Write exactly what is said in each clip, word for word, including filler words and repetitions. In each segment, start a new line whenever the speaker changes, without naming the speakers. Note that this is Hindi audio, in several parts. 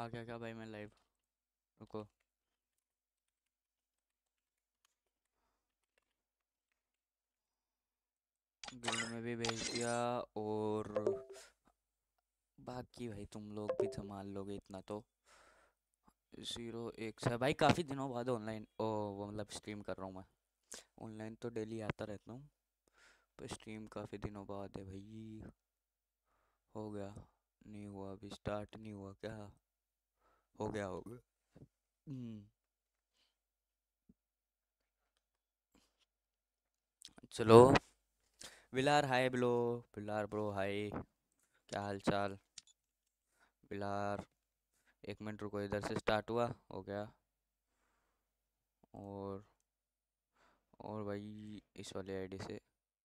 आ गया क्या भाई? मैं लाइव। रुको। गिल्ड में भी भेज दिया। और बाकी भाई तुम लोग भी संभाल लोगे इतना तो। जीरो एक से भाई काफ़ी दिनों बाद ऑनलाइन ओ वो मतलब स्ट्रीम कर रहा हूँ मैं। ऑनलाइन तो डेली आता रहता हूँ, पर स्ट्रीम काफ़ी दिनों बाद है भाई। हो गया? नहीं हुआ अभी, स्टार्ट नहीं हुआ क्या? हो गया हो गया। हम्म, चलो। विलार हाय ब्रो। विलार ब्रो हाय। क्या हाल चाल? विलार। एक मिनट रुको, इधर से स्टार्ट हुआ, हो गया। और और भाई इस वाले आईडी से।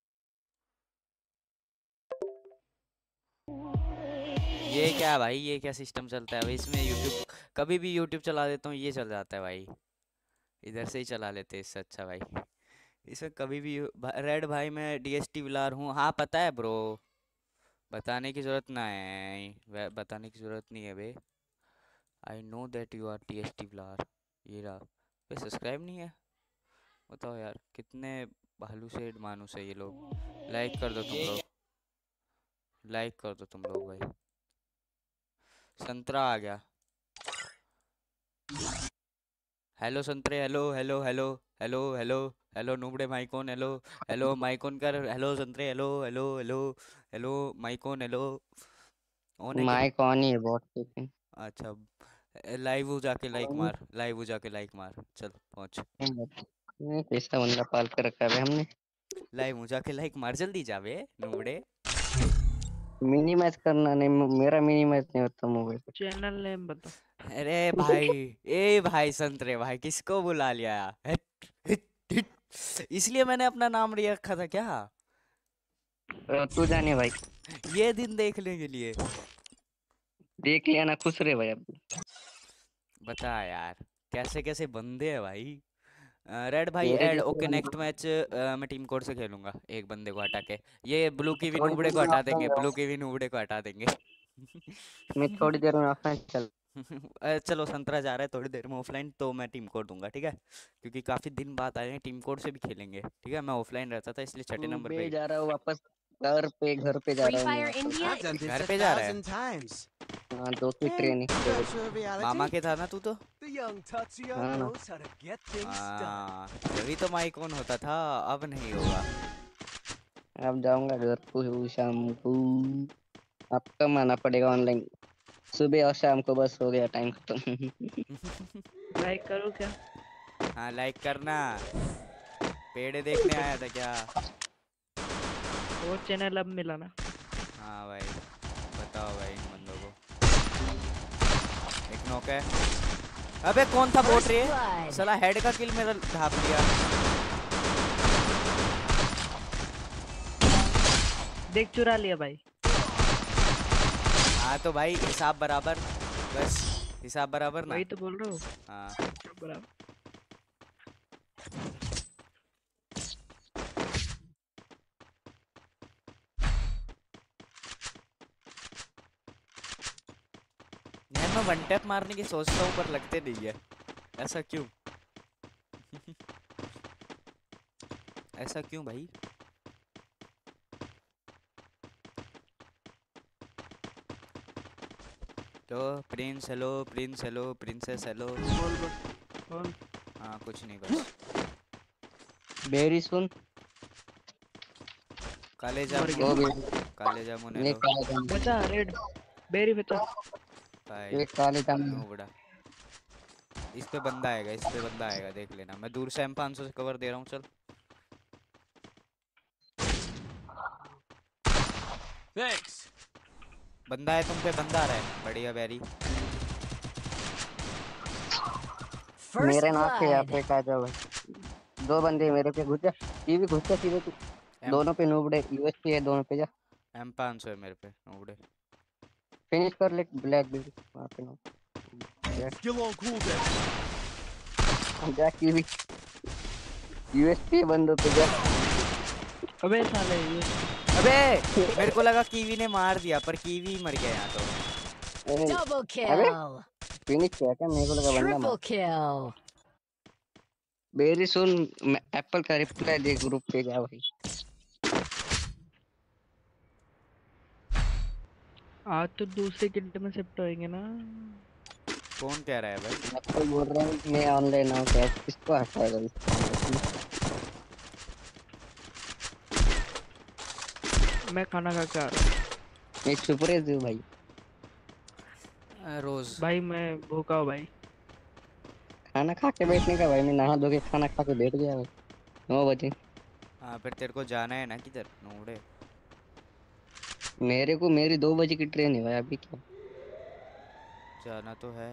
ये क्या भाई, ये क्या सिस्टम चलता है भाई इसमें? यूट्यूब कभी भी यूट्यूब चला देता हूँ ये चल जाता है भाई। इधर से ही चला लेते हैं इससे अच्छा भाई। इसमें कभी भी यू- भा, रेड भाई मैं डीएसटी विलार हूँ, हाँ पता है ब्रो। बताने की जरूरत ना है, वे- बताने की जरूरत नहीं है बे। I know that you are DST विलार। ये रहा। पे सब्सक्राइब नहीं है? बताओ यार कितने भालू से मानुस है ये लोग। लाइक कर दो तुम लोग। लाइक कर दो तुम लोग भाई। संतरा आ गया। हेलो संतरे, hello hello hello. Hello hello. Hello नुबड़े माइकोन, हेलो। हेलो माइकोन कर, हेलो संतरे, hello hello hello. Hello mic on, hello. On है क्या?
माइक ऑन ही है बहुत ठीक है।
अच्छा। लाइव हो जाके लाइक मार, लाइव हो जाके लाइक मार, चल पहुंच।
नहीं, कैसा बंदा पाल के रखा है हमने।
लाइव हो जाके लाइक मार, जल्दी जावे नुबड़े।
मिनी मैच करना नहीं, मेरा मिनी मैच नहीं होता मोबाइल पे।
चैनल नेम बताओ।
अरे भाई, ए भाई संतरे भाई किसको बुला लिया? हट, हट, हट। इसलिए मैंने अपना नाम नहीं रखा था क्या?
अ, तू जाने भाई।
ये दिन देखने के लिए।
देख लिया ना, खुश रहे भाई अब।
बता यार, कैसे कैसे बंदे हैं भाई। रेड भाई
तेरे
ऐड,
जैसे
ओके नेक्स्ट
बंदे
मैच मैं टीम कोड से खेलूंगा एक बंदे को हटा के। ये ब्लू कीवी
थोड़ी
नूबड़े
देर
को
में
हटा देंगे,
ऑफलाइन
ब्लू
जाऊँ।
कीवी नूबड़े को हटा देंगे।
मैं थोड़ी देर में ऑफलाइन चल।
अ, चलो संतरा जा रहा है थोड़ी देर में ऑफलाइन, तो मैं टीम कोड दूंगा ठीक है। क्योंकि काफी दिन बाद आए हैं, टीम कोड से भी खेलेंगे ठीक है। मैं ऑफलाइन रहता था इसलिए छठे
तू
नंबर पे
बे
ही।
जा रहा हूँ वापस। घर पे घर पे जा
Free
रहा हूँ मैं
Fire
वापस।
India
I've done this
घर
a
पे जा रहा है?
thousand times.
हाँ, दो की
And
ट्रेनिंग दो बजे।
virtual
मामा
reality,
के था ना तू तो?
the young Tatsuya
हाँ ना।
knows how to get things done.
हाँ, तभी तो माइक ऑन होता था। अब नहीं होगा।
अब जाऊंगा घर को शाम को। अब कम आना पड़ेगा ऑनलाइन। सुबह और शाम को बस हो गया टाइम खत्म।
लाइक करो क्या?
हाँ लाइक करना। पेड़ देखने आया था क्या?
वो चैनल अब मिला ना।
हाँ भाई, बताओ भाई इन बंदों को। एक नॉक है। अबे कौन था बोट
First
रे?
blood.
साला हेड का किल मेरा ढाप लिया।
देख चुरा लिया भाई।
हाँ तो भाई हिसाब बराबर, बस हिसाब बराबर ना।
वही तो बोल रहा हूँ।
हाँ।
बराबर।
यार मैं वन टैप मारने की सोचता हूँ पर लगते नहीं है। ऐसा क्यों? ऐसा क्यों भाई? तो prince hello, prince hello, princess hello.
बोल बोल बोल।
हाँ कुछ नहीं बस।
बेरी सुन।
काले
मर
जामुन,
ओ
गया।
बेरी।
काले जामुन
ये
हेलो।
काले जाम।
बचा रेड। बेरी बचा।
भाई
ये काले जाम।
नो बड़ा। इस पे बंदा आएगा, इस पे बंदा आएगा देख लेना। मैं दूर से एम पाँच सौ से कवर दे रहा हूँ, चल।
Thanks.
बंदा है तुम पे, बंदा आ रहा है, बढ़िया बैरी।
First
मेरे नाक के यहाँ
blood.
पे आ जाओ भाई। दो बंदे मेरे पे घुस जा। ये भी घुस जा सीधे तू।
एम
दोनों पे नूबड़े यूएसपी है, दोनों पे जा।
एम पाँच सौ है मेरे पे नोबड़े।
फिनिश कर ले ब्लैक बेरी वहाँ पे नो। जा
Skill on cooldown.
जा की भी यूएसपी बंदों पे जा।
अबे साले ये
अबे मेरे को लगा कीवी ने मार दिया, पर कीवी मर गया यहाँ तो।
अरे
Double
अबे
kill.
फिनिश किया क्या? मेरे को लगा बंदा मार।
Triple kill.
वेरी सुन एप्पल का रिप्लाई दे ग्रुप पे जा भाई।
आज तो दूसरे किट में शिफ्ट होएंगे ना।
कौन कह रहा है भाई?
एप्पल बोल रहे हैं मैं ऑनलाइन आऊँ क्या? किसको हटाएगा इस काम में?
मैं खाना खा के आ रहा हूँ।
मैं सुपरवाइजर हूँ भाई।
अ, रोज
भाई मैं भूखा हूँ भाई।
खाना खा के बैठने का भाई। मैं नहा धो के खाना खा के बैठ गया भाई नौ बजे।
हाँ फिर तेरे को जाना है ना किधर नोड़े?
मेरे को मेरी दो बजे की ट्रेन है भाई। अभी क्या?
जाना तो है।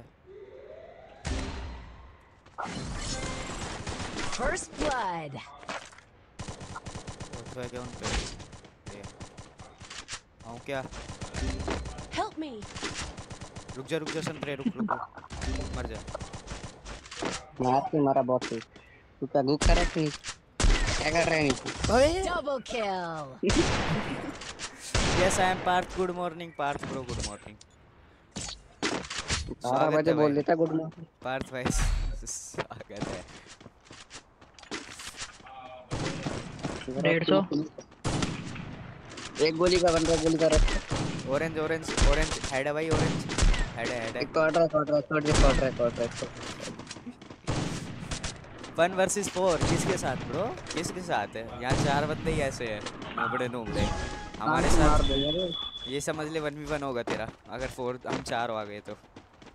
First blood.
वो तो है क्या उन पे? ये। आऊँ क्या?
Help me.
रुक जा रुक जा संतरे रुक रुक रुक। मर जा।
मार के मारा बहुत है। तू क्या गुक कर रहा है? क्या कर रहा है नीचे?
Double kill.
Yes I am Parth good morning Parth bro good morning.
बारह
स्वागत
बजे
है
बोल
भाई
देता गुड मॉर्निंग।
पार्थ भाई स्वागत है।
डेढ़ सौ।
एक गोली का बन रहा गोली का रख।
ऑरेंज ऑरेंज ऑरेंज हेड है भाई ऑरेंज हेड है हेड है।
एक क्वार्टर है क्वार्टर है क्वार्टर है क्वार्टर है।
वन वर्सेस फोर किसके साथ ब्रो? किसके साथ है? यहाँ चार बंदे ही ऐसे हैं नोबड़े नोबड़े हमारे
मार
साथ।
देंगे रे।
ये समझ ले वन वी वन होगा तेरा अगर फोर हम चार हो आ गए तो।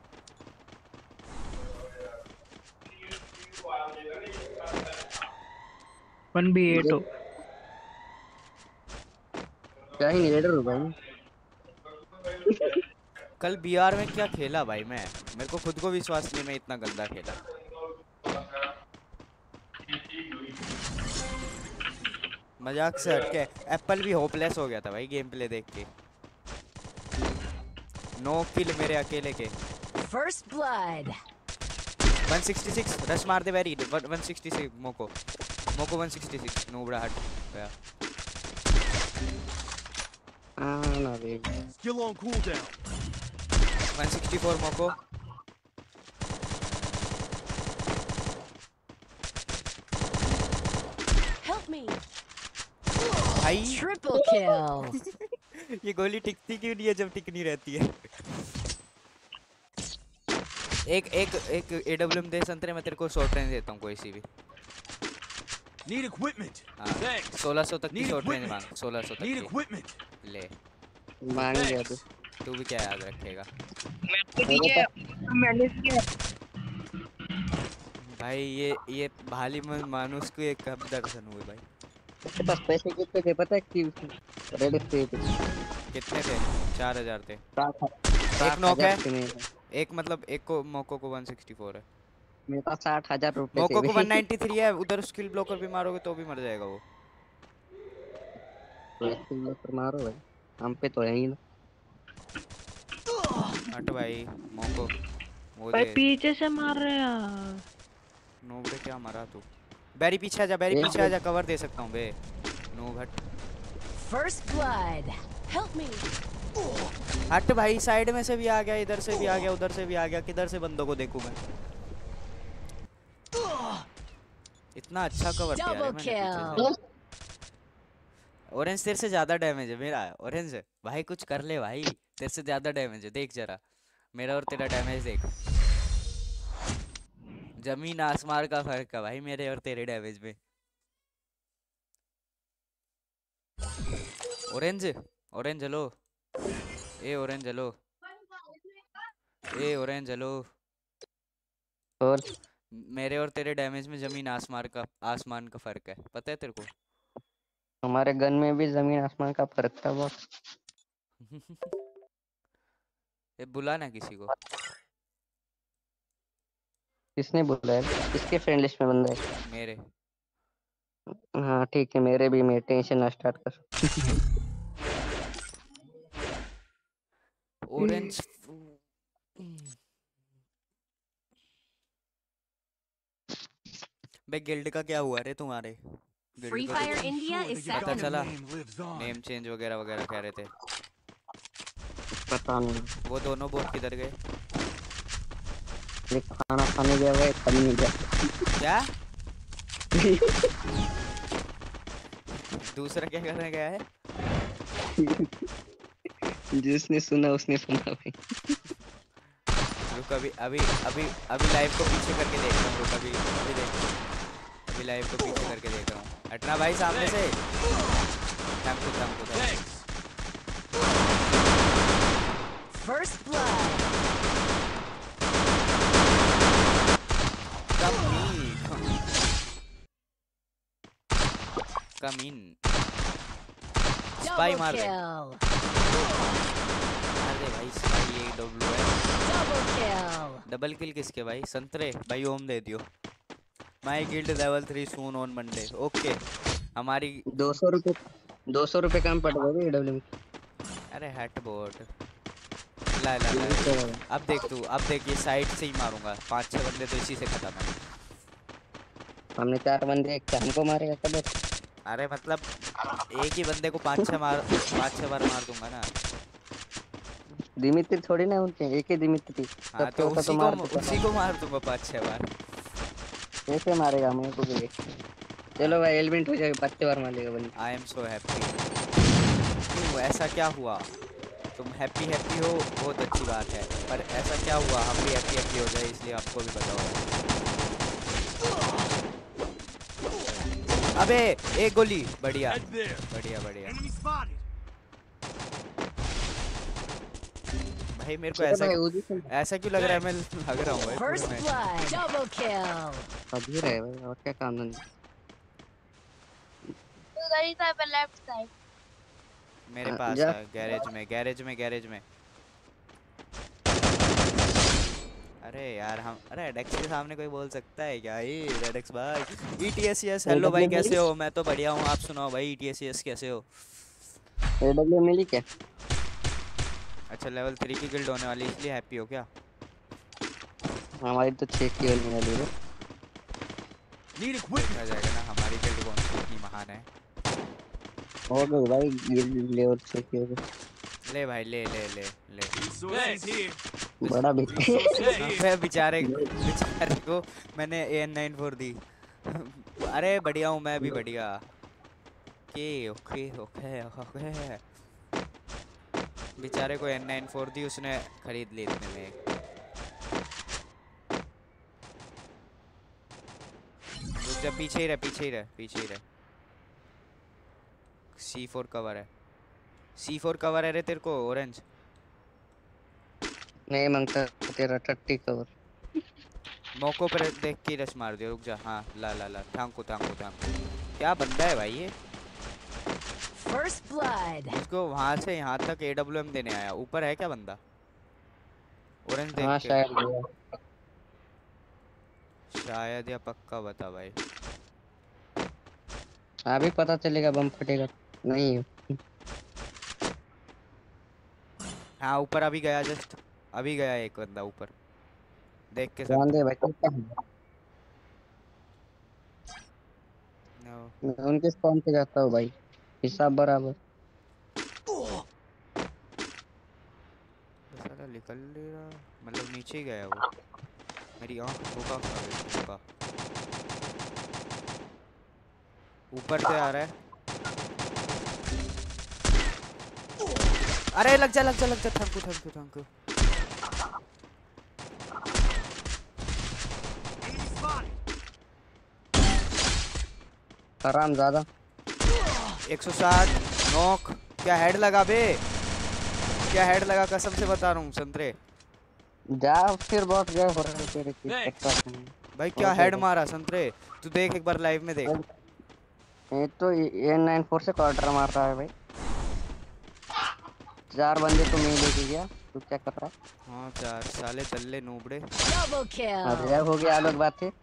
वन बी एट हो।
क्या ही रेडर हो भाई।
कल बिहार में क्या खेला भाई मैं मेरे को खुद को विश्वास नहीं मैं इतना गंदा खेला। मजाक से हटके एप्पल भी होपलेस हो गया था भाई गेम प्ले देख के। नो किल मेरे अकेले के।
First blood.
One sixty six rush मार दे वेरी वन सिक्सटी सिक्स मोको मोको वन सिक्सटी सिक्स नोबड़ा हट गया।
हाँ ना रे।
Skill on cooldown.
One sixty four मोको।
Help me.
भाई
Triple kill.
ये गोली टिकती क्यों नहीं है जब टिक नहीं रहती है? एक एक एक एडब्ल्यूएम दे संतरे मैं तेरे को शॉर्ट रेंज देता हूँ कोई सी भी।
Need equipment.
हाँ
Thanks.
सोलह सौ तक की
Need
शॉर्ट रेंज
equipment.
मांग सोलह सौ तक
Need
की
equipment.
ले।
मांग गया तू।
तू भी क्या याद रखेगा
मेरे पास
भाई? ये ये भाली मन मानुस को एक कब दर्शन हुए भाई?
मेरे पास पैसे कितने थे पता है कि रेड पे थे।
कितने थे? चार हजार थे।
साठ
एक नॉक है
हजार थे मेरे पास।
एक मतलब एक को मोको को वन सिक्सटी फोर है।
मेरे पास साठ हजार रुपए
मोको
थे
को वन नाइंटी थ्री है उधर स्किल ब्लॉकर भी मारोगे तो भी मर जाएगा वो।
तो मारो भाई हम पे तो है ही ना।
हट भाई मोको वो
भाई
दे।
पीछे से मार रहे हैं यार।
नोबड़े क्या मरा तू? बैरी पीछे आजा बैरी
एक
पीछे आजा कवर दे सकता हूँ बे। नो हट
First blood. Help me.
हट भाई साइड में से भी आ गया इधर से भी आ गया उधर से भी आ गया किधर से बंदों को देखूं मैं? इतना अच्छा कवर किया रे
Double
मैंने पीछे
kill.
से। ऑरेंज तेरे से ज्यादा डैमेज है मेरा। ऑरेंज भाई कुछ कर ले भाई तेरे से ज्यादा डैमेज है देख जरा मेरा और तेरा डैमेज देख। जमीन आसमान का फर्क है भाई मेरे और तेरे डैमेज में। ऑरेंज ऑरेंज हेलो ए ऑरेंज हेलो ए ऑरेंज हेलो।
और
मेरे और तेरे डैमेज में जमीन आसमान का आसमान का फर्क है पता है तेरे को?
हमारे गन में भी जमीन आसमान का फर्क था बहुत।
ए बुला ना किसी को।
किसने बुलाया? किसके फ्रेंड लिस्ट में बंदा है?
मेरे
हाँ ठीक है मेरे भी। मैं टेंशन ना स्टार्ट कर।
ऑरेंज बे गिल्ड का क्या हुआ रे तुम्हारे? गिल्ड
Free
का
Fire
कुछ
India
Sure
is
that your
पता
set.
चला?
name lives on.
Name change वगैरह वगैरह कह रहे थे।
पता नहीं।
वो दोनों बोट किधर गए?
ये खाना खाने गया हुआ है, खाने नहीं गया।
क्या दूसरा क्या करने गया है?
जिसने सुना उसने सुना भाई।
रुक अभी अभी अभी अभी लाइव को पीछे करके देख रहा हूँ। रुक अभी अभी देख अभी लाइव को पीछे करके देख रहा हूँ। हटना भाई सामने से। Thank you thank you thank
Thanks.
First blood.
Come in spy
Double
मार दे
kill.
मार दे भाई स्पाई। ये डब्ल्यू है।
Double kill.
डबल किल किसके भाई? संतरे भाई ओम दे दियो। My guild level three soon on Monday. Okay हमारी
दो सौ रुपये दो सौ रुपये कम पड़ गए डब्ल्यू में।
अरे हट बोट ला ला ला। अब देख तू अब देख ये साइड से ही मारूंगा। पांच छह बंदे तो इसी से खत्म है।
हमने चार बंदे एक हमको मारेगा कब?
अरे मतलब एक ही बंदे को पांच छह मार पांच छह बार मार दूंगा ना।
दिमित्री थोड़ी ना उनके एक ही दिमित्री।
हाँ तो उसी को उसी को मार दूंगा पांच छह बार।
कैसे मारेगा मेरे को भी? चलो भाई एलिमेंट हो जाएगा, पांच बार मारेगा बंदा।
I am so happy. क्यों ऐसा क्या हुआ? तुम हैप्पी हैप्पी हो बहुत अच्छी बात है, पर ऐसा क्या हुआ हम भी हैप्पी हैप्पी हो जाए इसलिए आपको भी पता होगा। अबे एक गोली बढ़िया
Head there.
बढ़िया बढ़िया।
Enemy spotted.
भाई मेरे को
चलो
ऐसा
भाई उदी से
ऐसा क्यों लग रहा है मैं लग रहा हूँ भाई पूरे
First
में।
blood. Double kill.
अभी रहे भाई और क्या काम धंधा।
उधर ही था पर लेफ्ट साइड।
मेरे
हाँ,
पास
जा।
है गैरेज में गैरेज में गैरेज में। अरे यार हम अरे एडेक्स के सामने कोई बोल सकता है क्या? ये एडेक्स भाई ईटीएसएस हेलो भाई कैसे हो? मैं तो बढ़िया हूँ, आप सुनाओ भाई ईटीएसएस कैसे हो?
एडब्ल्यू मिली क्या?
अच्छा लेवल थ्री की गिल्ड होने वाली इसलिए हैप्पी हो क्या?
हमारी तो छह की होने वाली है।
Need equipment.
देखा जाएगा ना हमारी गिल्ड कौन सी इतनी महान है।
हो गई भाई गिल्ड लेवल छह की हो गई।
ले भाई ले ले ले ले।
Resources here.
बड़ा भी
Resources here.
मैं बेचारे बेचारे को मैंने ए एन नाइन फोर दी। अरे बढ़िया हूँ मैं भी बढ़िया। ओके ओके ओके ओके बेचारे को एन नाइन फोर दी उसने खरीद ली इतने में। रुक जा पीछे ही रह पीछे ही रह पीछे ही रह। सी फोर कवर है सी फोर कवर है रे तेरे को ऑरेंज।
नहीं मांगता तेरा टट्टी कवर।
मौकों पर देख के रश मार दियो। रुक जा हाँ ला ला ला थांको थांको थांको। क्या बंदा है भाई ये?
First blood.
इसको वहां से यहाँ तक ए डब्ल्यू एम देने आया। ऊपर है क्या बंदा? ऑरेंज देख
हाँ
के
शायद हुआ।
शायद या पक्का बता भाई।
अभी पता चलेगा बम फटेगा नहीं है।
हाँ ऊपर अभी गया जस्ट अभी गया एक बंदा ऊपर देख के
ध्यान
सब।
दे भाई कितना है।
No.
मैं उनके स्पॉन पे जाता हूँ भाई हिसाब बराबर।
साला निकल ले रहा मतलब नीचे ही गया वो। मेरी आँख धोखा खा गई धोखा। ऊपर से आ रहा है। अरे लग जा लग जा लग जा thank you thank you thank you.
Enemy spotted.
आराम ज्यादा।
एक सौ साठ नॉक। क्या हेड लगा बे? क्या हेड लगा कसम से बता रहा हूँ संतरे।
जा फिर बहुत गए हो रहे तेरे की पक्का है।
भाई क्या हेड मारा संतरे। तू देख एक बार लाइव में देख।
ये तो एन नाइन फोर से क्वार्टर मार रहा है भाई। चार बंदे तो मैं लेके गया तू क्या कर रहा है?
हाँ चार साले तल्ले नूबड़े।
Double kill.
अरे हो गया अलग बात है।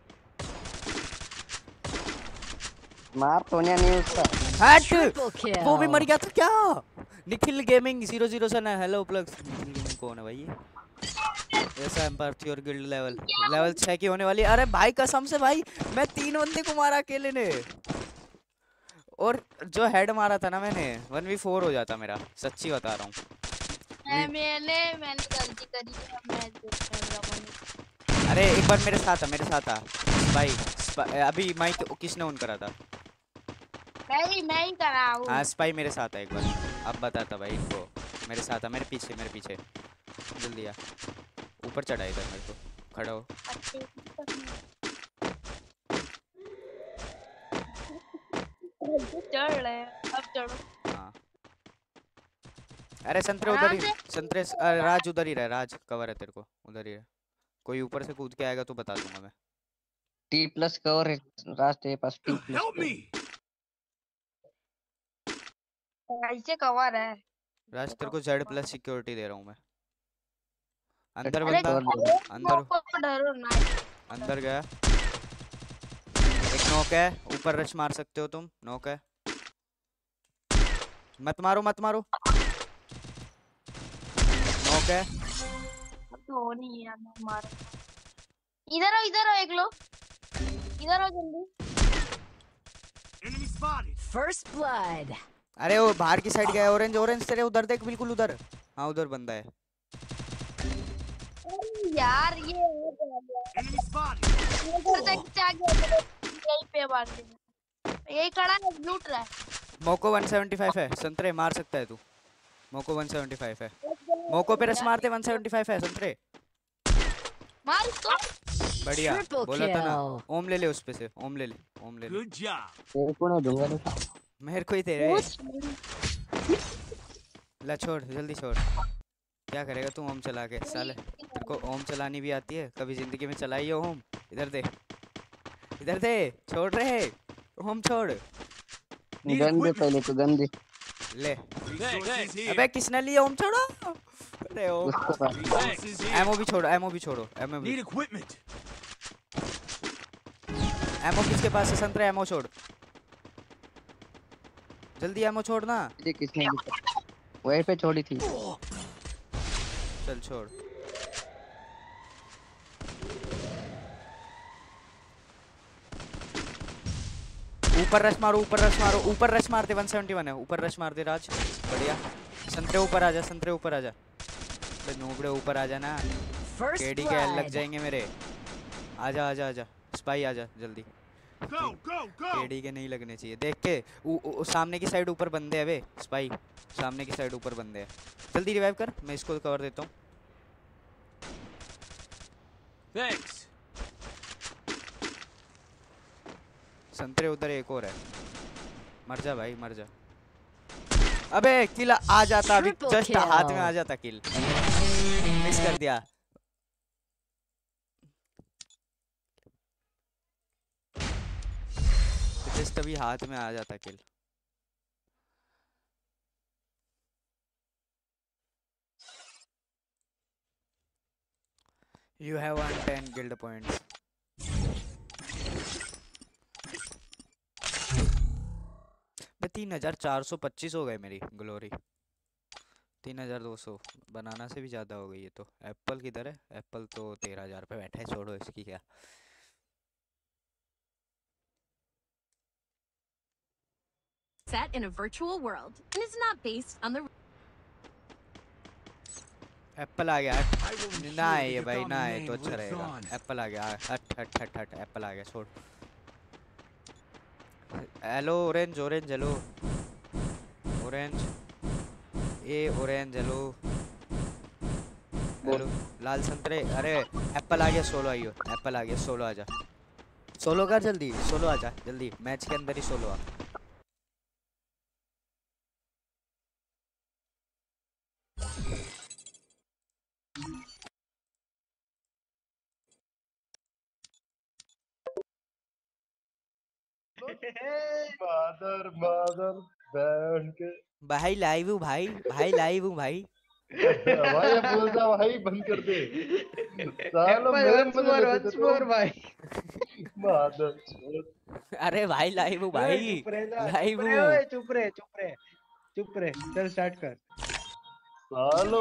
मार सोनिया नहीं उसका।
हट
Triple kill.
वो भी मर गया था क्या? Nikhil gaming zero zero son है। Hello plugs. निखिल गेमिंग कौन है भाई ये? ऐसा एम्पायर थी और गिल्ड लेवल लेवल छह की होने वाली। अरे भाई कसम से भाई मैं तीन बंदे को मारा अकेले ने और जो हेड मारा था ना मैंने वन वी फोर हो जाता मेरा। सच्ची बता रहा हूँ।
मैं मैंने मैंने गलती करी है। मैं देख रहा हूँ।
अरे एक बार मेरे साथ आ, मेरे साथ आ भाई। स्पा- अभी माइक किसने ऑन करा था?
मैं ही मैं ही कर रहा हूँ।
हाँ स्पाई मेरे साथ आ एक बार। अब बताता भाई इनको। मेरे साथ आ, मेरे पीछे मेरे पीछे जल्दी आ। ऊपर चढ़ा इधर मेरे को, खड़ा हो।
अच्छे चढ़ रहे हैं, अब चढ़ो
हाँ अरे संतरे उधर
आराम
ही।
से।
संतरे स- अरे राज उधर ही रहे, राज कवर है तेरे को, उधर ही रहे। कोई ऊपर से कूद के आएगा तो बता दूंगा मैं।
टी प्लस कवर है रास्ते के पास, टी प्लस
Help me!
ऐसे कवर है।
राज तेरे को जेड प्लस सिक्योरिटी दे रहा हूँ मैं। अंदर
प्लस
अरे
बंदा,
कवर ले लो।
अंदर
को डरो ना।
अंदर गया। एक नॉक है, ऊपर रश मार सकते हो तुम, नॉक है। मत मारो मत मारो, नॉक है।
अब तो हो नहीं है, अब मारो। इधर आओ इधर आओ एक लोग, इधर आओ जल्दी।
Enemy spotted!
First blood.
अरे वो बाहर की साइड गया, ऑरेंज ऑरेंज तेरे उधर देख, बिल्कुल उधर। हाँ उधर बंदा है।
अरे यार ये हो गया।
Enemy spotted!
ये घर तक से आगे यहीं पे मार देना। यही खड़ा है, लूट रहा है।
मोको वन सेवेंटी फाइव है, संतरे मार सकता है तू। मोको वन सेवेंटी फाइव है, मोको पे रश मारते। वन सेवेंटी फाइव है संतरे,
मार इसको।
बढ़िया।
Triple
बोला था ना।
kill.
ओम ले ले उस पे से, ओम ले ले, ओम ले ले।
Good job!
तेरे को नहीं दूंगा तो।
मेरे को ही दे रहे।
पूछ।
ला छोड़ जल्दी छोड़। क्या करेगा तू ओम चला के साले? तेरे को ओम चलानी भी आती है? कभी जिंदगी में चलाई है ओम? इधर दे, इधर दे, छोड़ रहे। ओम छोड़।
Need
गन दे
equipment.
पहले तो, गन दे
ले।
Resources here.
अबे किसने लिया ओम? छोड़ो। अरे ओम।
उसके पास।
Resources here.
एमओ भी छोड़ो, एमओ भी छोड़ो, एमओ भी।
Need equipment.
एमओ किसके पास है? संतरे एमओ छोड़, जल्दी एमओ छोड़ ना।
ये किसने वहीं पे छोड़ी थी।
चल छोड़। ऊपर रश मारो, ऊपर रश मारो, ऊपर रश मारते। वन सेवेंटी वन है, ऊपर रश मारते राज। बढ़िया। संतरे ऊपर आजा, संतरे ऊपर आजा। बे नूबड़े ऊपर आजा ना।
First
केडी के एल लग
blood.
जाएंगे मेरे। आजा आजा आजा, स्पाई आजा जल्दी।
Go, go, go!
केडी के नहीं लगने चाहिए, देख के। उ, उ, उ, सामने की साइड ऊपर बंदे हैं बे, स्पाई। सामने की साइड ऊपर बंदे हैं। जल्दी रिवाइव कर, मैं इसको कवर देता हूँ।
Thanks.
संतरे उधर एक और है। मर जा भाई, मर जा। अबे किल आ जाता अभी,
Triple
जस्ट हाथ में
kill.
आ जाता किल। मिस कर दिया। जस्ट अभी हाथ में आ जाता किल। You have won ten guild points. बे तीन हजार चार सौ पच्चीस हो गए मेरी ग्लोरी। तीन हजार दो सौ बनाना से भी ज्यादा हो गई है। तो एप्पल किधर है? एप्पल तो तेरह हजार पे बैठा है, छोड़ो इसकी क्या।
Set in a virtual world and is not based on the
apple आ गया,
I will
हट।
ensure
ना है
that
ये
your
भाई, ना है
domain
तो अच्छा
lives
रहेगा।
on.
एप्पल आ गया, हट हट हट हट, एप्पल आ गया, छोड़। Hello orange, orange hello, orange ए ऑरेंज हेलो, हेलो लाल संतरे। अरे एप्पल आ गया, सोलो आइयो, एप्पल आ गया, सोलो आजा, सोलो कर जल्दी, सोलो आजा जल्दी, मैच के अंदर ही सोलो आ।
मादर मादर बैठ के
भाई लाइव हूँ भाई, भाई लाइव हूँ भाई।
भाई ये बोलता भाई बंद कर दे सालो मेरे मजे लेते थे तो
भाई।
मादर।
अरे भाई लाइव हूँ भाई,
चुप रहे जा,
लाइव
चुप रहे,
हूँ।
ओए, चुप रहे, चुप रहे, चुप रहे, चल स्टार्ट कर।
सालो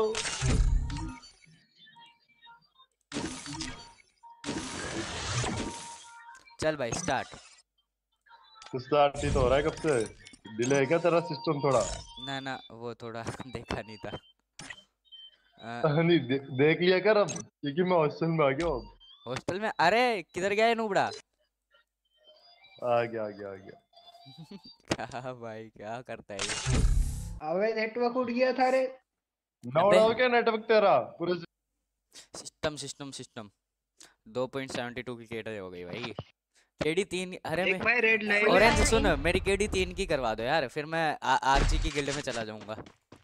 चल भाई स्टार्ट।
स्टार्ट ही तो हो रहा है कब से। डिले है क्या तेरा सिस्टम थोड़ा?
ना ना वो थोड़ा देखा नहीं था। अ,
नहीं दे, देख लिया कर अब, क्योंकि मैं हॉस्टल में आ गया हूँ।
हॉस्टल में? अरे किधर गया ये नूबड़ा?
आ गया आ गया आ गया।
क्या भाई क्या करता है ये?
अबे नेटवर्क उठ गया था रे।
नौड़ा हो गया नेटवर्क तेरा पूरे से।
सिस्टम सिस्टम सिस्टम दो पॉइंट सेवन टू की केडी हो गई भाई। केडी तीन। अरे
एक
मैं
भाई रेड लाइट
ऑरेंज सुन, मेरी केडी तीन की करवा दो यार, फिर मैं आरजी की गिल्ड में चला जाऊंगा।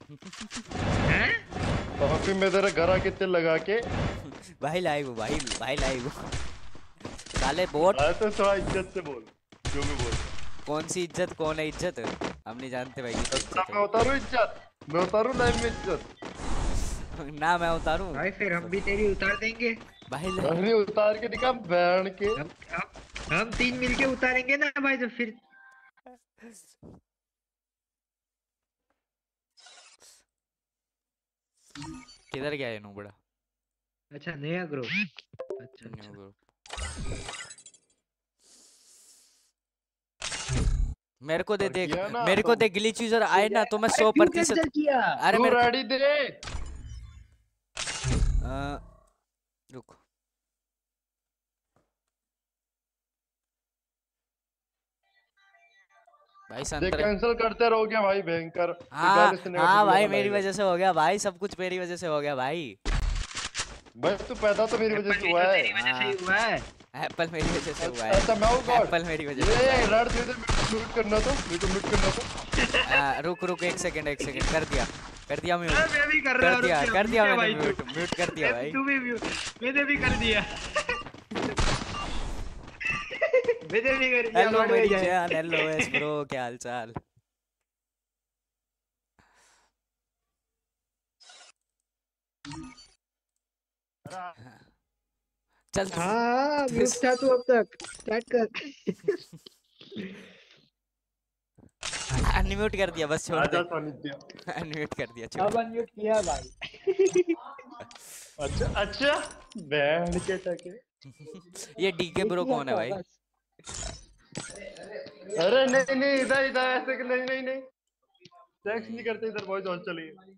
तो फिर मैं तेरे घर आके तेल लगा के
भाई लाइव भाई भाई लाइव साले बोट।
आया तो थोड़ा इज्जत से बोल जो भी बोल।
कौन सी इज्जत, कौन है इज्जत? हम नहीं जानते भाई किसकी इज्जत
मैं उतारू इज्जत, मैं उतारू लाइव में इज्जत।
है। ना मैं उतारूं
भाई फिर हम भी तेरी उतार देंगे।
भाई
नहीं उतार के दिखा बैठ के।
हम हम, हम तीन मिलके उतारेंगे ना भाई, तो फिर
किधर गया ये नूबड़ा?
अच्छा नया ग्रुप। अच्छा
न्यू
अच्छा।
ग्रुप। मेरे को दे
और
देख,
किया ना
मेरे को
तो-
दे ग्लिच यूजर आए ना तो मैं सौ
क्यों
प्रतिशत।
कैंसिल किया?
अरे
तू
मेरे
रेडी दे।
अ, रुक भाई
देख
संतरे।
कैंसिल करते रहोगे भाई भयंकर।
हाँ
इक्यालीस ने
हाँ
कभी
भाई
वाला
मेरी
आएगा।
वजह से हो गया भाई, सब कुछ मेरी वजह से हो गया भाई।
भाई तू पैदा तो मेरी वजह से हुआ है।
तेरी वजह से ही हुआ है।
एप्पल मेरी वजह से हुआ है।
अच्छा मैं हूँ गॉड।
एप्पल मेरी वजह से
ये
हुआ है।
रेड दे दे, म्यूट करना तो मेरे को म्यूट करना तो।
आ, रुक रुक एक सेकंड एक सेकंड कर दिया कर दिया म्यूट
हाँ, मैं भी कर रहा
कर
हूँ,
दिया
रुक जा,
कर दिया
रुक जा
मैंने
भाई तू।
म्यूट म्यूट कर दिया भाई।
तू भी म्यूट, मैंने भी कर दिया। मैंने भी कर दिया।
हेलो
बड़
मेरी
हो जाए।
जान, हेलो एस ब्रो, क्या हाल चाल? चल
हाँ म्यूट था तू अब तक। स्टार्ट कर।
अनम्यूट कर दिया बस, छोड़ दे।
आजा सानिध्य।
अनम्यूट कर दिया छोड़।
अब अनम्यूट किया भाई।
अच्छा अच्छा बैंड के टके।
ये डीके ब्रो कौन है भाई?
अरे नहीं नहीं इधर इधर ऐसे कि नहीं नहीं नहीं सेक्स नहीं करते इधर बॉयज हॉस्टल ही।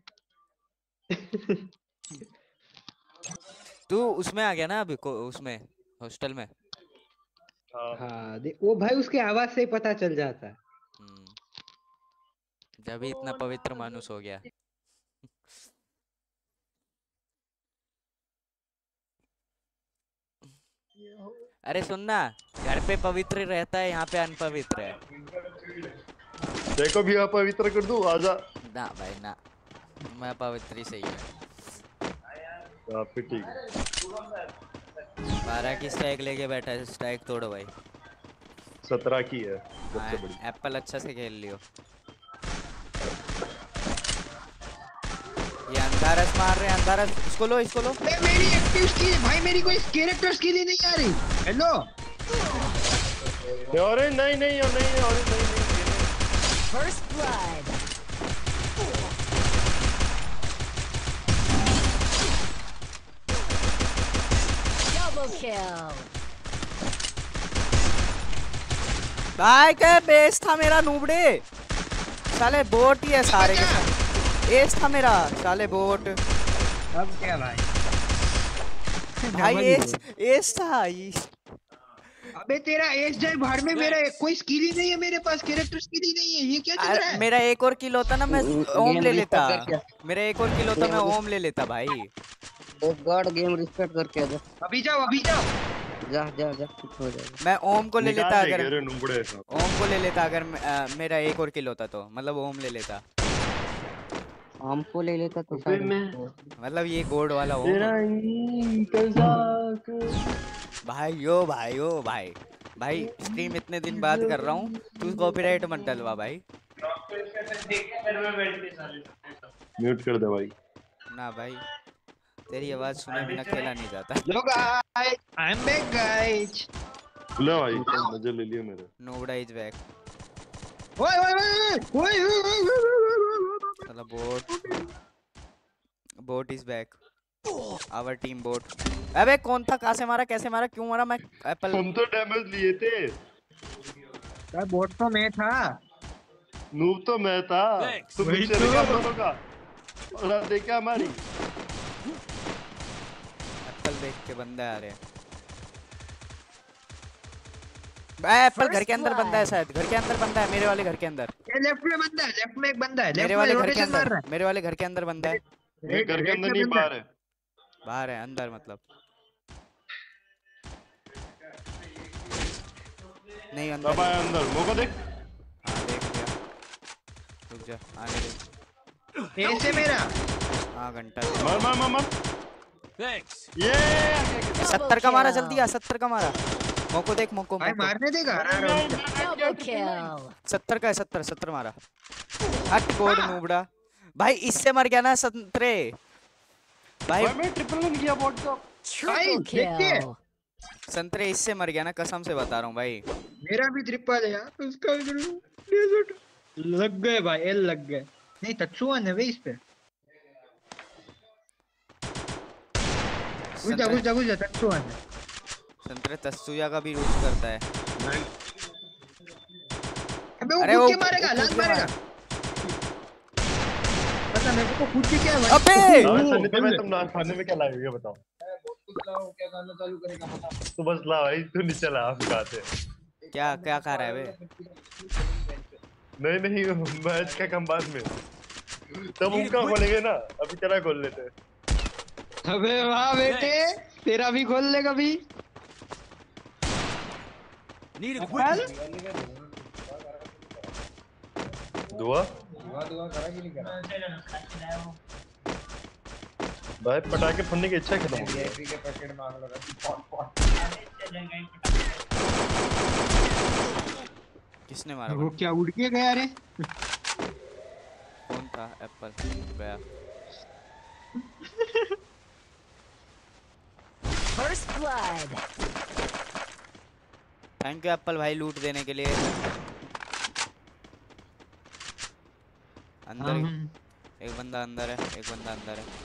तू उसमें आ गया ना अभी को, उसमें हॉस्टल में।
हाँ
हाँ दे- वो भाई उसके आवाज से ही पता चल जाता है।
हम्म, जब ही इतना पवित्र मानुस हो गया। अरे सुनना, घर पे पवित्र रहता है, यहाँ पे अनपवित्र है।
देखो भी अपवित्र कर दूं आजा।
ना भाई ना, मैं पवित्र ही सही है।
हाँ फिर ठीक है।
बारह की स्ट्राइक लेके बैठा है, स्ट्राइक तोड़ो भाई।
सत्रह की है
हाँ,
सबसे बड़ी।
एप्पल अच्छा से खेल लियो। ये अंधारस मार रहे हैं, अंधारस। इसको लो इसको लो।
अरे मेरी एक्टिव स्किल भाई, मेरी कोई कैरेक्टर स्किल ही नहीं आ रही। हेलो
अरे नहीं नहीं और नहीं और नहीं नहीं
First blood. Double kill.
भाई क्या बेस था मेरा नूबड़े, साले बोट ही है सारे के सारे। एस था मेरा साले बोट।
अब क्या भाई?
भाई
डबल
एस एस था ये।
अबे तेरा एस जाए भाड़ में, मेरा कोई स्किल ही नहीं है मेरे पास, कैरेक्टर स्किल ही नहीं है। ये क्या चल रहा
अरे,
है?
मेरा एक और किल होता ना मैं ओम ले लेता। मेरा एक और किल होता मैं
गेम
ओम ले लेता भाई।
गॉड गेम रिस्टार्ट करके आ जा। अभी जाओ अभी जाओ। जा जा जा कुछ हो जाएगा।
मैं ओम को ले
निकाल
लेता
देंगे
अगर
रे नुबड़े।
ओम को ले लेता अगर मैं- अ, मेरा एक और किल होता तो, मतलब ओम ले लेता।
हमको ले लेता तो
फिर
शायद
मैं
मतलब ये गोल्ड वाला ओम।
तेरा इंतजार
भाई यो भाई यो भाई भाई स्ट्रीम इतने दिन बाद कर रहा हूँ, तू कॉपीराइट मत डलवा भाई।
म्यूट कर दे भाई।
ना भाई, तेरी आवाज सुने बिना खेला नहीं जाता।
लो guys, I am back guys.
ले भाई मजे ले लिए मेरे।
नोबड़ा इज बैक।
ओए ओए ओए ओए ओए।
साला bot bot is back. Our team bot. अबे कौन था, कहाँ से मारा, कैसे मारा, क्यों मारा? मैं एप्पल।
हम तो डैमेज लिए थे।
क्या बोट तो मैं था।
नूब तो मैं था।
Thanks.
तुम
वही
पीछे
तो।
देखा हम दोनों का। और अब देखा हमारी।
एप्पल देख के बंदे आ रहे हैं। एप्पल घर के अंदर बंदा है शायद, घर के अंदर बंदा है, मेरे वाले घर के अंदर,
ये लेफ्ट में बंदा है, लेफ्ट में एक बंदा है,
मेरे
लेफ्ट
वाले
में
घर के
रोटेशन मार
अंदर,
रहा है।
मेरे वाले घर के अंदर बंदा है।
ये घर के अंदर नहीं, बाहर है।
बाहर है, अंदर मतलब नहीं अंदर।
अब आया अंदर, मौका देख।
हाँ देख लिया, रुक जा आने दे।
ऐसे मेरा
हाँ घंटा
मार मार मार मार।
Thanks.
ये
सत्तर का मारा, जल्दी आ, सत्तर का मारा। मोको देख, मोको
भाई
मोको
मारने देगा।
Double kill.
सत्तर का है, सत्तर सत्तर मारा। हट कोड नूबड़ा भाई, इससे मर गया ना संतरे भाई।
भाई मैं ट्रिपल नहीं किया बॉट का।
Triple
देखिए।
kill.
संतरे इससे मर गया ना, कसम से बता रहा हूँ भाई।
मेरा भी ट्रिपल है यार, उसका भी लग गए भाई, एल लग गए। नहीं तत्सुआन है भाई इस पे। घुस जा घुस जा घुस जा, तत्सुआन है।
संतरे तत्सुया का भी रूज करता है।
अबे वो
अरे
कूद
वो
के मारेगा,
कूद
लात
के
मारेगा। पता मेरे को कूद के क्या भाई।
अबे
हाँ, सन्नी भाई तुम नान खाने में क्या लाए हो ये बताओ। तू बस ला भाई, तू नहीं चला आप खाते।
क्या क्या खा रहा है बे?
नहीं नहीं, मैच का कम बाद में, तब उनका खोलेंगे ना, अभी तेरा खोल लेते।
अबे वाह बेटे, तेरा भी खोल ले कभी।
Need a quick.
दुआ भाई, पटाखे फोड़ने की इच्छा खत्म हो गई।
किसने मारा?
वो क्या उड़ के गया रे?
कौन था? एप्पल गया।
First blood.
Thank you apple भाई लूट देने के लिए। अंदर एक बंदा अंदर है, एक बंदा अंदर है।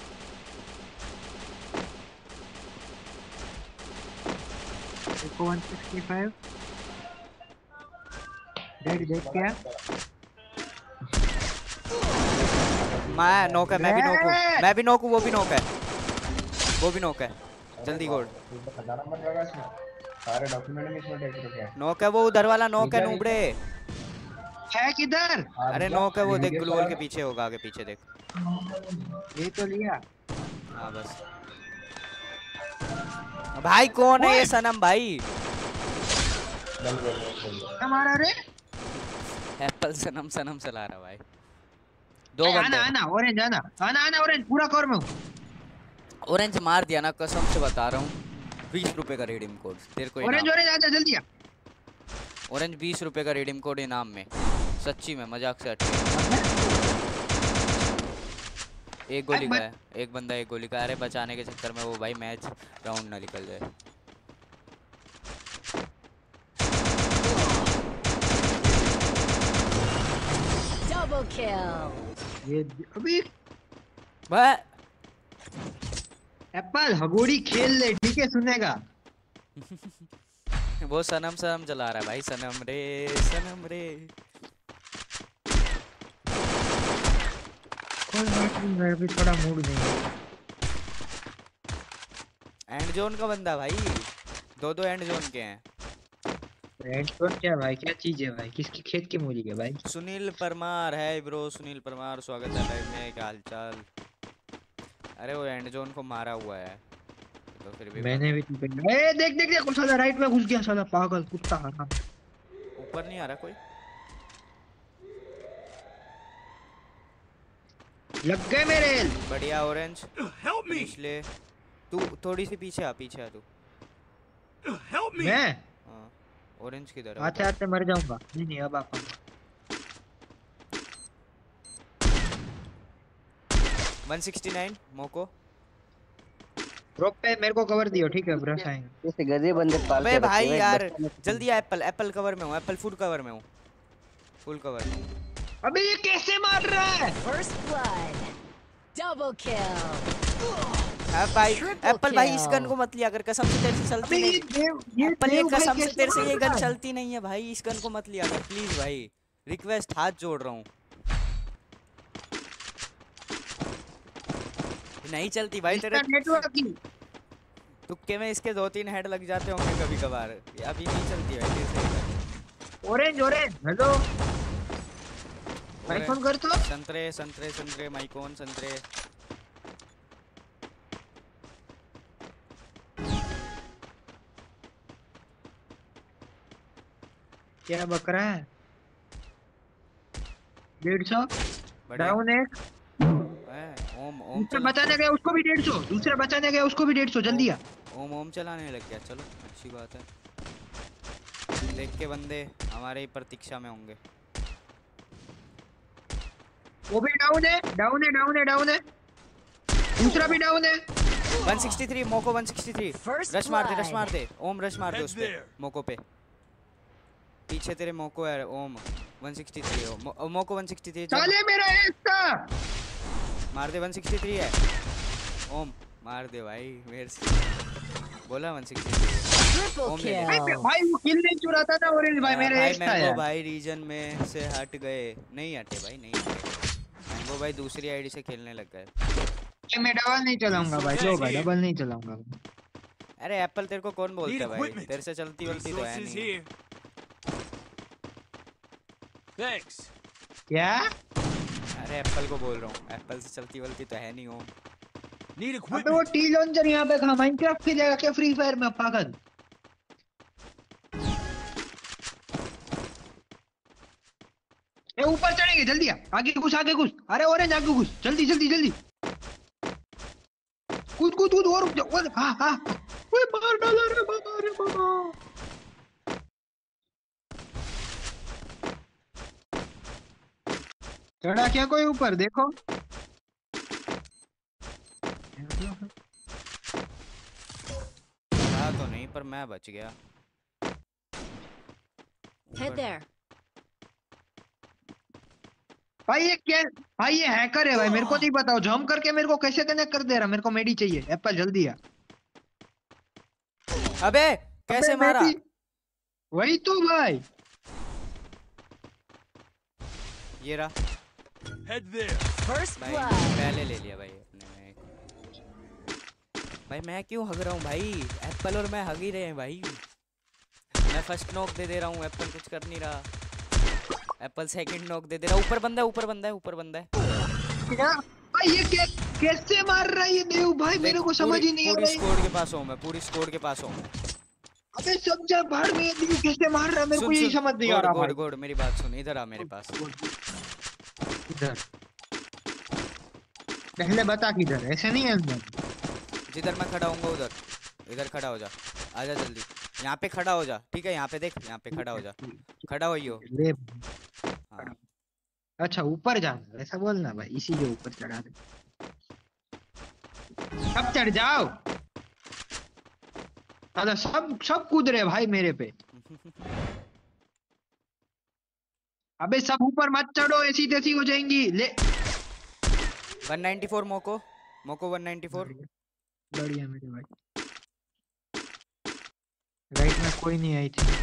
देखो एक सौ पैंसठ डेड देख क्या?
मैं नॉक है, मैं भी नॉक हूँ, मैं भी नॉक हूँ, वो भी नॉक है, वो भी नॉक है। जल्दी गोल्ड।
सारे डॉक्यूमेंट में इसमें देख रखे हैं।
नॉक है वो, उधर वाला नॉक है नूबड़े।
है किधर?
अरे नॉक है वो, देख ग्लोअल के पीछे होगा, आगे पीछे देख।
ये तो लिया।
हाँ बस भाई, कौन है ये सनम भाई?
हमारा रे
एप्पल सनम सनम चला रहा भाई। दो
आना
बंदे।
आना ऑरेंज आना आना आना ऑरेंज पूरा कवर में हूं।
ऑरेंज मार दिया ना, कसम से बता रहा हूँ। बीस रुपए का रिडीम कोड तेरे को
ऑरेंज
इनाम।
ऑरेंज आजा जल्दी आ।
ऑरेंज बीस रुपए का रिडीम कोड इनाम में, सच्ची में, मजाक से हटके। एक गोली का है, एक बंदा एक गोली का। अरे बचाने के चक्कर में वो भाई मैच राउंड ना निकल जाए।
Double kill.
ये अभी
भाई
एप्पल हगोड़ी खेल ले, ठीक है सुनेगा।
वो सनम सनम चला रहा है भाई, सनम रे सनम रे।
कोई बात नहीं, मैं भी थोड़ा मूड नहीं है।
एंड जोन का बंदा भाई, दो दो एंड जोन के हैं।
रेड स्टोन क्या भाई, क्या चीज है भाई? किसकी खेत की मूली है भाई?
सुनील परमार है ब्रो, सुनील परमार स्वागत है लाइव में, क्या हालचाल? अरे वो एंड जोन को मारा हुआ है तो फिर भी
मैंने भी तो ए देख देख देख साला राइट में घुस गया, साला पागल कुत्ता हराम।
ऊपर नहीं आ रहा कोई।
लग गए मेरे।
बढ़िया ऑरेंज
Help me.
पिछले तू थोड़ी सी पीछे आ, पीछे आ तू।
Help me.
मैं
हाँ ऑरेंज किधर है?
आते आते मर जाऊंगा। नहीं नहीं अब आप
एक सौ उनहत्तर मोको।
ड्रॉप पे मेरे को कवर दियो, ठीक है ब्रश आएंगे।
जैसे गधे बंदे पालते
अबे
रखे
भाई
हुए,
यार
बचपन में-
जल्दी आ, एप्पल एप्पल कवर में हूँ, एप्पल फुल कवर में हूँ, फुल कवर।
अबे ये कैसे मार रहा है?
First blood. Double kill.
हाँ भाई
Triple
एप्पल भाई, इस
kill.
गन को मत लिया, अगर कसम से तेरे से चलती
अबे ये
नहीं।
देव ये
एप्पल ये
देव भाई
कसम से
कैसे
तेरे से ये
मार रहा
गन
है?
चलती नहीं है भाई, इस गन को मत लिया कर प्लीज भाई, रिक्वेस्ट, हाथ जोड़ रहा हूँ। नहीं चलती भाई तेरे।
इसका नेटवर्क ही
तुक्के में इसके दो तीन हेड लग जाते होंगे कभी कभार। ये अभी नहीं चलती है वैसे।
ऑरेंज ऑरेंज हेलो भाई फोन कर तो
संतरे संतरे संतरे माइकोन संतरे।
क्या बक रहा है? डेढ़ सौ डाउन एक।
ओम ओम
दूसरा बचाने गया उसको भी डेढ़ सौ। दूसरा बचाने गया उसको भी डेढ़ सौ। जल्दी आ।
ओम ओम चलाने लग गया। चलो अच्छी बात है। देख के बंदे हमारे ही प्रतीक्षा में होंगे।
वो भी डाउन है डाउन है डाउन है डाउन है। दूसरा भी डाउन है।
वन सिक्सटी थ्री मोको वन सिक्सटी थ्री। रश मार दे रश मार दे ओम रश मार दे उस पे मोको पे। पीछे तेरे मोको है ओम वन सिक्सटी थ्री है। मो, मोको वन सिक्सटी थ्री।
साले मेरा इसका
मार दे वन सिक्सटी थ्री है। ओम मार दे भाई मेरे से बोला वन सिक्सटी थ्री। ओम ले ले।
भाई वो किल नहीं चुराता था ऑरेंज भाई मेरे
भाई
इसका है।
मैंगो भाई रीजन में से हट गए। नहीं हटे भाई नहीं हटे। मैंगो भाई दूसरी आईडी से खेलने लग गए।
मैं डबल नहीं चलाऊंगा भाई। लो भाई डबल नहीं चलाऊंगा।
अरे एप्पल तेरे को कौन बोलता है भाई? तेरे से चलती वलती तो है नहीं।
Thanks.
क्या?
अरे एप्पल को बोल रहा हूँ। एप्पल से चलती वलती तो है नहीं हो।
Need
अबे वो टी लॉन्चर यहाँ पे कहाँ माइनक्राफ्ट खेलेगा क्या फ्री फायर में पागल? ए ऊपर चढ़ेंगे जल्दी आ। आगे घुस आगे घुस। अरे ऑरेंज आगे घुस जल्दी जल्दी जल्दी। कूद कूद कूद और और हाँ हाँ ओए मार डाला रे बाबा रे बाबा। चढ़ा क्या कोई ऊपर देखो?
चढ़ा तो नहीं पर मैं बच गया।
Head there.
भाई ये क्या? भाई ये हैकर है भाई। मेरे को नहीं बताओ जंप करके मेरे को कैसे कनेक्ट कर दे रहा। मेरे को मेडी चाहिए। एप्पल जल्दी आ।
अबे कैसे मारा?
वही तो भाई।
ये रहा।
Head there.
First
भाई
blood.
पहले ले लिया भाई अपने में। भाई मैं क्यों हग रहा हूँ भाई? एप्पल और मैं हग ही रहे हैं भाई। मैं फर्स्ट नॉक दे दे रहा हूँ। एप्पल कुछ कर नहीं रहा। एप्पल सेकंड नॉक दे दे रहा। ऊपर बंदा है ऊपर बंदा है ऊपर बंदा है।
क्या? भाई ये कै, कैसे मार रहा है ये देव भाई? मेरे को समझ ही नहीं आ रहा है।
पूरी स्क्वाड के पास हूँ मैं। पूरी स्क्वाड के पास हूँ।
अबे सब जा भाड़ में ये देव कैसे मार रहा है? मेरे को यही समझ नहीं आ रहा
भाई। गोड मेरी बात सुन। इधर आ मेरे पास।
इधर पहले बता किधर? ऐसे नहीं है अंदर।
जिधर मैं खड़ा हूँगा उधर। इधर खड़ा हो जा। आजा जल्दी। यहाँ पे खड़ा हो जा। ठीक है यहाँ पे देख। यहाँ पे खड़ा हो जा। खड़ा हो यो। हाँ।
अच्छा ऊपर जाना ऐसा बोलना भाई। इसी के ऊपर चढ़ा दे। अब चढ़ जाओ। अरे सब सब कूद रहे भाई मेरे पे। अबे सब ऊपर मत चढ़ो। ऐसी तैसी हो जाएंगी। ले
वन नाइंटी फोर मोको। मोको वन नाइंटी फोर।
बढ़िया मेरे भाई। राइट में कोई नहीं आई थी।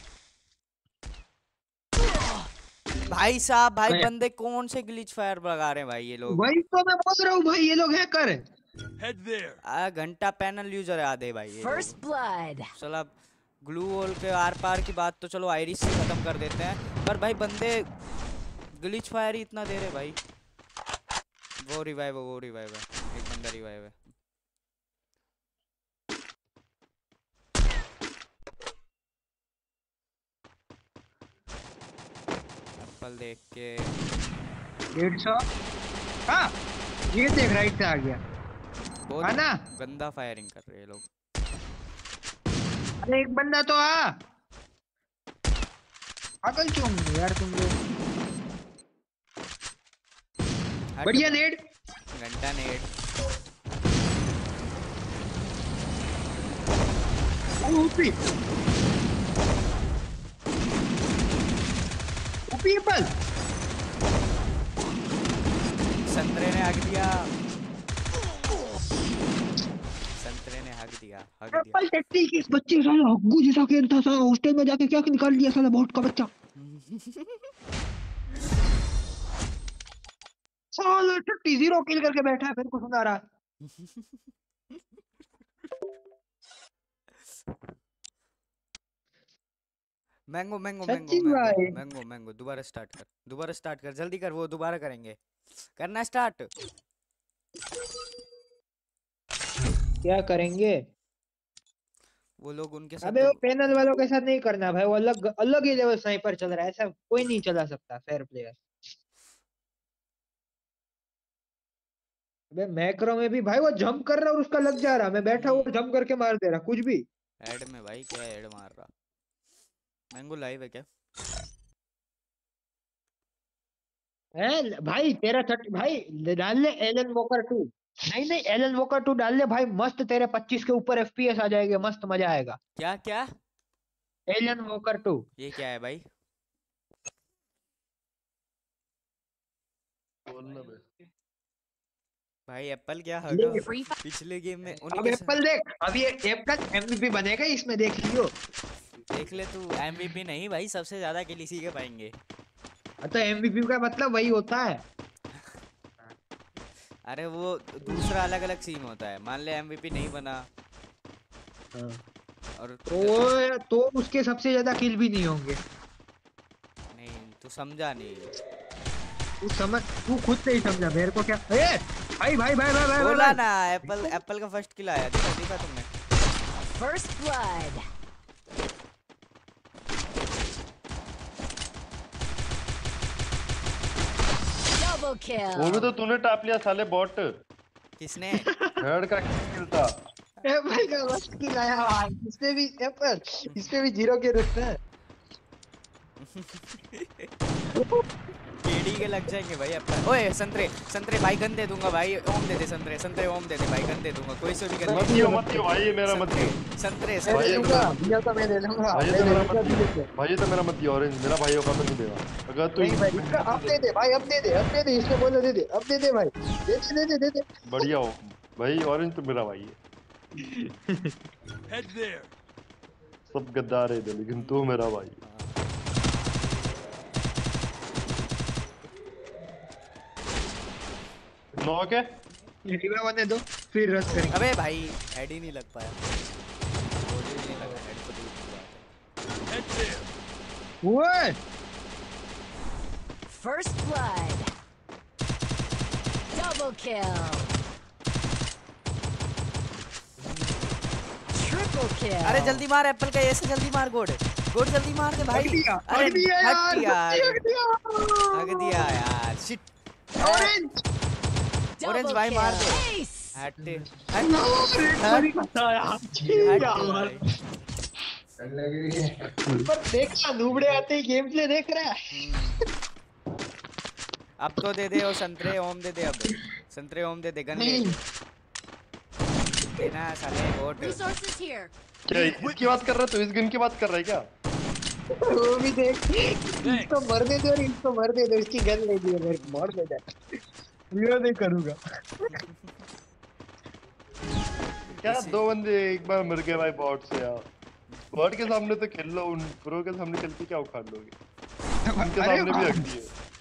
भाई साहब भाई बंदे कौन से ग्लिच फायर लगा रहे हैं भाई ये लोग?
वही तो मैं बोल रहा हूँ भाई। ये लोग हैकर है।
Head there.
आ घंटा पैनल यूजर है आधे भाई ये।
First blood.
चलो अब ग्लू वॉल के आर पार की बात तो चलो आयरिस से खत्म कर देते हैं। पर भाई बंदे ग्लिच फायर ही इतना दे रहे भाई। वो रिवाइव है वो रिवाइव है। एक बंदा रिवाइव है। एप्पल देख के
डेढ़ सौ। हाँ ये देख राइट से आ गया।
बहुत
ना
गंदा फायरिंग कर रहे हैं लोग।
अरे एक बंदा तो आ। पागल क्यों यार तुम लोग? बढ़िया नेड।
घंटा नेड।
OP OP Apple.
संतरे ने हक दिया। संतरे ने हक दिया हक दिया।
एप्पल टट्टी के इस बच्चे साला हग्गू जैसा खेलता था। हॉस्टल में जाके क्या निकाल लिया साला बॉट का बच्चा। साला टट्टी जीरो किल करके बैठा है। फिर को सुना रहा।
मैंगो मैंगो मैंगो
सच्ची
मैंगो
भाई
मैंगो मैंगो दोबारा स्टार्ट कर, दोबारा स्टार्ट कर, जल्दी कर, वो दोबारा करेंगे, करना स्टार्ट।
क्या करेंगे?
वो लोग उनके साथ
अबे
जो
वो पैनल वालों के साथ नहीं करना भाई, वो अलग अलग ही लेवल स्नाइपर चल रहा है, ऐसा कोई नहीं चला सकता फेयर प्लेयर। अबे मैक्रो में भी भाई वो जंप कर रहा है और उसका लग जा रहा, मैं बैठा हुआ जंप करके मार दे रहा कुछ भी।
ऐड में भाई क्या ऐड मार रहा। मैंगो लाइव है क्या?
है भाई तेरा थर्टी भाई डाल ले एलन वॉकर टू। नहीं नहीं एलन वॉकर टू डाल ले भाई, मस्त तेरे पच्चीस के ऊपर एफपीएस आ जाएंगे, मस्त मजा आएगा।
क्या क्या?
Alan Walker too.
ये क्या है भाई?
बोलना बे।
भाई एप्पल क्या
ले।
होगा
Free Fire.
पिछले गेम में
अब
उन्हीं के
एप्पल देख, अभी ये एप्पल एमवीपी बनेगा इसमें, देख लियो।
साथ- देख ले तू, एमवीपी नहीं भाई, सबसे ज्यादा किल इसी के पाएंगे।
तो एमवीपी का मतलब वही होता है।
अरे वो दूसरा अलग अलग सीन होता है, मान ले एमवीपी नहीं बना
हाँ।
और
तो वो तो उसके सबसे ज्यादा किल भी नहीं होंगे।
नहीं तू समझा नहीं।
तू समझ, तू खुद से ही समझा, मेरे को क्या। ए भाई भाई भाई भाई भाई
बोला
भाई
ना एप्पल एप्पल का फर्स्ट किल आया, देखा देखा तुमने?
First blood. Double kill.
वो भी तो तूने टाप लिया साले बॉट।
किसने?
हेड का किल था।
एप्पल का फर्स्ट किल आया भाई, इसमें भी एप्पल, इसमें भी जीरो के रुक है।
केडी के लग जाएंगे भाई एप्पल। ओए संतरे संतरे भाई गन दे दूंगा भाई, ओम दे दे संतरे, संतरे ओम दे दे भाई, गन दे दूंगा, कोई से भी गन
मत
दे
दियो मत दियो भाई, ये मेरा मत दियो।
संतरे
मैं
भाई
दे
ये
दूंगा,
तो
दिया तो मैं दे दूंगा।
भाई ये
मैं
तो
दे
मेरा
दूंगा,
मत
दिया
दियो,
तो।
भाई ये तो मेरा मत दियो ऑरेंज, मेरा भाई होगा तो नहीं देगा। अगर तू
नहीं भाई इसका अब दे दे भाई, अब दे दे, अब दे दे, इसने बोला दे दे, अब दे दे भाई, दे दे दे दे दे दे।
बढ़िया हो भाई, ऑरेंज तो मेरा भाई है।
Head there.
सब गद्दार है इधर, लेकिन तू मेरा भाई है। नॉक है।
रिवाइव होने दो फिर रश करेंगे।
अबे भाई हेड ही नहीं लग पाया, बॉडी नहीं लगा, हेड तो दूर की बात है।
Head there.
ओए
First blood. Double kill. Triple kill.
अरे जल्दी मार एप्पल का, ऐसे जल्दी मार गोड, गोड जल्दी मार दे भाई।
हक दिया,
अरे
हक दिया
हट
यार,
यार,
हक दिया।
हक दिया यार, शिट।
ऑरेंज
ऑरेंज
Double
भाई मार
kill.
दो।
Ace.
हट हट
सॉरी बताया
हट
यार।
भाई।
पर देखा नूबड़े आते ही गेम प्ले देख रहा है।
हम्म। अब तो दे दे, और संतरे ओम दे दे, अब संतरे ओम दे दे, गन ले देना साले गोड।
Resources here.
क्या इसकी बात कर रहा है तू? इस गन की बात कर रहा है क्या?
वो भी देख, इसको मर दे दो और इसको मर दे दो, इसकी गन ले दी मेरे को, मार दे दे। ये नहीं करूंगा।
क्या दो बंदे एक बार मर गए भाई बॉट से यार। बॉट के सामने तो खेल लो, उन प्रो के सामने खेल के क्या उखाड़ लोगे? उनके
अरे
सामने भी
वाह।
हक दिए।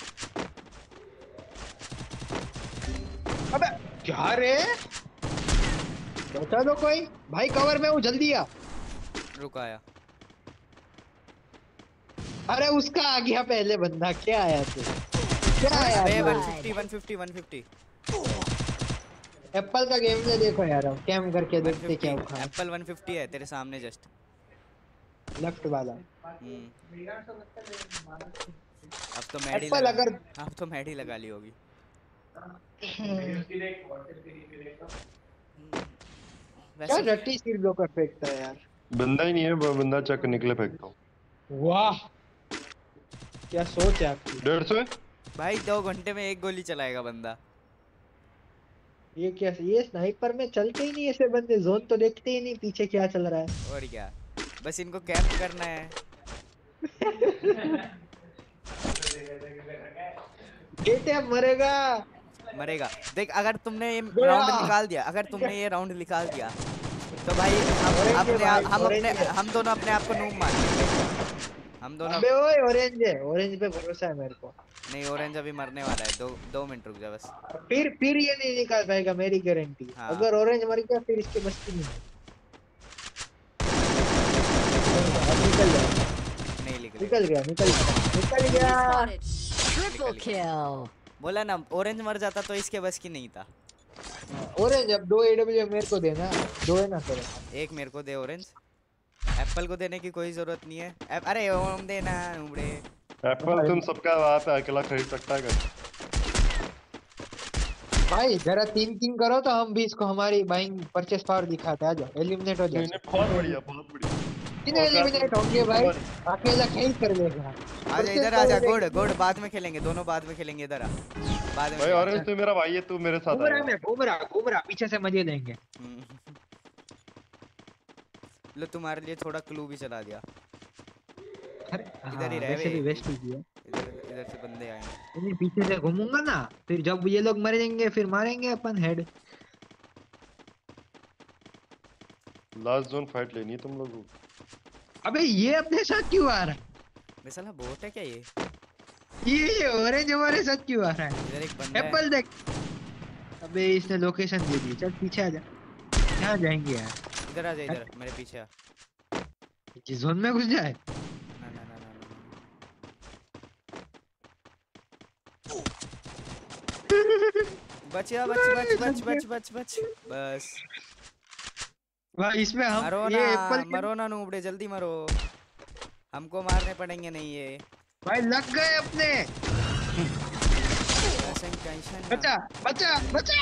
अबे क्या रे, बता दो कोई भाई, कवर में हूँ जल्दी आ।
रुक आया।
अरे उसका आ गया पहले बंदा, क्या आया तू, क्या आया
अबे
तू?
One fifty one fifty one fifty
apple का गेम प्ले देखो यार, अब कैम करके देखते क्या उखा।
एप्पल वन फिफ्टी है तेरे सामने जस्ट
लेफ्ट वाला।
अब तो मैडी
एप्पल
लगा,
अगर
अब तो मैडी लगा ली होगी।
क्या
वैसे
रट्टी सिर ब्लॉकर फेंकता है यार।
बंदा ही नहीं है, वो बंदा चक निकले फेंकता हूँ।
वाह क्या सोच है आपकी।
डेढ़ सौ है
भाई दो घंटे में एक गोली चलाएगा बंदा।
ये क्या, ये स्नाइपर में चलते ही नहीं ऐसे बंदे, जोन तो देखते ही नहीं पीछे क्या चल रहा है।
और क्या, बस इनको कैंप करना है।
गेटे अब मरेगा।
मरेगा देख, अगर तुमने ये
गया।
राउंड निकाल दिया, अगर तुमने ये राउंड निकाल दिया तो भाई हम
ऑरेंज है
अपने
भाई,
आप- हम
ऑरेंज
अपने
है।
हम दोनों अपने आप को नूब मानेंगे। हम दोनों
अबे ओए ऑरेंज है, ऑरेंज पे भरोसा है मेरे को।
नहीं, ऑरेंज अभी मरने वाला है, दो दो मिनट रुक जा बस।
फिर फिर ये नहीं निकाल पाएगा, मेरी गारंटी।
हाँ।
अगर ऑरेंज मर गया फिर इसके बस की नहीं है। अब निकल जाए।
नहीं
निकल गया निकल गया निकल
Enemy
गया।
spotted. Triple kill.
बोला ना ऑरेंज मर जाता तो इसके बस की नहीं था।
ऑरेंज अब दो एडब्ल्यू मेरे को देना, दो है ना तेरे पास।
एक मेरे को दे ऑरेंज, एप्पल को देने की कोई जरूरत नहीं है। एप, अरे ओम देना उबड़े।
एप्पल तुम सबका वहाँ पे अकेला खरीद सकता है क्या?
भाई जरा तीन तीन करो तो हम भी इसको हमारी बाइंग परचेस पावर दिखाते हैं। आ जाओ एलिमिनेट हो जाओ।
नहीं नहीं बहुत बढ़िया बहुत बढ़िया।
कितने एलिमिनेट होंगे भाई, अकेला खेल कर लेगा।
आजा इधर आजा, गुड गुड, बाद में खेलेंगे दोनों, बाद में खेलेंगे, इधर आ बाद में
भाई
खेलेंगे।
ऑरेंज तू मेरा भाई है, तू मेरे साथ
घूम रहा
आएगा।
मैं घूम रहा घूम रहा पीछे से मजे लेंगे।
हम्म। लो तुम्हारे लिए थोड़ा क्लू भी चला दिया।
अरे
इधर ही
हाँ,
रह
वैसे भी
बे।
वेस्ट ही किया।
इधर इधर से बंदे आएंगे।
नहीं पीछे से घूमूंगा ना, फिर जब ये लोग मरेंगे फिर मारेंगे अपन हेड।
लास्ट जोन फाइट लेनी है तुम लोगों को।
अबे ये अपने साथ क्यों आ रहा है?
बे साला बोट है क्या ये?
ये ये ऑरेंज हमारे साथ क्यों आ रहा है?
इधर एक बंदा है।
एप्पल देख। अबे इसने लोकेशन दे दी, चल पीछे आ जा। कहाँ जाएंगे यार?
इधर आ जा, इधर मेरे पीछे आ।
किस जोन में घुस जाए?
ना ना ना ना ना। बचिया बच बच बच बच बच बच बस।
भाई इसमें हम
मरो
ये
ना
एप्पल के-
मरो ना नूबड़े, जल्दी मरो, हमको मारने पड़ेंगे नहीं ये।
भाई लग गए अपने।
टेंशन टेंशन ना।
बचा बचा बचा।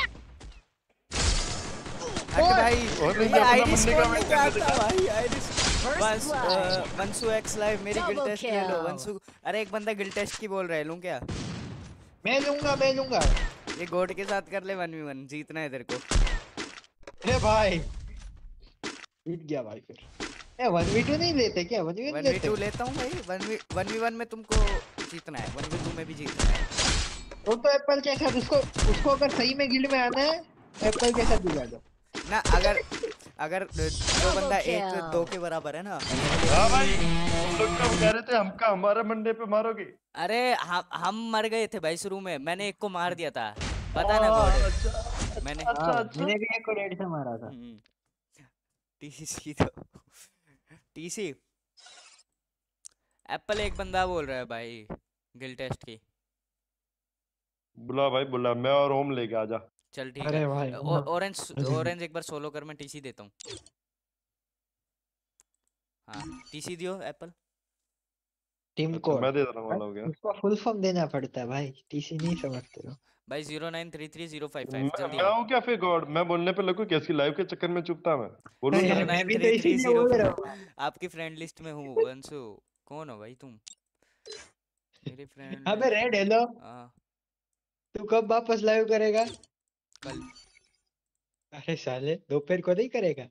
हट भाई,
और
ये
अपना
आइरिस
बनने का
कौन
वेट
लेके
कर
आता
देता।
भाई? Iris
First
once
blood.
वंसु एक्स लाइव मेरी गिल
Double
टेस्ट ले लो
kill.
वंसु। अरे एक बंदा गिल टेस्ट की बोल रहा है, लूं क्या?
मैं लूंगा मैं लूंगा।
ये गोड के साथ कर ले, वन वी वन जीतना है तेरे को।
अरे भाई जीत गया भाई फिर। ए वन वी टू नहीं लेते क्या? One v one
one v
लेते।
टू लेता हूँ भाई, one v one v one में तुमको जीतना है, वन वी टू में भी जीतना है।
तो तो एप्पल के साथ उसको उसको अगर सही में गिल्ड में आना है एप्पल के साथ दिला दो
ना। अगर अगर दो बंदा एक
kill.
दो के बराबर है ना।
हाँ भाई तुम लोग तो कह रहे थे हमका हमारे मंडे पे मारोगे।
अरे हम हम मर गए थे भाई शुरू में, मैंने एक को मार दिया था, पता ना गोड।
अच्छा
मैंने
अच्छा
हाँ,
अच्छा।
मैंने भी एक को रेड से मारा था।
टीसी तो टीसी एप्पल एक बंदा बोल रहा है भाई गिल टेस्ट की।
बुला भाई बुला, मैं और ओम लेके आजा।
चल ठीक
अरे
है।
भाई,
ओ-
हाँ।
ऑरेंज ऑरेंज एक बार सोलो कर, मैं टीसी देता हूँ। हाँ टीसी दियो एप्पल।
टीम
अच्छा
कोड
मैं दे रहा वाला हो गया।
उसको फुल फॉर्म देना पड़ता है भाई, टीसी नहीं समझते हो।
भाई zero nine three three zero five five
मैं
जल्दी
मैं
आओ।
हूँ क्या फिर गॉड? मैं बोलने पे लगू कैसी लाइव के चक्कर में चुपता मैं बोलूँ
नहीं,
क्या?
मैं
नाइन
भी
थ्री
तो
थ्री
इसीलिए
जीरो
बोल रहा हूँ।
आपकी फ्रेंड लिस्ट में हूँ वंशु। कौन हो भाई तुम? मेरी फ्रेंड
अबे रेड हेलो,
हाँ
तू कब वापस लाइव करेगा?
कल।
अरे साले दोपहर को नहीं करेगा?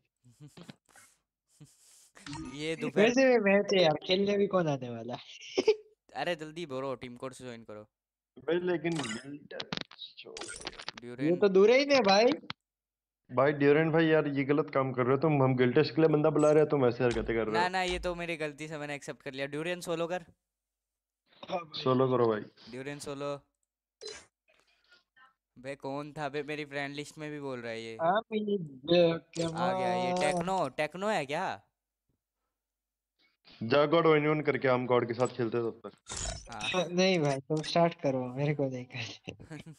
ये दोपहर।
वैसे भी मैच है यार, खेलने भी कौन आने वाला है?
अरे जल्दी बोलो, टीम कोड से ज्वाइन करो।
भाई लेकिन गिल्ड-
ये
ड्यूरेन
तो दूर ही नहीं भाई।
भाई ड्यूरेंट भाई यार ये गलत काम कर रहे हो तुम। हम गिल्ड टेस्ट के लिए बंदा बुला रहे हो, तुम ऐसे हरकतें कर रहे
ना
हो।
ना, ये तो मेरी गलती से मैंने एक्सेप्ट कर लिया। ड्यूरेन सोलो कर,
सोलो करो भाई।
ड्यूरेन सोलो। बे कौन था बे? मेरी फ्रेंड लिस्ट में भी बोल रहा है ये।
आप ही
आ गया ये टेक्नो। टेक्नो है क्या?
जा गॉड वन वन करके हम गॉड के साथ खेलते तब तक।
हाँ
नहीं भाई तुम स्टार्ट करो, मेरे को नहीं करना।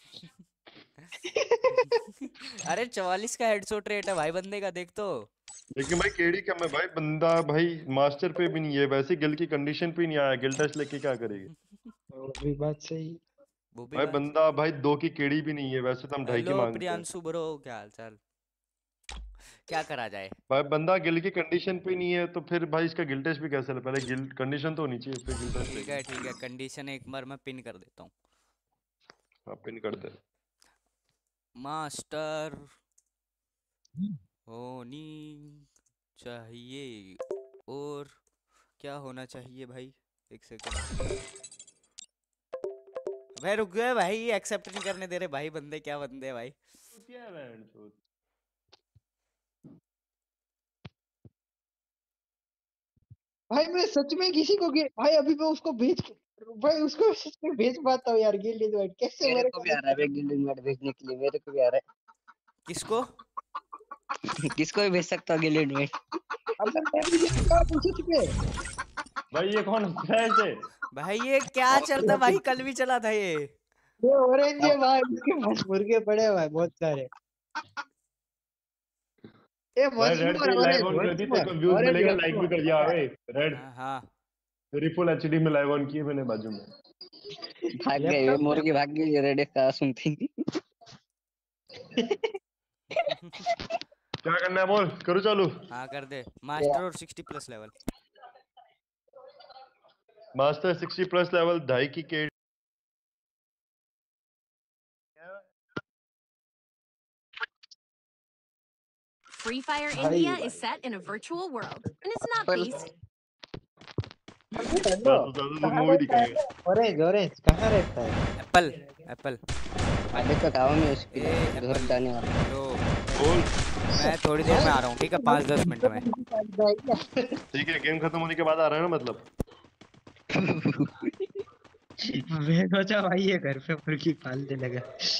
अरे चवालीस का हेडशॉट रेट है भाई बंदे का, देख तो।
लेकिन भाई केडी कम है भाई, बंदा भाई मास्टर पे भी नहीं है, वैसे गिल्ड की कंडीशन पे नहीं आया। गिल्ड टेस्ट लेके क्या करेगी?
वो भी बात सही।
वो भी
भाई
बात-
बंदा भाई दो की केडी भी नहीं है, वैसे तो हम ढाई की
हेलो
मांगते हैं।
प्रियांशु ब्रो, क्या हाल चाल? क्या करा जाए?
भाई बंदा गिल्ड की कंडीशन पे नहीं है तो फिर भाई इसका गिल्ड टेस्ट भी कैसे ले? पहले गिल्ड कंडीशन तो होनी चाहिए फिर गिल्ड टेस्ट।
ठीक है ठीक है, कंडीशन एक बार मैं पिन कर देता हूँ।
हाँ पिन कर दे।
मास्टर होनी चाहिए। और क्या होना चाहिए भाई? एक सेकंड भाई, रुक गए भाई, एक्सेप्ट नहीं करने दे रहे भाई बंदे। क्या बंदे हैं भाई?
भाई मैं सच में किसी को गे- भाई अभी मैं उसको भेज भाई उसको सच में भेज पाता हूँ यार गिल्ड इनवाइट कैसे?
मेरे
मेरे
को भी आ रहा है गिल्ड इनवाइट भेजने के लिए, मेरे को भी आ रहा
किसको?
है। किसको भी भेज सकता हूँ गिल्ड इनवाइट।
अगर मैं भी भेजता हूँ तो सच में
भाई ये कौन हंस रहा है ऐसे?
भाई ये क्या चलता भाई, कल भी चला था ये।
ये ऑरेंज है भाई, इसके पास मुर्गे पड़े हुए हैं बहुत सारे। ये
भाई
once
रेड
more,
पे लाइव
orange,
ऑन कर
once
दी,
more,
तेरे को व्यूज
orange,
मिलेगा,
once
लाइक
more.
भी कर दिया। अबे रेड
हाँ हाँ।
तेरी फुल एचडी में लाइव ऑन की है मैंने बाजू में।
भाग गए
लैपटॉप में
मुर्गी, भाग गई रेड का सुनती।
क्या करना है बोल, करूँ चालू?
हाँ कर दे, मास्टर और sixty plus level.
Master sixty plus level ढाई की के।
Free Fire
भाई
India
भाई
is set in a virtual world and is not
पर
based.
हेलो,
मैं तो ज्यादा तो
कहाँ
मूवी
रहता है?
दिखाएगा।
ऑरेंज, ऑरेंज कहाँ रहता है?
Apple apple.
आगे तो गाँव में उसके
ए
घर
एप्पल
जाने वाला।
लो,
बोल।
मैं थोड़ी देर में आ रहा हूँ, ठीक है, पाँच दस मिनट में।
ठीक है, गेम खत्म होने के बाद आ रहा है ना मतलब?
मैं सोचा भाई ये घर पे मुर्गी पालने लगा।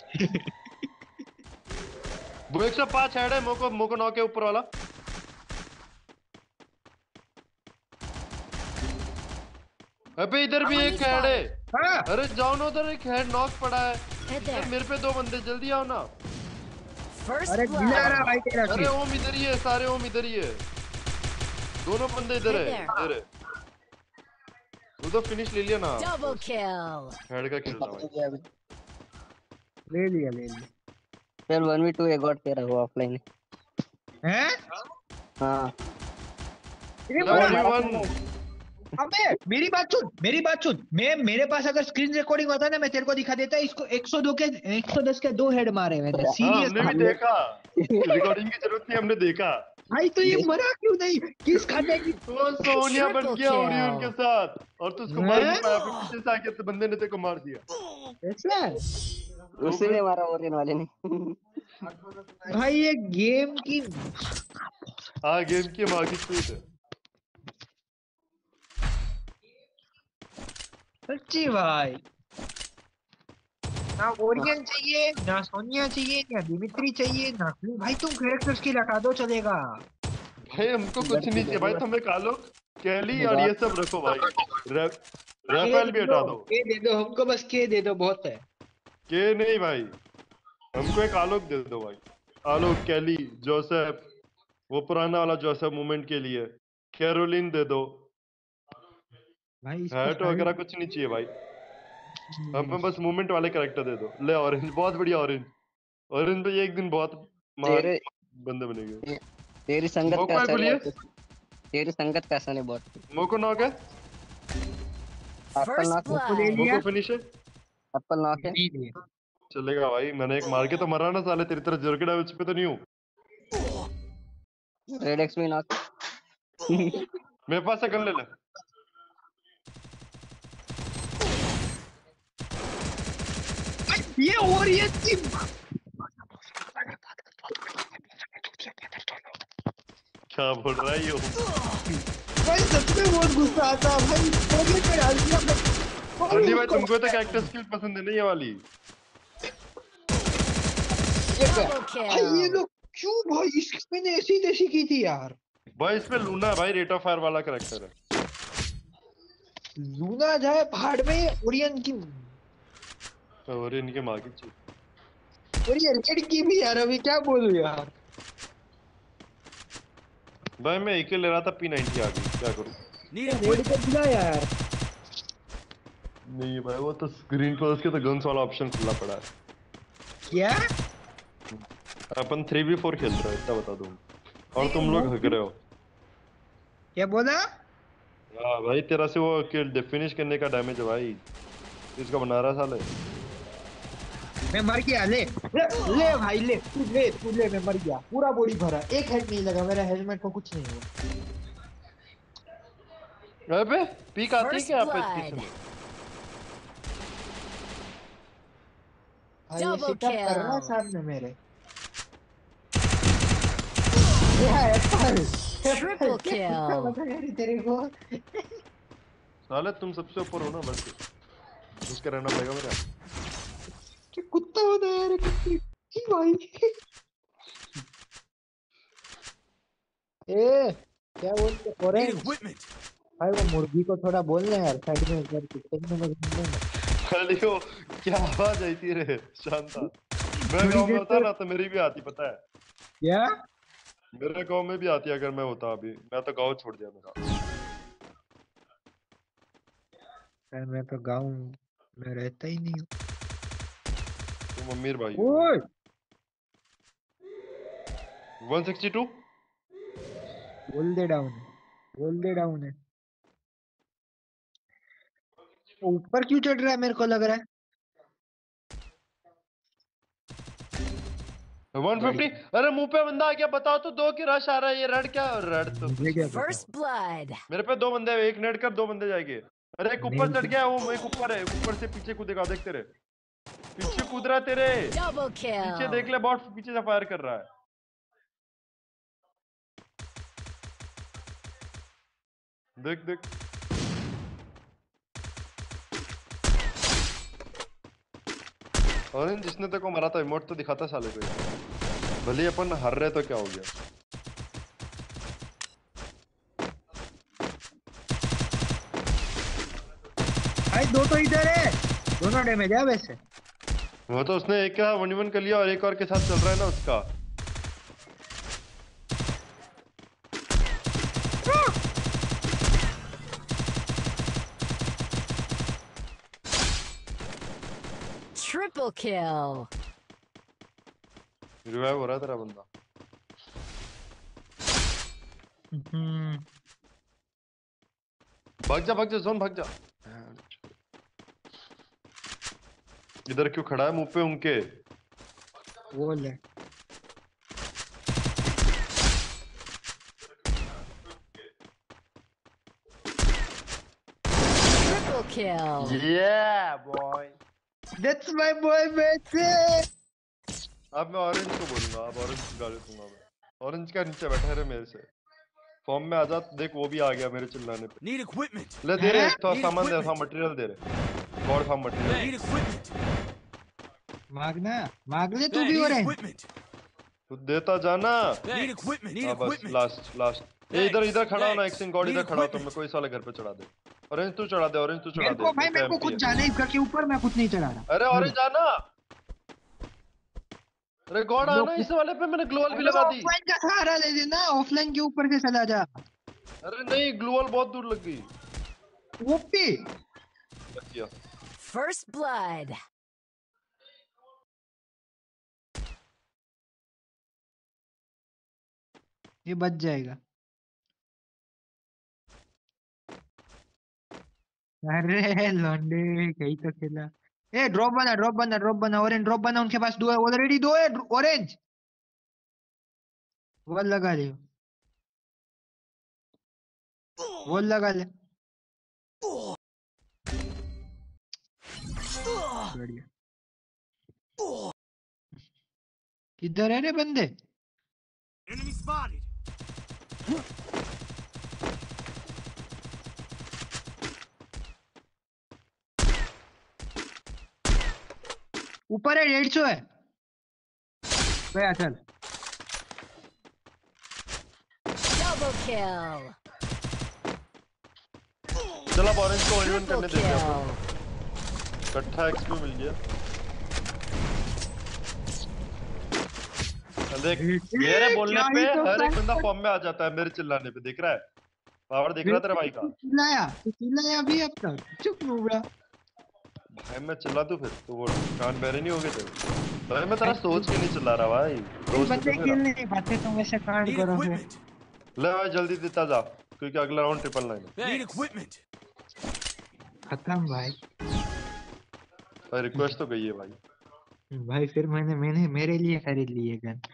वो एक सौ पाँच हेड है, मोको मोको नौ के ऊपर वाला। अबे इधर भी एक हेड है।
हाँ,
अरे जाओ ना उधर, एक हेड नॉक पड़ा है।
Head
यार
there.
मेरे पे दो बंदे, जल्दी आओ ना।
First
अरे
blood.
गिला रहा भाई तेरा
अरे
किल।
ओम इधर ही है, सारे ओम इधर ही है। दोनों बंदे इधर है,
Right there.
इधर है। उधर फिनिश ले लिया ना।
Double kill.
हेड का किल था भाई।
ले लिया, ले लिया।
चल वन वी टू एक और तेरा हुआ ऑफलाइन।
हैं?
हाँ
ये
वन
बोला,
वी वन।
अबे मेरी बात सुन, मेरी बात सुन। मैं मेरे पास अगर स्क्रीन रिकॉर्डिंग होता ना, मैं तेरे को दिखा देता इसको एक सौ दो के एक सौ दस के दो हेड मारे मैंने,
हाँ
सीरियस।
हमने भी देखा, रिकॉर्डिंग की जरूरत नहीं, हमने देखा।
भाई तो ये मरा क्यों नहीं? किस खाते की?
वो सोनिया बन
Triple
गया
kill.
ओरियन के साथ, और तो उसको मार नहीं
हैं?
पाया, फिर पीछे से आके तो बंदे ने तेरे को मार दिया।
ऐसा?
उसी ने मारा ओरियन वाले ने।
भाई ये गेम की
हाँ गेम की मार्केट स्वीट है।
सच्ची भाई, ना ओरियन चाहिए, ना सोनिया चाहिए, ना दिमित्री चाहिए, ना भाई तुम कैरेक्टर्स की लगा दो चलेगा।
भाई हमको कुछ नहीं चाहिए भाई, तुम्हें कालो कैली और ये सब रखो भाई। रे, राफेल भी हटा दो।
के दे दो हमको, बस के दे दो, बहुत है।
के नहीं भाई, हमको एक आलोक दे दो भाई। आलोक, कैली, जोसेफ, वो पुराना वाला जोसेफ मूवमेंट के लिए, कैरोलिन दे दो।
भाई इसको
हैट वगैरह कुछ नहीं चाहिए भाई, हमें बस मूवमेंट वाले कैरेक्टर दे दो। ले ऑरेंज, बहुत बढ़िया ऑरेंज। ऑरेंज पे एक दिन बहुत मार
तेरे
बंदे बनेंगे।
तेरी संगत
मोको
का
है
असर
बोलिए।
है। तेरी संगत का असर है बहुत।
मोको नॉक है,
एप्पल
First
नॉक है।
blood.
मोको फिनिश है।
एप्पल नॉक है।
चलेगा भाई, मैंने एक मार के तो मरा ना साले, तेरी तरह जरके डैमेज पे तो नहीं हूँ।
रेड एक्स भी नॉक।
मेरे पास से गन ले ले।
ये ओरियन की
क्या बोल रहा है ये?
भाई सच में बहुत गुस्सा आता है भाई, ओरियन पे डाल दिया।
रंडी भाई तुमको तो कैरेक्टर स्किल पसंद है ना ये वाली?
Double
भाई ये
kill.
लोग क्यों भाई, इसमें मैंने ऐसी तैसी की थी यार।
भाई इसमें लूना है भाई, रेट ऑफ फायर वाला कैरेक्टर है।
लूना जाए पहाड़ में, ओरियन की
और इनके मार्केट चाहिए
ओरियन रेड की भी यार, अभी क्या बोलूं यार।
भाई। मैं एक ही ले रहा था, पी नाइंटी आ गई, क्या करूं?
रेड को दिला यार।
नहीं भाई, वो तो स्क्रीन पर उसके तो गन्स वाला ऑप्शन खुला पड़ा है।
क्या?
अपन थ्री वी फोर खेल रहे हो, इतना बता दूं। और तुम लोग हक रहे हो।
क्या बोला?
हाँ भाई, तेरा से वो किल फिनिश करने का डैमेज है भाई, इसका बना रहा साले।
मैं मर गया, ले ले, ले भाई ले, तू ले तू ले, मैं मर गया, पूरा बॉडी भरा, एक हेड नहीं लगा, मेरा हेलमेट को कुछ नहीं हुआ।
अबे पीक आती है
First
क्या आप
blood.
इसमें?
भाई ये
Double
सेटअप कर रहा है
kill.
सामने मेरे। ये एप्पल
Triple kill.
बताया नहीं तेरे को।
साले तुम सबसे ऊपर हो ना, बस उसका रहना पड़ेगा मेरा।
कि कुत्ता होता है यार, कुत्ती की भाई। ए क्या बोलते
Need
ऑरेंज?
equipment.
भाई वो मुर्गी को थोड़ा बोलना यार साइड में इधर किचन में मत
अलियो क्या आवाज आई थी रे शांता। मैं
थोड़ी
गांव में
देर
होता
तो
ना तो मेरी भी आती पता है।
क्या
मेरे गांव में भी आती अगर मैं होता अभी। मैं तो गांव छोड़ दिया मेरा।
यार मैं तो गांव में रहता ही नहीं हूँ।
तुम अमीर भाई हो।
ओए
वन सिक्सटी टू।
बोल दे डाउन है बोल दे डाउन है। वो ऊपर क्यों चढ़ रहा है मेरे को लग रहा है।
One fifty.
बढ़िया
अरे मुंह पे बंदा आ गया बताओ तो दो की रश आ रहा है ये रेड क्या रेड तो
मुझे
कुछ
क्या
नहीं।
पता
First blood.
मेरे पे दो बंदे हैं, एक नेट कर दो बंदे जाएंगे। अरे एक ऊपर
नहीं
चढ़ गया है, वो एक ऊपर है एक ऊपर से पीछे कूदेगा देख तेरे पीछे कूद रहा है तेरे
Double
पीछे देख
kill.
ले बॉट पीछे से फायर कर रहा है। देख देख ऑरेंज जिसने तेरे को मारा था इमोट तो दिखाता साले को ये। भले ही अपन हार रहे तो क्या हो गया।
भाई दो तो इधर है दोनों डैमेज है वैसे।
वो तो उसने एक का वन वन कर लिया और एक और के साथ चल रहा है ना उसका।
Triple kill.
रिवाइव हो रहा है तेरा बंदा।
हम्म
भाग जा भाग जा जोन भाग जा। इधर क्यों खड़ा है मुंह पे उनके।
वो ले
Triple kill.
Yeah boy।
That's my boy बेटे।
अब मैं ऑरेंज को बोलूंगा अब ऑरेंज की गाली दूंगा मैं। ऑरेंज का नीचे बैठा है रे मेरे से फॉर्म में आजा देख वो भी आ गया मेरे चिल्लाने पे।
Need equipment.
ले दे रहे
हैं?
थोड़ा
Need
सामान दे
equipment.
था मटेरियल दे रहे god form material.
Need equipment.
मांगना मांग ले तू भी
Need
और है।
equipment.
तू देता जाना।
Need equipment. Need
हाँ बस
equipment.
लास्ट लास्ट ये इधर इधर खड़ा हो ना एक सिंह गॉड
Need
इधर खड़ा हो तो
equipment.
मैं कोई साले घर पे चढ़ा दे। ऑरेंज तू चढ़ा दे ऑरेंज तू चढ़ा
मेरे
दे
को भाई
मेरे
मेरे को
पे एमपी
कुछ
है।
जाना है इसका के ऊपर मैं कुछ नहीं चढ़ा रहा।
अरे ऑरेंज आना। अरे गॉड
हम लोग
आना इस वाले पे मैंने ग्लोअल भी
अरे
लगा दी।
ऑफलाइन का सहारा ले लेना ऑफलाइन के ऊपर से चला जा।
अरे नहीं ग्लोअल बहुत दूर लग गई।
ओपी
लग गया।
First blood.
ये बच जाएगा। अरे लौंडे कहीं तो खेला। ए ड्रॉप बना ड्रॉप बना ड्रॉप बना ऑरेंज ड्रॉप बना उनके पास दो है ऑलरेडी दो है ऑरेंज। वॉल लगा ले वॉल लगा ले। बढ़िया किधर है रे बंदे।
Enemy spotted.
ऊपर है डेढ़ सौ है गया चल।
Double kill.
चल अब ऑरेंज को वन
Triple
करने देते हैं
kill.
अपन। इकट्ठा एक्सपी मिल गया। देख मेरे बोलने
क्या
पे
ही तो
हर एक
कर-
बंदा फॉर्म में आ जाता है मेरे चिल्लाने पे देख रहा है। पावर देख रहा है तेरे भाई का।
तू चिल्लाया तू चिल्लाया भी अब तक चुप नुबड़ा।
भाई मैं चिल्ला दूं फिर तो वो कान बहरे नहीं हो गए तेरे। भाई मैं तेरा सोच के नहीं चिल्ला रहा भाई
कोई
दोस्त
बंदे
है
खेल
मेरा।
नहीं पाते तुम वैसे कांड
Need
करो फिर।
equipment.
ले भाई जल्दी देता जा क्योंकि अगला राउंड ट्रिपल नाइन है।
Need equipment.
खत्म भाई।
भाई रिक्वेस्ट तो गई है भाई।
भाई फिर मैंने मैंने मेरे लिए खरीद ली है गन।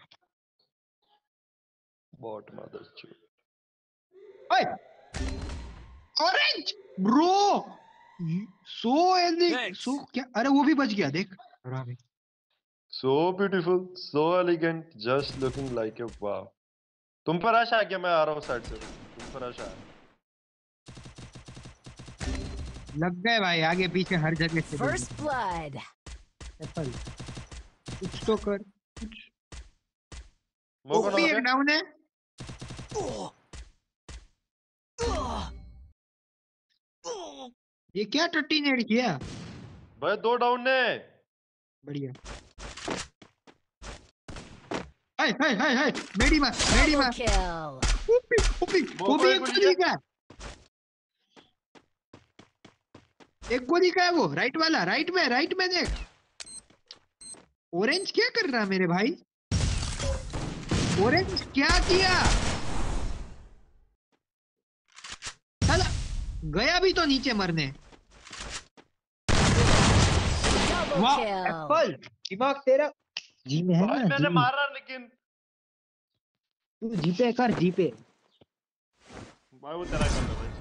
बॉट मदर
ओए ऑरेंज ब्रो सो एलिग
Thanks.
सो क्या अरे वो भी बच गया देख हरामी।
So beautiful so elegant just looking like a wow. तुम पर आशा है क्या मैं आ रहा हूँ साइड से तुम पर आशा है।
लग गए भाई आगे पीछे हर जगह से
First blood.
एप्पल कुछ तो कर कुछ।
मौका ना
ओपी
हो
एक
गया।
डाउन है।
Oh.
ये क्या टट्टी नेड किया?
भाई दो डाउन ने।
बढ़िया। हाय हाय हाय हाय मेडी मार मेडी
Double
मार।
kill.
ओपी ओपी
वो
ओपी
कोई
एक
गोली
गोली
है।
का है। एक गोली का है वो राइट वाला राइट में राइट में देख। ऑरेंज क्या कर रहा है मेरे भाई? ऑरेंज क्या किया? साला गया भी तो नीचे मरने।
Double
वाह
kill.
एप्पल दिमाग तेरा जी में है
भाई
ना
मैंने
जी।
मारा लेकिन
तू जीपे कर जीपे।
भाई वो तेरा कर भाई।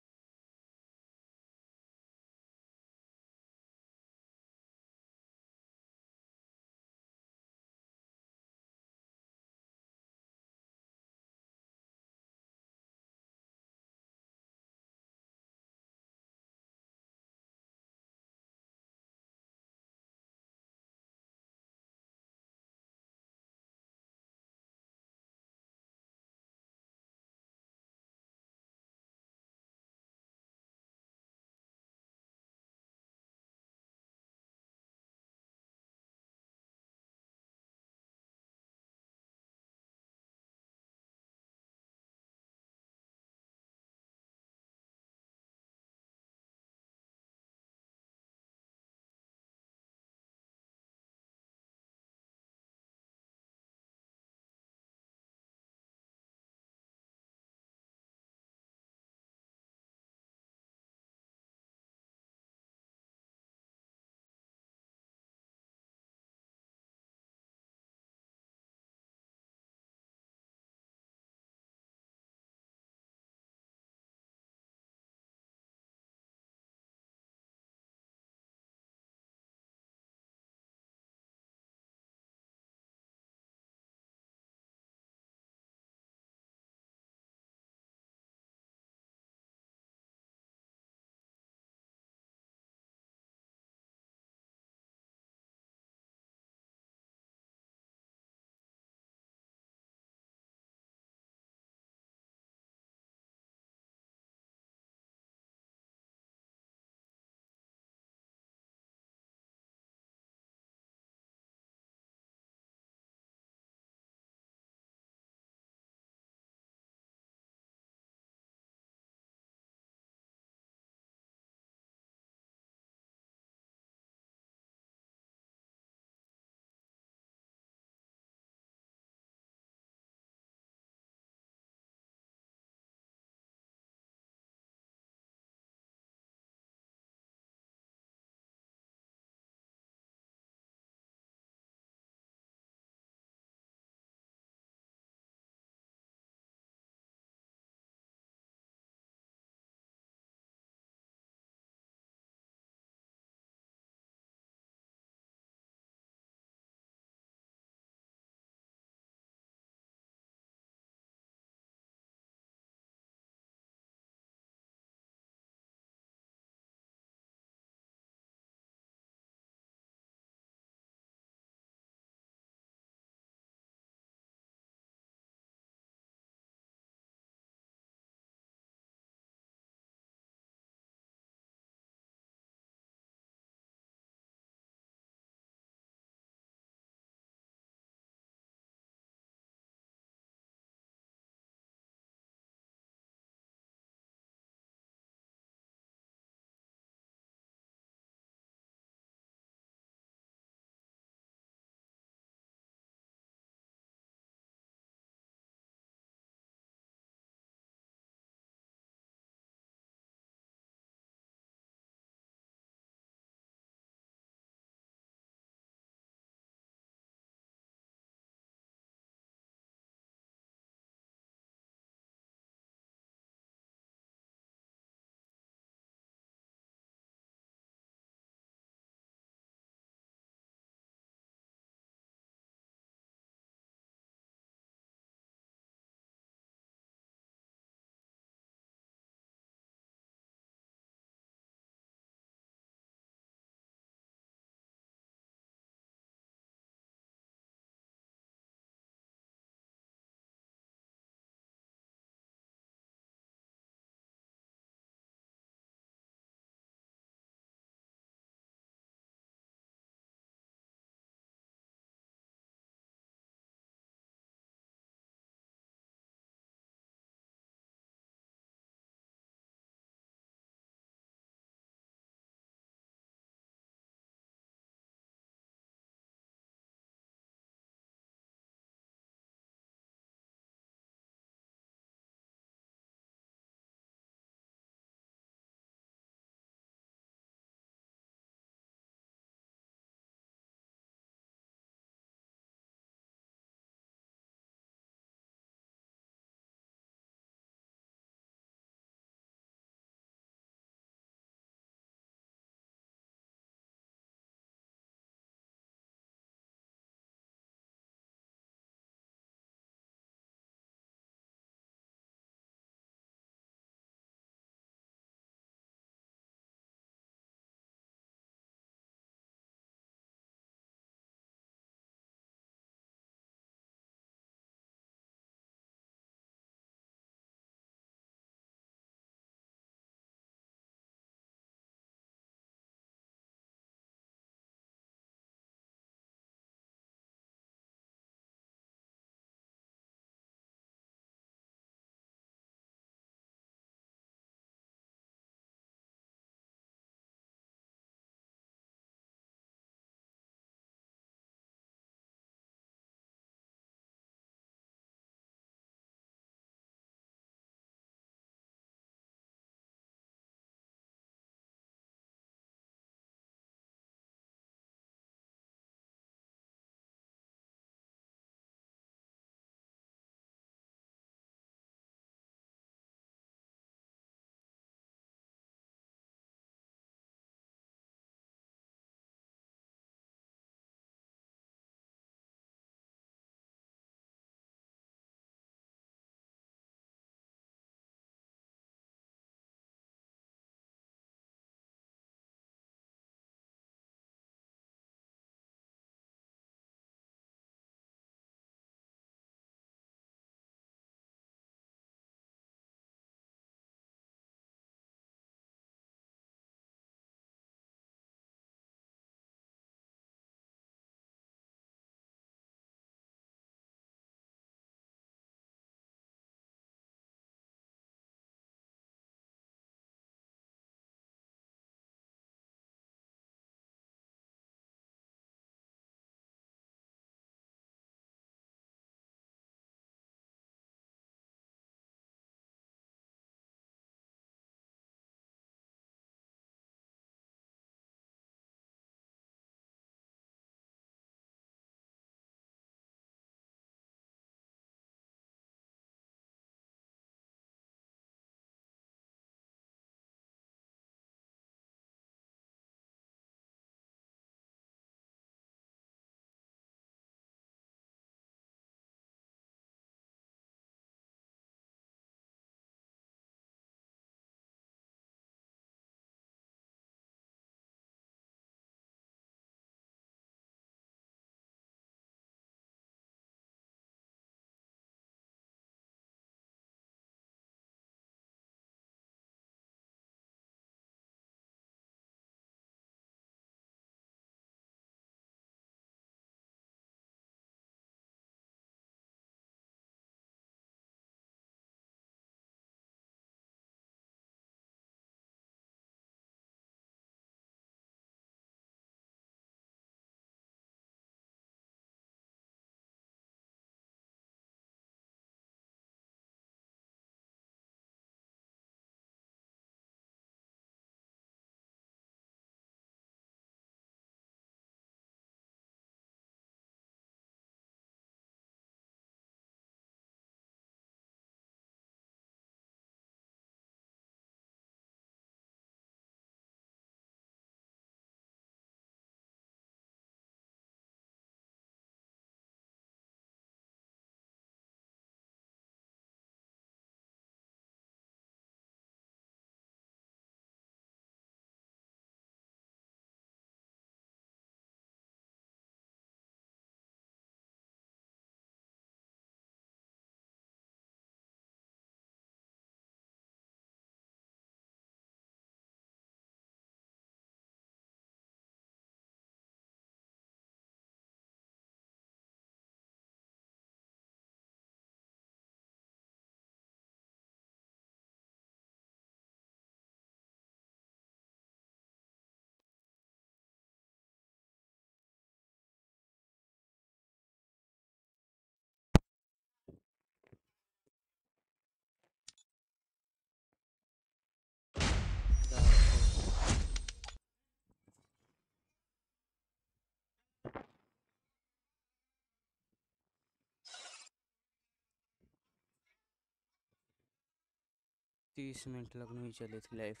तीस मिनट लगने ही चले थे लाइव।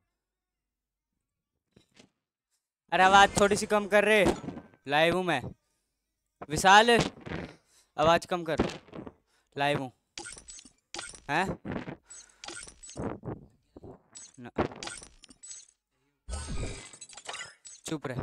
अरे आवाज थोड़ी सी कम कर रहे, लाइव हूँ मैं। विशाल आवाज कम कर, लाइव हूँ। हैं ना, चुप रहे।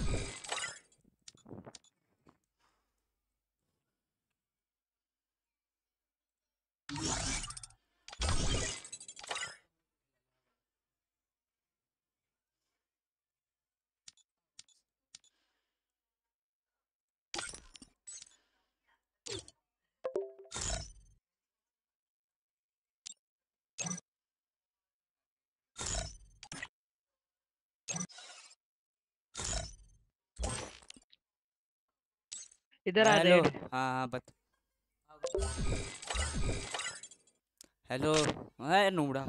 इधर आ
हेलो,
रेड।
हाँ हाँ बत हेलो। है नूबड़ा,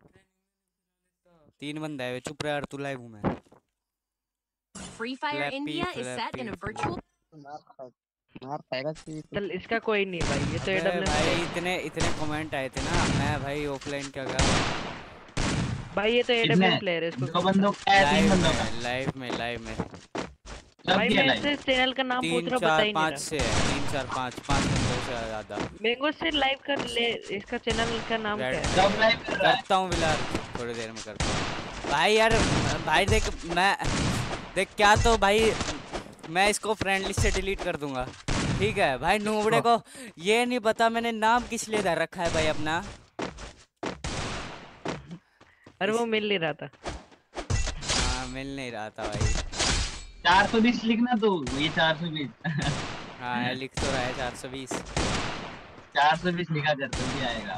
तीन बंदा है। चुप रहे यार, तू लाइव हूँ मैं।
Free Fire
Flappy,
India is set in a
flappy.
virtual.
मार खा- मार खाएगा कि
चल इसका कोई नहीं भाई, ये तो
अबे
एडब्ल्यू
भाई इतने इतने कमेंट आए थे ना, मैं भाई ऑफलाइन क्या कर
भाई, ये तो एडब्ल्यू प्लेयर है, इसको
दो बंदों का है, तीन
लाइव
बंदों का
में लाइव में लाइव में
कब
भाई
किया
मैं
लाइव?
इससे चैनल का नाम पूछ
तीन
रहा बता
चार
ही नहीं
पाँच
रहा।
से है, तीन चार पाँच पाँच बंदों से ज्यादा।
मैंगो से लाइव कर ले, इसका चैनल का नाम क्या
रेड-
है?
कब लाइव कर रहा है?
करता हूँ बिलाल, थोड़ी देर में करता हूँ भाई। यार भाई देख, मैं देख क्या तो भाई मैं इसको फ्रेंड लिस्ट से डिलीट कर दूंगा, ठीक है भाई। नूबड़े को ये नहीं पता मैंने नाम किस लिए धर रखा है भाई अपना।
अरे वो मिल नहीं रहा था।
हाँ मिल नहीं रहा था भाई।
चार सौ बीस लिखना तू, ये चार सौ बीस
हाँ लिख तो रहा है चार सौ बीस।
चार सौ बीस लिखा कर जल्दी आएगा।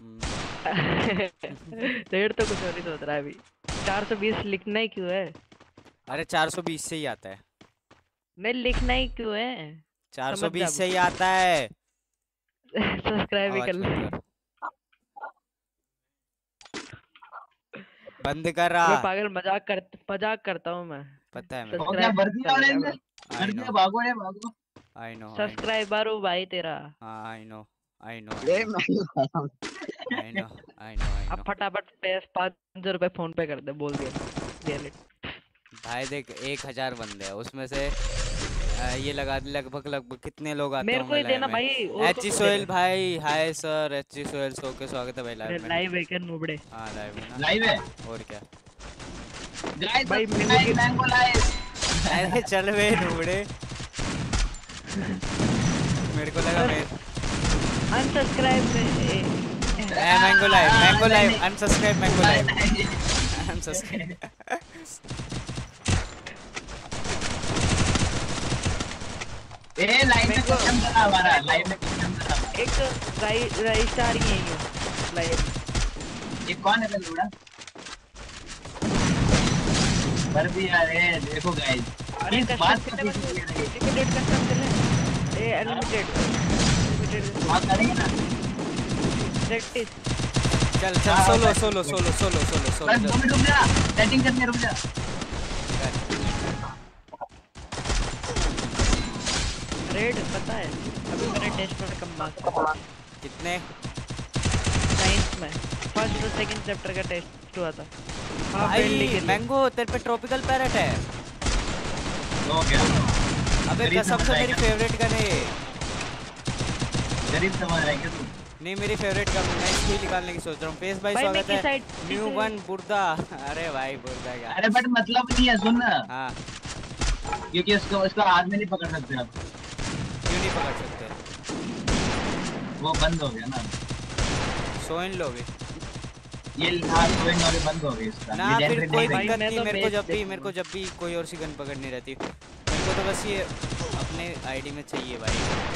रेड तो कुछ और ही सोच रहा है अभी। चार सौ बीस लिखना ही क्यों है?
अरे चार सौ बीस से ही आता है।
नहीं लिखना ही क्यों है?
चार सौ
समझ जा
बीस से ही आता है।
सब्सक्राइब ही
आवाज
कर ले।
बंद कर। बंद कर
मैं
रहा,
पागल मजाक कर मजाक करता हूँ मैं।
पता है मैं।
हो गया, भर दिया
कर
ऑनलाइन
लेगा
में,
bro।
भर
आई
दिया,
नो
भागो रे भागो।
आई नो
सब्सक्राइबर हूँ भाई तेरा।
हाँ आई नो आई नो
ले
आई
मैं ही खाया हूँ।
नो आई नो आई
अब
नो।
फटाफट पैस पाँच सौ रुपए फोन पे कर दे, बोल दिया दे ले।
भाई देख एक हजार बंदे हैं उसमें से अ, ये लगा दे लगभग लगभग कितने लोग आते
मेरे को ही
होंगे
देना
लाइव
भाई,
में।
और
एच
को क्यों
सोहेल
देना?
भाई हाय सर, एच सोहेल सो के स्वागत है भाई लाइव में।
लाइव है क्या नुबड़े?
हाँ लाइव में ना,
लाइव है
और क्या।
गाइस,
भाई,
भाई
मैंगो की-
मैंगो लाइव।
अरे चल वे नुबड़े, मेरे को लगा मैं
अनसब्सक्राइब में
mango live mango live unsubscribe mango live unsubscribe.
ए लाइव में कस्टम चला हमारा, लाइव में कस्टम चला हमारा।
एक राइ राइस्टार ही है ये लाइव।
ये कौन है बंदूड़ा? भर दिया रे, देखो गाइस।
अरे
इस बात
कस्टम
का पीछे लगे रहिए।
लिमिटेड कस्टम चले। ए अनलिमिटेड लिमिटेड
बात करेंगे ना?
प्रैक्टिस।
चल चल solo solo solo solo solo
बस
सोलो
दो मिनट रुक जा, सेटिंग करने रुक जा।
रेड पता है अभी मैंने टेस्ट में कम मार्क्स
कितने
साइंस में फर्स्ट और सेकंड चैप्टर का टेस्ट हुआ था। हाँ, friendly के
भाई
लिए।
मैंगो तेरे पे ट्रॉपिकल पैरेट है।
हो गया,
अबे
गरीब
कसम
समझ
से मेरी
आएगा।
फेवरेट गन है ये।
गरीब समझ आएंगे तू।
नहीं मेरी फेवरेट गन, मैं इसको ही निकालने की सोच रहा हूँ। फेस भाई
भाई, मैं
स्वागत
किस
है।
साइड
न्यू
किस-
वन बुर्दा। अरे भाई बुर्दा क्या।
अरे बट मतलब नहीं है, सुन ना,
हाँ
क्योंकि उसको उसको हाथ में नहीं पकड़ सकते आप,
क्यों नहीं पकड़ सकते?
वो बंद हो गया ना।
सोइन लोगे
ये हाथ कोई ना बंद हो गई इसका।
ना,
ये
फिर
generate
कोई
नहीं
भाई,
दिक्कत
मैं
नहीं।
तो
मेरे को
मैच
जब भी
देखूंगा।
मेरे को जब भी कोई और सी गन पकड़नी रहती, मेरे को तो बस ये अपने आईडी में चाहिए भाई।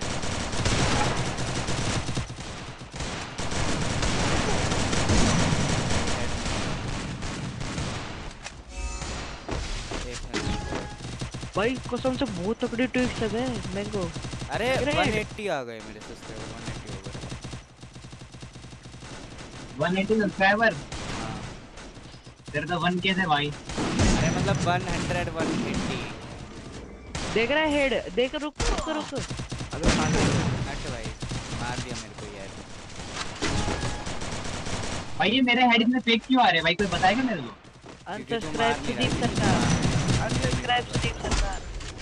एक मिनट।
भाई कसम से बहुत तगड़ी ट्रिक्स है मैंगो।
अरे
Great.
वन एट्टी आ गए मेरे सब्सक्राइबर, वन एट्टी हो गए।
वन एटी सब्सक्राइबर,
हाँ
तेरे तो वन के थे भाई।
अरे मतलब वन हंड्रेड वन एट्टी।
देख रहा है हेड, देख रुक रुक रुक। अबे पागल।
हट भाई, मार दिया मेरे को यार।
भाई ये मेरे हेड में फेक क्यों आ रहे हैं भाई, कोई बताएगा मेरे को?
क्योंकि तू
अनसब्सक्राइब
मार नहीं
सुदीप
रहा
सरकार, अनसब्सक्राइब सुदीप सरकार।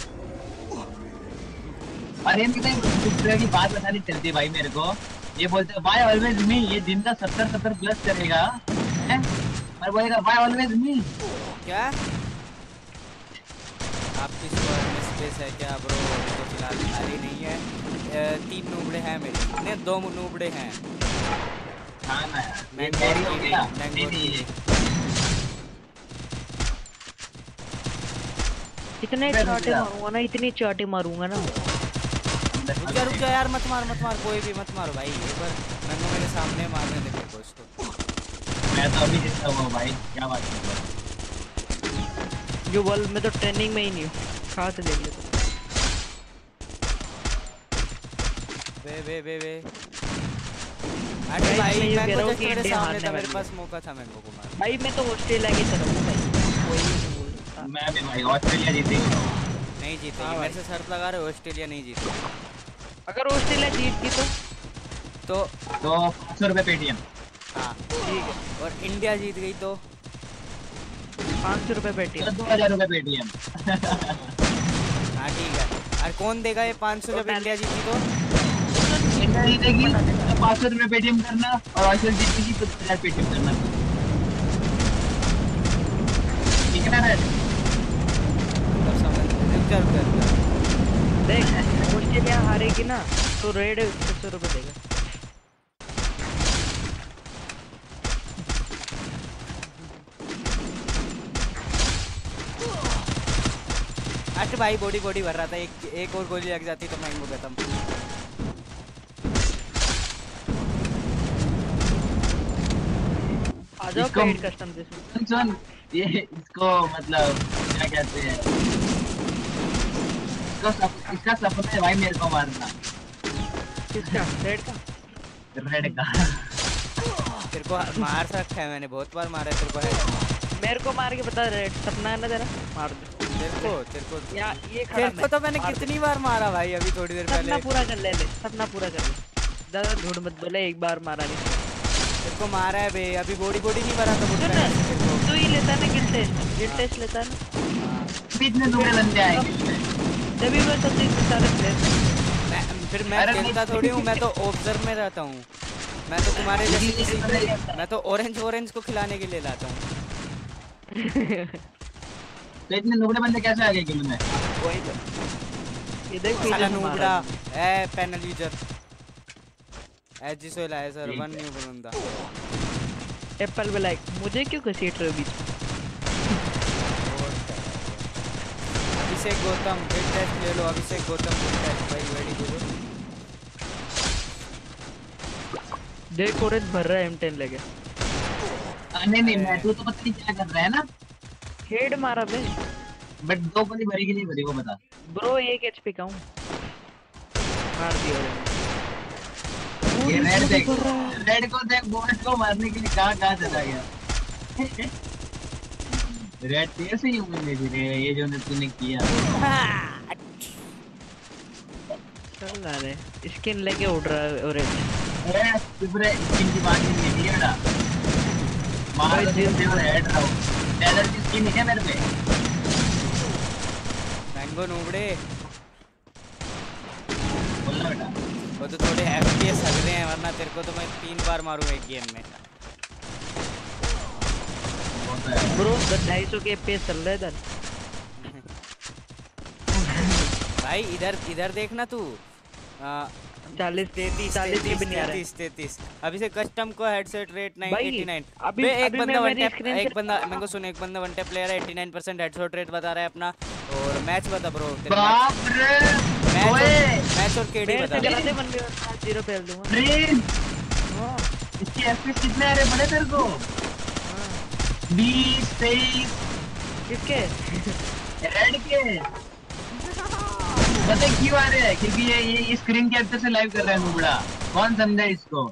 अरे मुझे कुछ तरह की बात बतानी चलती भाई मेरे को। ये बोलते हैं वाई ऑलवेज मी, ये दिन का सत्तर सत्तर प्लस करेगा हैं, और बोलेगा वाई ऑलवेज मी।
क्या आपकी स्क्वाड में स्पेस है क्या ब्रो? अभी तो फिलहाल खाली नहीं है। अ, तीन नूबड़े हैं मेरे, नहीं दो नूबड़े हैं।
हाँ ना यार, ये
मैंगो
मेरी हो
की
गया।
भी, मैंगो
नहीं
की
नहीं
भी।
इतने
मैं
चाटे
रुक
मारूंगा ना, इतनी चाटे मारूंगा ना।
रुक जा रुक जा यार, मत मार मत मार, कोई भी मत मारो भाई। एक बार मैंगो मेरे सामने मारने दे मेरे को इसको।
मैं तो अभी जितना हुआ भाई, क्या बात कर रहा है।
जो वर्ल्ड में तो ट्रेनिंग में ही नहीं हूँ, कहाँ से देख लेते।
वे वे वे वे
भाई,
अरे
मैं
भाई
ये कह
मैंगो
रहा हूँ
जस्ट
कि
मेरे
इंडिया
सामने
हारने
था, मेरे
वाली
पास मौका था मैंगो को मारने।
भाई मैं तो ऑस्ट्रेलिया की तरफ हूँ भाई, कोई नहीं बोल सकता।
मैं भी भाई ऑस्ट्रेलिया जीतेगी।
नहीं जीतेगी,
हाँ
मेरे
भाई।
से शर्त लगा रहे हो ऑस्ट्रेलिया नहीं जीतेगी।
अगर ऑस्ट्रेलिया जीत गई तो
तो
तो पाँच सौ रुपये पेटीएम।
हाँ
ठीक है,
और इंडिया जीत गई तो
पाँच सौ रुपये पेटी।
तो दो हजार रुपये पेटीएम।
हाँ ठीक है। और कौन देगा ये पाँच सौ जब इंडिया जीती तो?
इंडिया जीतेगी तो पाँच सौ रुपये पेटीएम करना, और ऑस्ट्रेलिया जीतेगी तो दो हजार पेटीएम करना। ठीक है ना रेड?
मतलब समझ रुक जा रुक जा रुक जा।
देख ऑस्ट्रेलिया हारेगी ना तो रेड छह सौ रुपये देगा।
अच्छा भाई बॉडी बॉडी भर रहा था, एक एक और गोली लग जाती तो मैंगो खत्म।
आ जाओ
इसको-
पेड कस्टम से।
सुन सुन, ये इसको मतलब क्या कहते हैं, इसको सप, इसका सपना है भाई मेरे को मारना,
किसका? रेड का?
रेड का।
तेरे को मार रखा है मैंने, बहुत बार मारा है तेरे को है।
मेरे को मार के बता, रेड सपना है ना तेरा, मार दे।
तेरे को तेरे को
या ये खड़ा
तेरे को तो मैंने
मार दे।
कितनी बार मारा भाई अभी थोड़ी देर
सपना
पहले।
पूरा कर ले ले, सपना पूरा कर ले, ज्यादा झूठ मत बोले, एक बार मारा नहीं।
तेरे को मारा है बे, अभी बॉडी बॉडी नहीं भरा तो बोल
सुन
रहा है तेरे को।
तू ही लेता है ना गिल टेस्ट, गिल टेस्ट लेता है ना,
कितने दूर बंदे आएंगे?
जब भी मैं सबसे सारे प्लेयर।
मैं फिर मैं
अरे
खेलता थोड़ी हूँ, मैं तो ऑब्जर्व में रहता हूँ। मैं तो तुम्हारे जैसे किसी, मैं तो ऑरेंज ऑरेंज को खिलाने के लिए लाता हूँ।
तो इतने नुबड़े बंदे कैसे आ गए गेम में?
वही तो, ये देख
साला
पीछे से
नूबड़ा
मारा।
ए पैनल यूजर एजी सोला है सर, वन न्यू बंदा।
एप्पल पे लाइक, मुझे क्यों घसीट रहे हो बीच में?
अभिषेक गौतम बिग टेस्ट ले लो, अभिषेक गौतम बिग टेस्ट भाई वेरी गुड।
देख ऑरेंज भर रहा है एम टेन लेके।
आ, नहीं नहीं, मैं तू तो पता नहीं क्या कर रहा है ना,
हेड मारा बे।
बट दो गोली भरी कि नहीं भरी वो बता।
ब्रो एक एचपी का हूँ, मार दिया ऑरेंज।
ये रेड देख, रेड को देख, बोनट को मारने के लिए कहाँ कहाँ चला गया। रेड तेरे से ही उम्मीद थी रे, ये जो तूने किया।
चल ना रे, स्किन लेके उड़ रहा है ऑरेंज।
अरे तुझे स्किन की बात ही नहीं है बेटा, मार दे दे और हेड रहा हूँ। टेलर की स्किन है मेरे पे।
मैंगो नूबड़े
बोलना बेटा।
वो तो थोड़े एफपीएस लग रहे हैं, वरना तेरे को तो मैं तीन बार मारूंगा एक गेम में।
ब्रो ढाई सौ के पेस चल रहा है इधर।
भाई इधर इधर देखना तू।
चालीस तैतीस चालीस के भी नहीं आ रहा है।
तैतीस तैतीस अभी से कस्टम को हेडसेट रेट नाइन
भाई,
एटी नाइन।
अभी-
बे एक
अभी
बंदा
मैं
वन
मेरी
टैप,
screen
एक
से-
बंदा मेरे को सुन, एक बंदा वन टैप प्लेयर है, eighty nine percent headshot rate बता रहा है अपना। और मैच बता ब्रो,
बाप रे,
मैच
ओए
मैच और केडी
मेरे
बता।
से जल्दी बन गया, जीरो पे दूंगा।
प्लीज,
हाँ,
इसकी एफपीएस कितने आ रहे बड़े तेरे को? बीस तेईस
किसके?
रेड के पता है क्यों आ रहे हैं? क्योंकि ये ये स्क्रीन कैप्चर से लाइव कर रहा है नुबड़ा। कौन समझा इसको?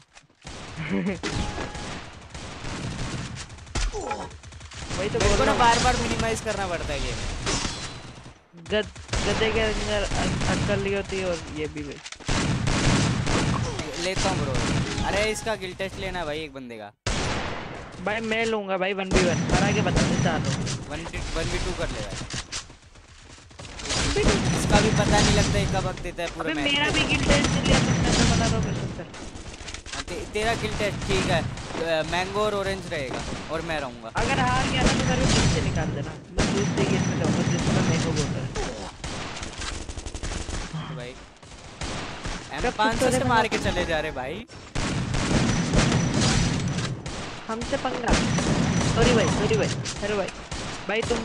वही तो
मेरे
बोल
को ना
रहा हूँ।
बार बार मिनिमाइज करना पड़ता है गेम।
गद गधे के अंदर अक- अक्ल नहीं होती, और ये भी भाई।
लेता हूँ ब्रो। अरे इसका गिल टेस्ट लेना है भाई एक बंदे का।
भाई मैं लूंगा भाई वन बी वन हरा के बता दे चार लोग
वन वन बी टू कर ले भाई। इसका भी पता नहीं लगता कब वक्त देता है पूरे
अबे
मैच
मेरा
में।
भी किल टेस्ट लिया तुमने तो बता दो कसम से।
हाँ, ते, तेरा किल टेस्ट ठीक है, मैंगो और ऑरेंज रहेगा और मैं रहूंगा।
अगर हार गया ना तो मेरे को किल से निकाल देना, मैं दूसरे गेम में जाऊंगा जिसमें मेरे को बोलता है
तो भाई एम
कब
पाँच
तक
से
तो
मार के चले जा रहे भाई।
हमसे पंगा। सॉरी भाई सॉरी भाई अरे भाई भाई तुम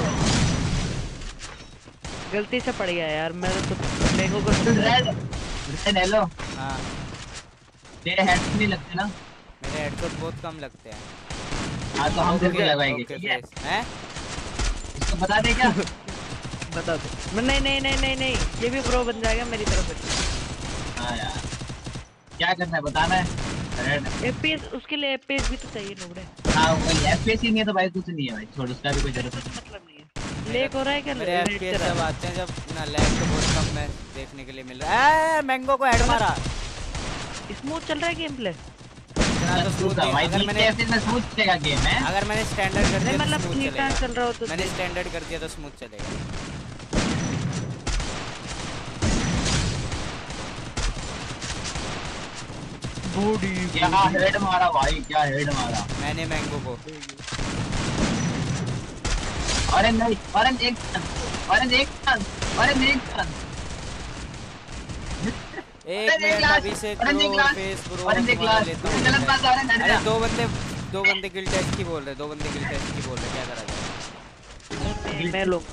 गलती से पड़ गया यार, मैं तो मैंगो को
रेड रेड हेलो।
हाँ
तेरे हेड नहीं लगते ना?
मेरे हेड शॉट बहुत कम लगते हैं।
हाँ तो हम तेरे को
ओके,
लगाएंगे
ओके,
ठीक है?
फेस। हैं?
इसको बता दे क्या?
बता दो। मैं नहीं नहीं नहीं नहीं नहीं ये भी प्रो बन जाएगा मेरी तरफ से।
हाँ यार क्या करना है बताना है। रेड
एफपीएस उसके लिए एफपीएस भी तो चाहिए नोबड़े।
हाँ वही एफपीएस ही नहीं है तो भाई कुछ नहीं है भाई, छोड़ उसका भी कोई जरूरत नहीं।
मतलब नहीं है लेक हो रहा है क्या?
मेरे
रेड
एफपीएस
चला
जब आते हैं जब ना लैग तो बहुत कम है देखने के लिए मिल रहा है। ए, मैंगो को हेड मारा।
स्मूथ चल रहा है गेम प्ले।
इतना तो स्मूथ
भाई
नहीं, अगर मैंने
कैसे में स्मूथ चलेगा गेम है?
अगर मैंने स्टैंडर्ड कर
नहीं
दिया तो
मतलब
स्मूथ
ठीक ठाक
चलेगा।
चल रहा हो तो
मैंने स्टैंडर्ड कर दिया तो स्मूथ चलेगा।
बॉडी
क्या हेड मारा भाई, क्या हेड मारा।
मैंने मैंगो को
अरे नहीं अरे एक टन अरे एक टन अरे एक टन
एक
अरे
मिनट
क्लास,
अभी से
अरे
ग्रो
क्लास,
फेस ग्रो
अरे
तुम्हारा
क्लास,
लेता हूँ
गलत बात है, अरे
अरे
नट
दो बंदे दो बंदे गिल टेस्ट की बोल रहे दो बंदे गिल टेस्ट की बोल रहे क्या करा जाए।
मैं लोग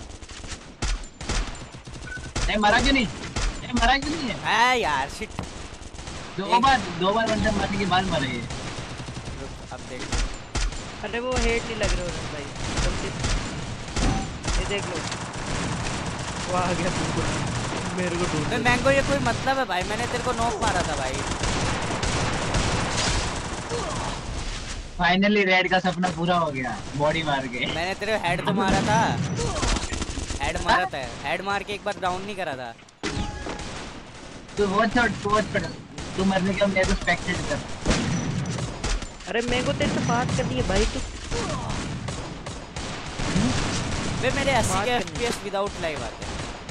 नहीं मरा क्यों नहीं नहीं मरा क्यों नहीं है?
है यार शिट।
दो बार दो बार बंदे मरने के बाद मरे ये।
रुक, अब देख
अरे वो हेड नहीं लग रहे हो भाई गलती। ये देख लो वो आ गया बिल्कुल मेरे को ढूंढ
मैं मैंगो ये कोई मतलब है भाई, मैंने तेरे को नॉक मारा था भाई।
फाइनली रेड का सपना पूरा हो गया बॉडी मार के।
मैंने तेरे हेड तो मारा था, हेड मारा था, हेड मार के एक बार डाउन नहीं करा था।
तू वो छोड़ तू वो छोड़ तू मरने के बाद मेरे को स्पेक्टेट कर।
अरे मेरे को तेरे से बात करनी है भाई तू
वे मेरे अस्सी
बात
के
करनी
एफपीएस विदाउट लाइव आते हैं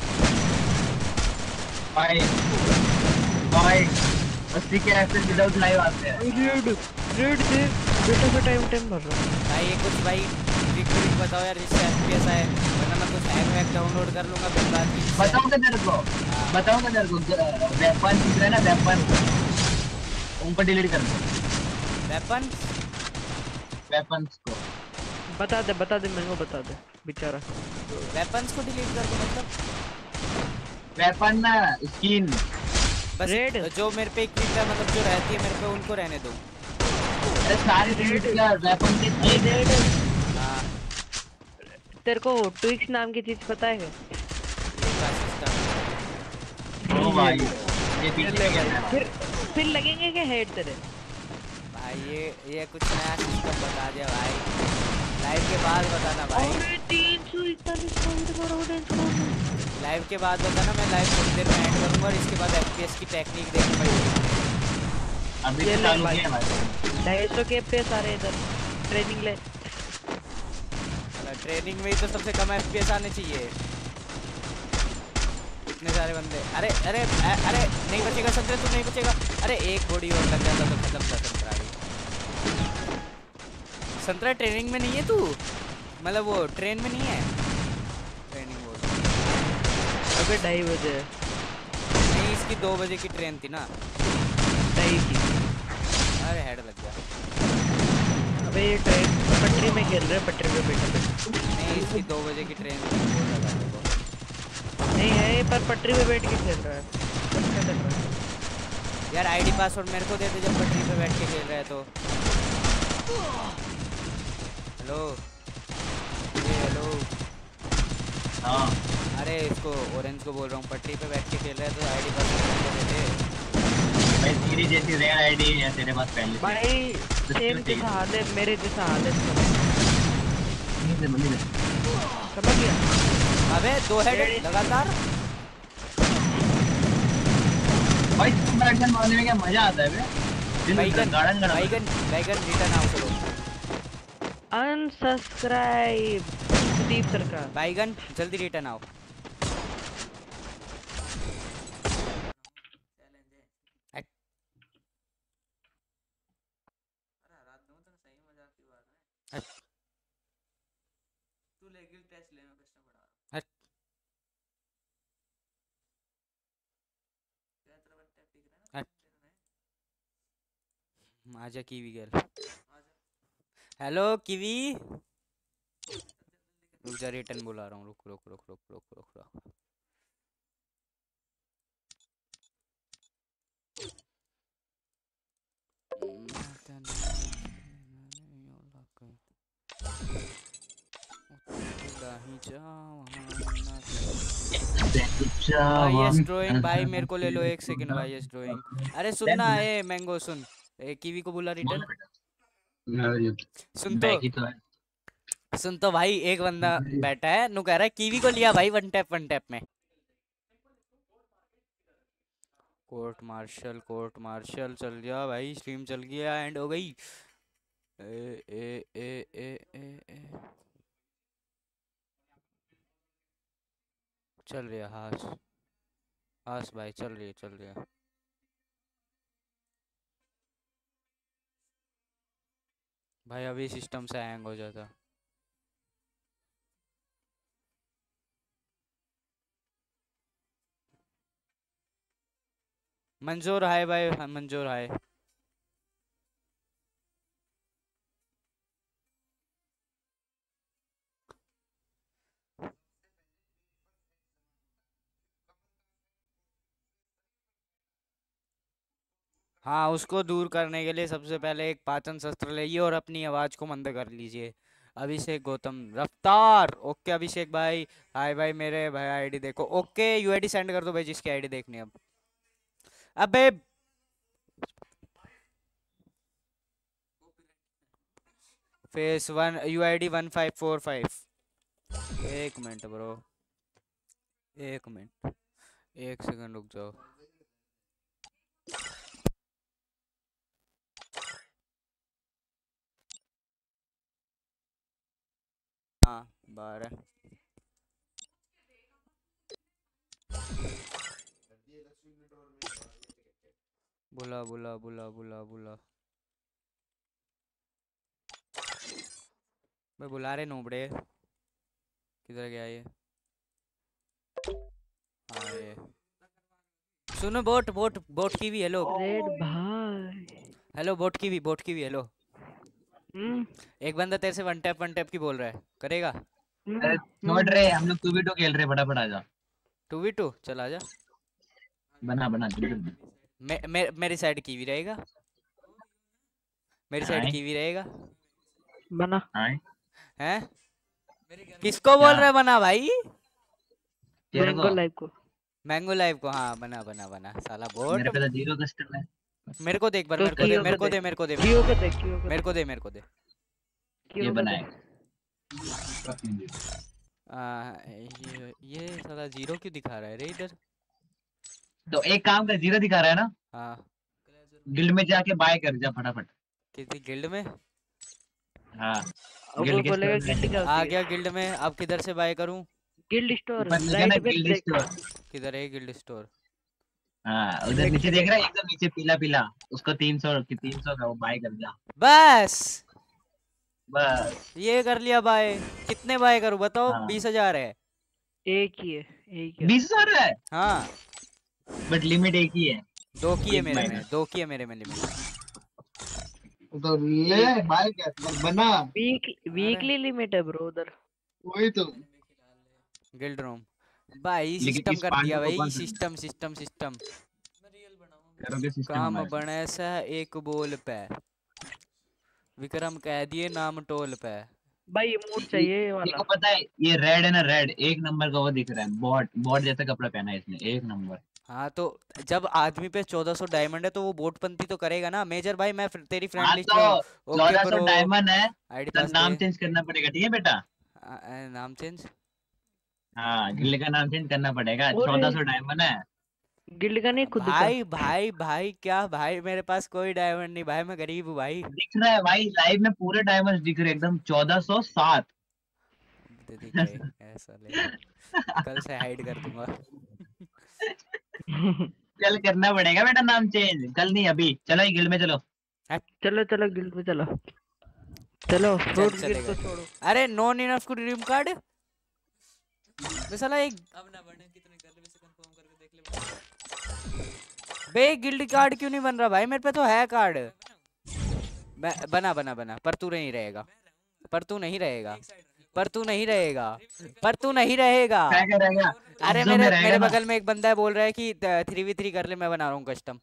भाई भाई अस्सी के एफपीएस विदाउट लाइव आते हैं।
रेड रेड देख बेटा का टाइम टाइम भर रहा है
भाई। ये कुछ भाई ट्रिक ट्रिक बताओ यार जिससे एफपीएस आए, वरना मैं कुछ हैक वैक डाउनलोड कर लूंगा फिर बाद में।
बताऊंगा तेरे को बताऊंगा तेरे को वेपन दिख रहा है ना वेपन उनको डिलीट कर दो
वेपन
वेपन्स को।
बता दे बता दे मेरे को बता दे बेचारा।
वेपन्स को डिलीट कर दो मतलब
वेपन ना स्किन
बस
Red?
जो मेरे पे इक्विप है मतलब जो रहती है मेरे पे उनको रहने दो।
अरे सारे डिलीट कर वेपन के
रेड
हाँ
तेरे को ट्विक्स नाम की चीज पता है क्या?
ये का सिस्टम
ओ भाई ये पीछे
ले
गया
भाई।
था।
फिर फिर लगेंगे क्या हेड तेरे?
भाई ये ये कुछ नया सिस्टम बता दिया भाई, लाइव के बाद बताना भाई।
अरे तीन सौ इकतालीस पॉइंट करो डांस करो
लाइव के बाद बताना, मैं लाइव थोड़ी देर में ऐड करूंगा और इसके बाद एफपीएस की टेक्निक देखूंगा।
अभी
ये
तो
ले
चालू
भाई।
किया भाई।
ढाई सौ के पे सारे इधर ट्रेनिंग ले।
ट्रेनिंग में ही तो सबसे कम एफपीएस आने चाहिए। इतने सारे बंदे, अरे अरे अ- अरे नहीं बचेगा संतरा, तू नहीं बचेगा। अरे एक बॉडी और लग जाता तो खत्म था संतरा भी। संतरा ट्रेनिंग में नहीं है तू, मतलब वो ट्रेन में नहीं है। ट्रेनिंग वो
अबे ढाई बजे
नहीं, इसकी दो बजे की ट्रेन थी ना।
ढाई की।
अरे हेड लग गया।
अबे ये ट्रेन पटरी में खेल रहे हैं, पटरी पे बैठे बैठे।
नहीं इसकी दो बजे की ट्रेन थी, वो लगा मेरे को।
नहीं है पर पटरी पे बैठ के खेल रहा है। अच्छा लग रहा है।
यार आईडी पासवर्ड मेरे को दे दे जब पटरी पे बैठ के खेल रहा है तो। हेलो ये हेलो
हाँ
अरे इसको ऑरेंज को बोल रहा हूँ, पटरी पे बैठ के खेल रहा है तो आईडी पासवर्ड मेरे को दे दे।
भाई तेरी जैसी रेयर आईडी है तेरे पास पहले से।
भाई सेम जैसा हाल है मेरे जैसा हाल है इसका।
नहीं दे नहीं दे।
समझ गया?
अबे दो हेड लगातार।
भाई तुम एक्शन मारने में क्या मजा आता है बे? दिल
बैगन
गार्डन गार्डन
बैगन बैगन रिटर्न आओ करो।
अनसब्सक्राइब सुदीप सरकार।
बैगन जल्दी रिटर्न आओ। आजा कीवी गर्ल। Hello kiwi. रुक जा रिटर्न बुला रहा हूँ। रुक रुक रुक रुक रुक रुक रुक। भाई यस ड्राइंग भाई मेरे को ले लो एक सेकंड भाई यस ड्राइंग। अरे सुनना है मैंगो सुन ए कीवी को बुला रिटर्न। सुन तो
तो है।
सुन तो भाई एक बंदा बैठा है नु कह रहा है कीवी को लिया भाई वन टैप वन टैप में। कोर्ट मार्शल कोर्ट मार्शल चल गया भाई स्ट्रीम चल गया एंड हो गई। ए ए ए ए ए, ए। चल रही है हास हास भाई चल रही है चल रही है। भाई अभी सिस्टम से हैंग हो जाता। मंजूर हाय भाई मंजूर हाय। हाँ उसको दूर करने के लिए सबसे पहले एक पाचन शस्त्र लीजिए और अपनी आवाज को मंद कर लीजिए। अभिषेक गौतम रफ्तार ओके अभिषेक भाई हाय भाई मेरे भाई आईडी देखो ओके यूआईडी सेंड कर दो भाई जिसकी आईडी देखनी है अब। अबे face one UID one five four five. एक मिनट ब्रो एक मिनट एक सेकंड रुक जाओ। हाँ बारह बुला बुला बुला बुला बुला मैं बुला रहे नोबड़े किधर गया ये। हाँ ये सुनो बोट बोट बोट की भी हेलो
रेड भाई
हेलो बोट की भी बोट की भी हेलो। एक बंदा तेरे से वन टैप वन टैप की बोल रहा है करेगा।
अरे छोड़ रहे हम लोग टू वी टू खेल रहे फटाफट आ जा।
टू वी टू चल आ जा।
बना बना
मे, मे, मेरी साइड की भी रहेगा मेरी साइड की भी रहेगा
बना
हैं। किसको बोल रहा है बना भाई।
मैंगो लाइव को
मैंगो लाइव को हाँ बना बना बना साला बोट।
मेरे पे तो जीरो कस्टम है।
मेरे को देख बार
तो
मेरे को दे मेरे को दे मेरे को दे
कियो को देख कियो को
मेरे को दे मेरे को दे
ये बनाए।
आ, ये ये साला जीरो क्यों दिखा रहा है रे इधर।
तो एक काम कर जीरो दिखा रहा है ना।
हाँ
गिल्ड में जाके बाय कर जा फटाफट।
किसी गिल्ड में।
हाँ
अब वो बोलेगा गिल्ड क्या
आ गया गिल्ड में अब किधर से बाय करूं।
गिल्ड स्टोर
राइट पे गिल्ड स्टोर
किधर है गिल्ड स्टोर।
हाँ उधर नीचे देख रहा है एकदम नीचे पीला पीला उसको तीन सौ की तीन सौ का वो बाय कर जा
बस
बस
ये कर लिया बाय। कितने बाय करूं बताओ।
हाँ।
बीस हजार है
एक ही है एक ही
बीस हजार है
हाँ
बट लिमिट एक ही है।
दो की है
एक
मेरे में
minus।
दो की है मेरे में लिमिट।
तो ले बाय क्या बना
वीक वीकली लिमिट है ब्रो उधर।
वही तो
गिल्ड रूम भाई
लेकिन
सिस्टम
इस
कर
पांडव
दिया
को
भाई
कौन सा-
सिस्टम सिस्टम सिस्टम
करोगे सिस्टम
काम
हमारे
बने सा एक बोल पे विक्रम कह दिए नाम टोल पे।
भाई ये मूड चाहिए ये
साथ।
वाला।
देखो पता है ये रेड है ना रेड एक नंबर का वो दिख रहा है बॉट बॉट जैसा कपड़ा पहना है इसने एक नंबर।
हाँ तो जब आदमी पे चौदह सौ डायमंड है तो वो बोटपंती तो करेगा ना। मेजर भाई मैं फिर तेरी फ्रेंड
हाँ
लिस्ट
तो
में ओके
चौदह सौ
ब्रो
डायमंड है
आईडी
तो
पास
नाम
दे।
चेंज करना पड़ेगा ठीक है बेटा।
आ, आ, नाम चेंज
हाँ गिल्ड का नाम चेंज करना पड़ेगा
और
चौदह सौ डायमंड है।
गिल्ड का नहीं, खुद का।
भाई भाई भाई क्या भाई, मेरे पास कोई डायमंड नहीं भाई, मैं गरीब हूँ भाई।
दिख रहा है भाई, लाइव में पूरे डायमंड्स दिख रहे हैं एकदम चौदह सौ सात।
दे दिख गए ऐसा ले, कल से हाइड कर दूंगा।
कल करना पड़ेगा बेटा नाम चेंज, कल नहीं अभी। चलो गिल्ड में चलो।
चलो चलो गिल्ड में चलो। चलो
चल
फ्रूट गिल्ड
चलेगा।
को छोड़ो।
अरे not enough to redeem card. बे साला एक अब ना बने कितने कर ले, वैसे कंफर्म करके देख ले। बे गिल्ड कार्ड क्यों नहीं बन रहा भाई, मेरे पे तो है कार्ड। ब- बना बना बना, पर तू नहीं रहेगा, पर तू नहीं रहेगा, पर तू नहीं रहेगा, पर तू नहीं रहेगा।
क्या करेगा?
अरे
Observe
मेरे
में रहेगा
मेरे
ना।
बगल में एक बंदा है, बोल रहा है कि थ्री वी थ्री कर ले, मैं बना रहा हूँ कस्टम।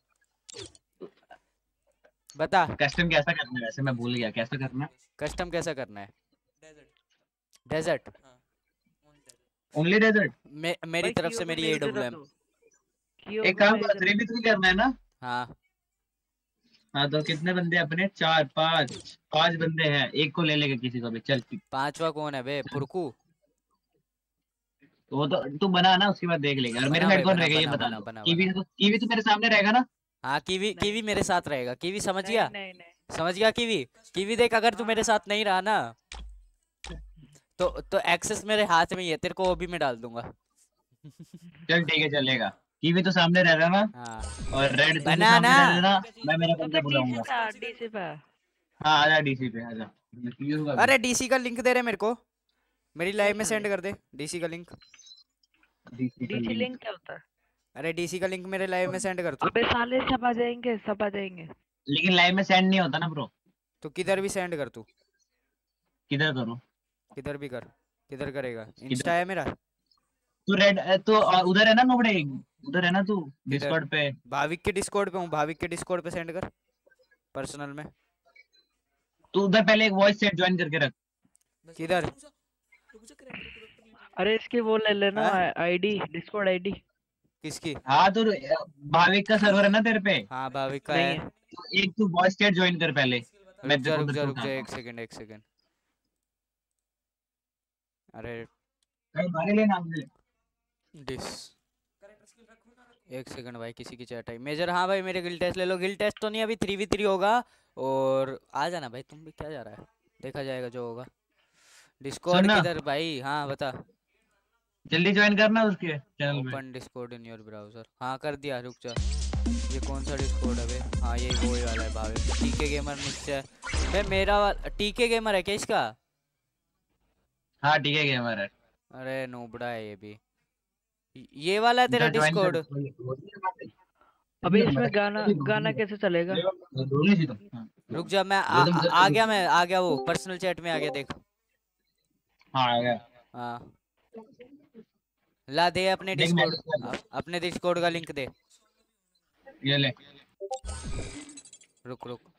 बता
कस्टम कैसा करना है? वैसे मैं भूल गया कैसा करना है।
कस्टम कैसा करना है। Desert
only desert.
मे, मेरी
भाई
तरफ से
कियो में
मेरी
भेज
एडब्ल्यू
देता
एम।
तू। कियो
एक
में
काम
भेज
कर,
देता।
थ्री बी थ्री करना है ना?
हाँ
हाँ तो कितने बंदे अपने? चार पाँच पांच बंदे हैं, एक को ले लेगा किसी को भी। चल
पांचवा कौन है बे, फुरकू।
तो वो तो तू बना ना, उसके बाद देख लेगा। और मेरे
बना
साइड
भाई
कौन
बना
रहेगा ये
बना
बता
बना
दो।
बना
कीवी
बना।
तो कीवी तो मेरे सामने रहेगा ना?
हाँ कीवी कीवी मेरे साथ रहेगा, कीवी समझ
नहीं
गया,
नहीं नहीं।
समझ गया कीवी। कीवी देख, अगर तू मेरे साथ नहीं रहा ना तो तो एक्सेस मेरे हाथ में ही है, तेरे को वो भी मैं डाल दूंगा।
चल ठीक है चलेगा। कीवी तो सामने रह रहा ना?
हाँ
और रेड तू भी
बना
सामने
ना।
रह लेना। मैं मेरा
तो
बंदा
फिर डीसी
बुलाऊंगा।
पे आ, डीसी पे आ।
हाँ आजा डीसी पे आजा। कीवी होगा भी।
अरे डीसी का लिंक दे रहे मेरे को, मेरी लाइव में सेंड कर दे डीसी का लिंक।
डीसी का
डीसी
लिंक।
लिंक क्या होता है?
अरे डीसी का लिंक मेरे लाइव में सेंड कर तू।
अबे साले सब आ जाएंगे, सब आ जाएंगे।
लेकिन लाइव में सेंड नहीं होता ना ब्रो।
तो किधर भी सेंड कर तू,
किधर करूँ?
किधर भी कर। किधर करेगा, इंस्टा है मेरा।
तू रेड तू अ, उधर है ना नोबड़े? उधर है ना तू
किधर?
डिस्कॉर्ड पे?
भाविक के डिस्कॉर्ड पे हूँ, भाविक के डिस्कॉर्ड पे सेंड कर पर्सनल में।
तू उधर पहले एक वॉइस चैट ज्वाइन करके रख।
किधर?
अरे इसकी वो ले लेना
हाँ?
ID, Discord ID.
किसकी?
हाँ तो अ, भाविक का सर्वर है ना तेरे पे?
हाँ भाविक का
नहीं
है।
है।
तो एक तू वॉइस चैट ज्वाइन कर पहले। मैं
रुक जा
तेरे को
रुक जा
उधर
रुक जा,
उठाता
एक सेकंड एक सेकंड। अरे
हूँ। हमारे लिए नाम ले।
डिस एक सेकंड भाई, किसी की चैट आई। मेजर हाँ भाई मेरे गिल टेस्ट ले लो। गिल टेस्ट तो नहीं, अभी थ्री वी थ्री होगा। और आ जाना भाई, तुम भी क्या जा रहा है, देखा जाएगा जो होगा। डिस्कॉर्ड
सुनना।
किधर भाई? हाँ बता।
जल्दी ज्वाइन करना उसके चैनल में।
Open Discord in your browser. हाँ कर दिया, रुक जा। ये कौन सा डिस्कॉर्ड है बे? हाँ ये वो ही वाला है भाविक। टीके गेमर निश्चय बे मेरा वाला। टीके गेमर है क्या इसका?
हाँ ठीक है गेमर है।
अरे नोबड़ा है ये भी। ये वाला है तेरा
इनका join
डिस्कॉर्ड?
कर-
अबे इसमें गाना गाना कैसे चलेगा?
दोनों ही तो। हाँ।
रुक जा, मैं आ, आ, आ गया, मैं आ गया, वो पर्सनल चैट में आ गया, देख।
हाँ आ गया।
हाँ ला दे अपने
देख
डिस्कॉर्ड,
मैसेज कर दो।
अपने डिस्कॉर्ड का लिंक दे।
ये ले।
रुक रुक।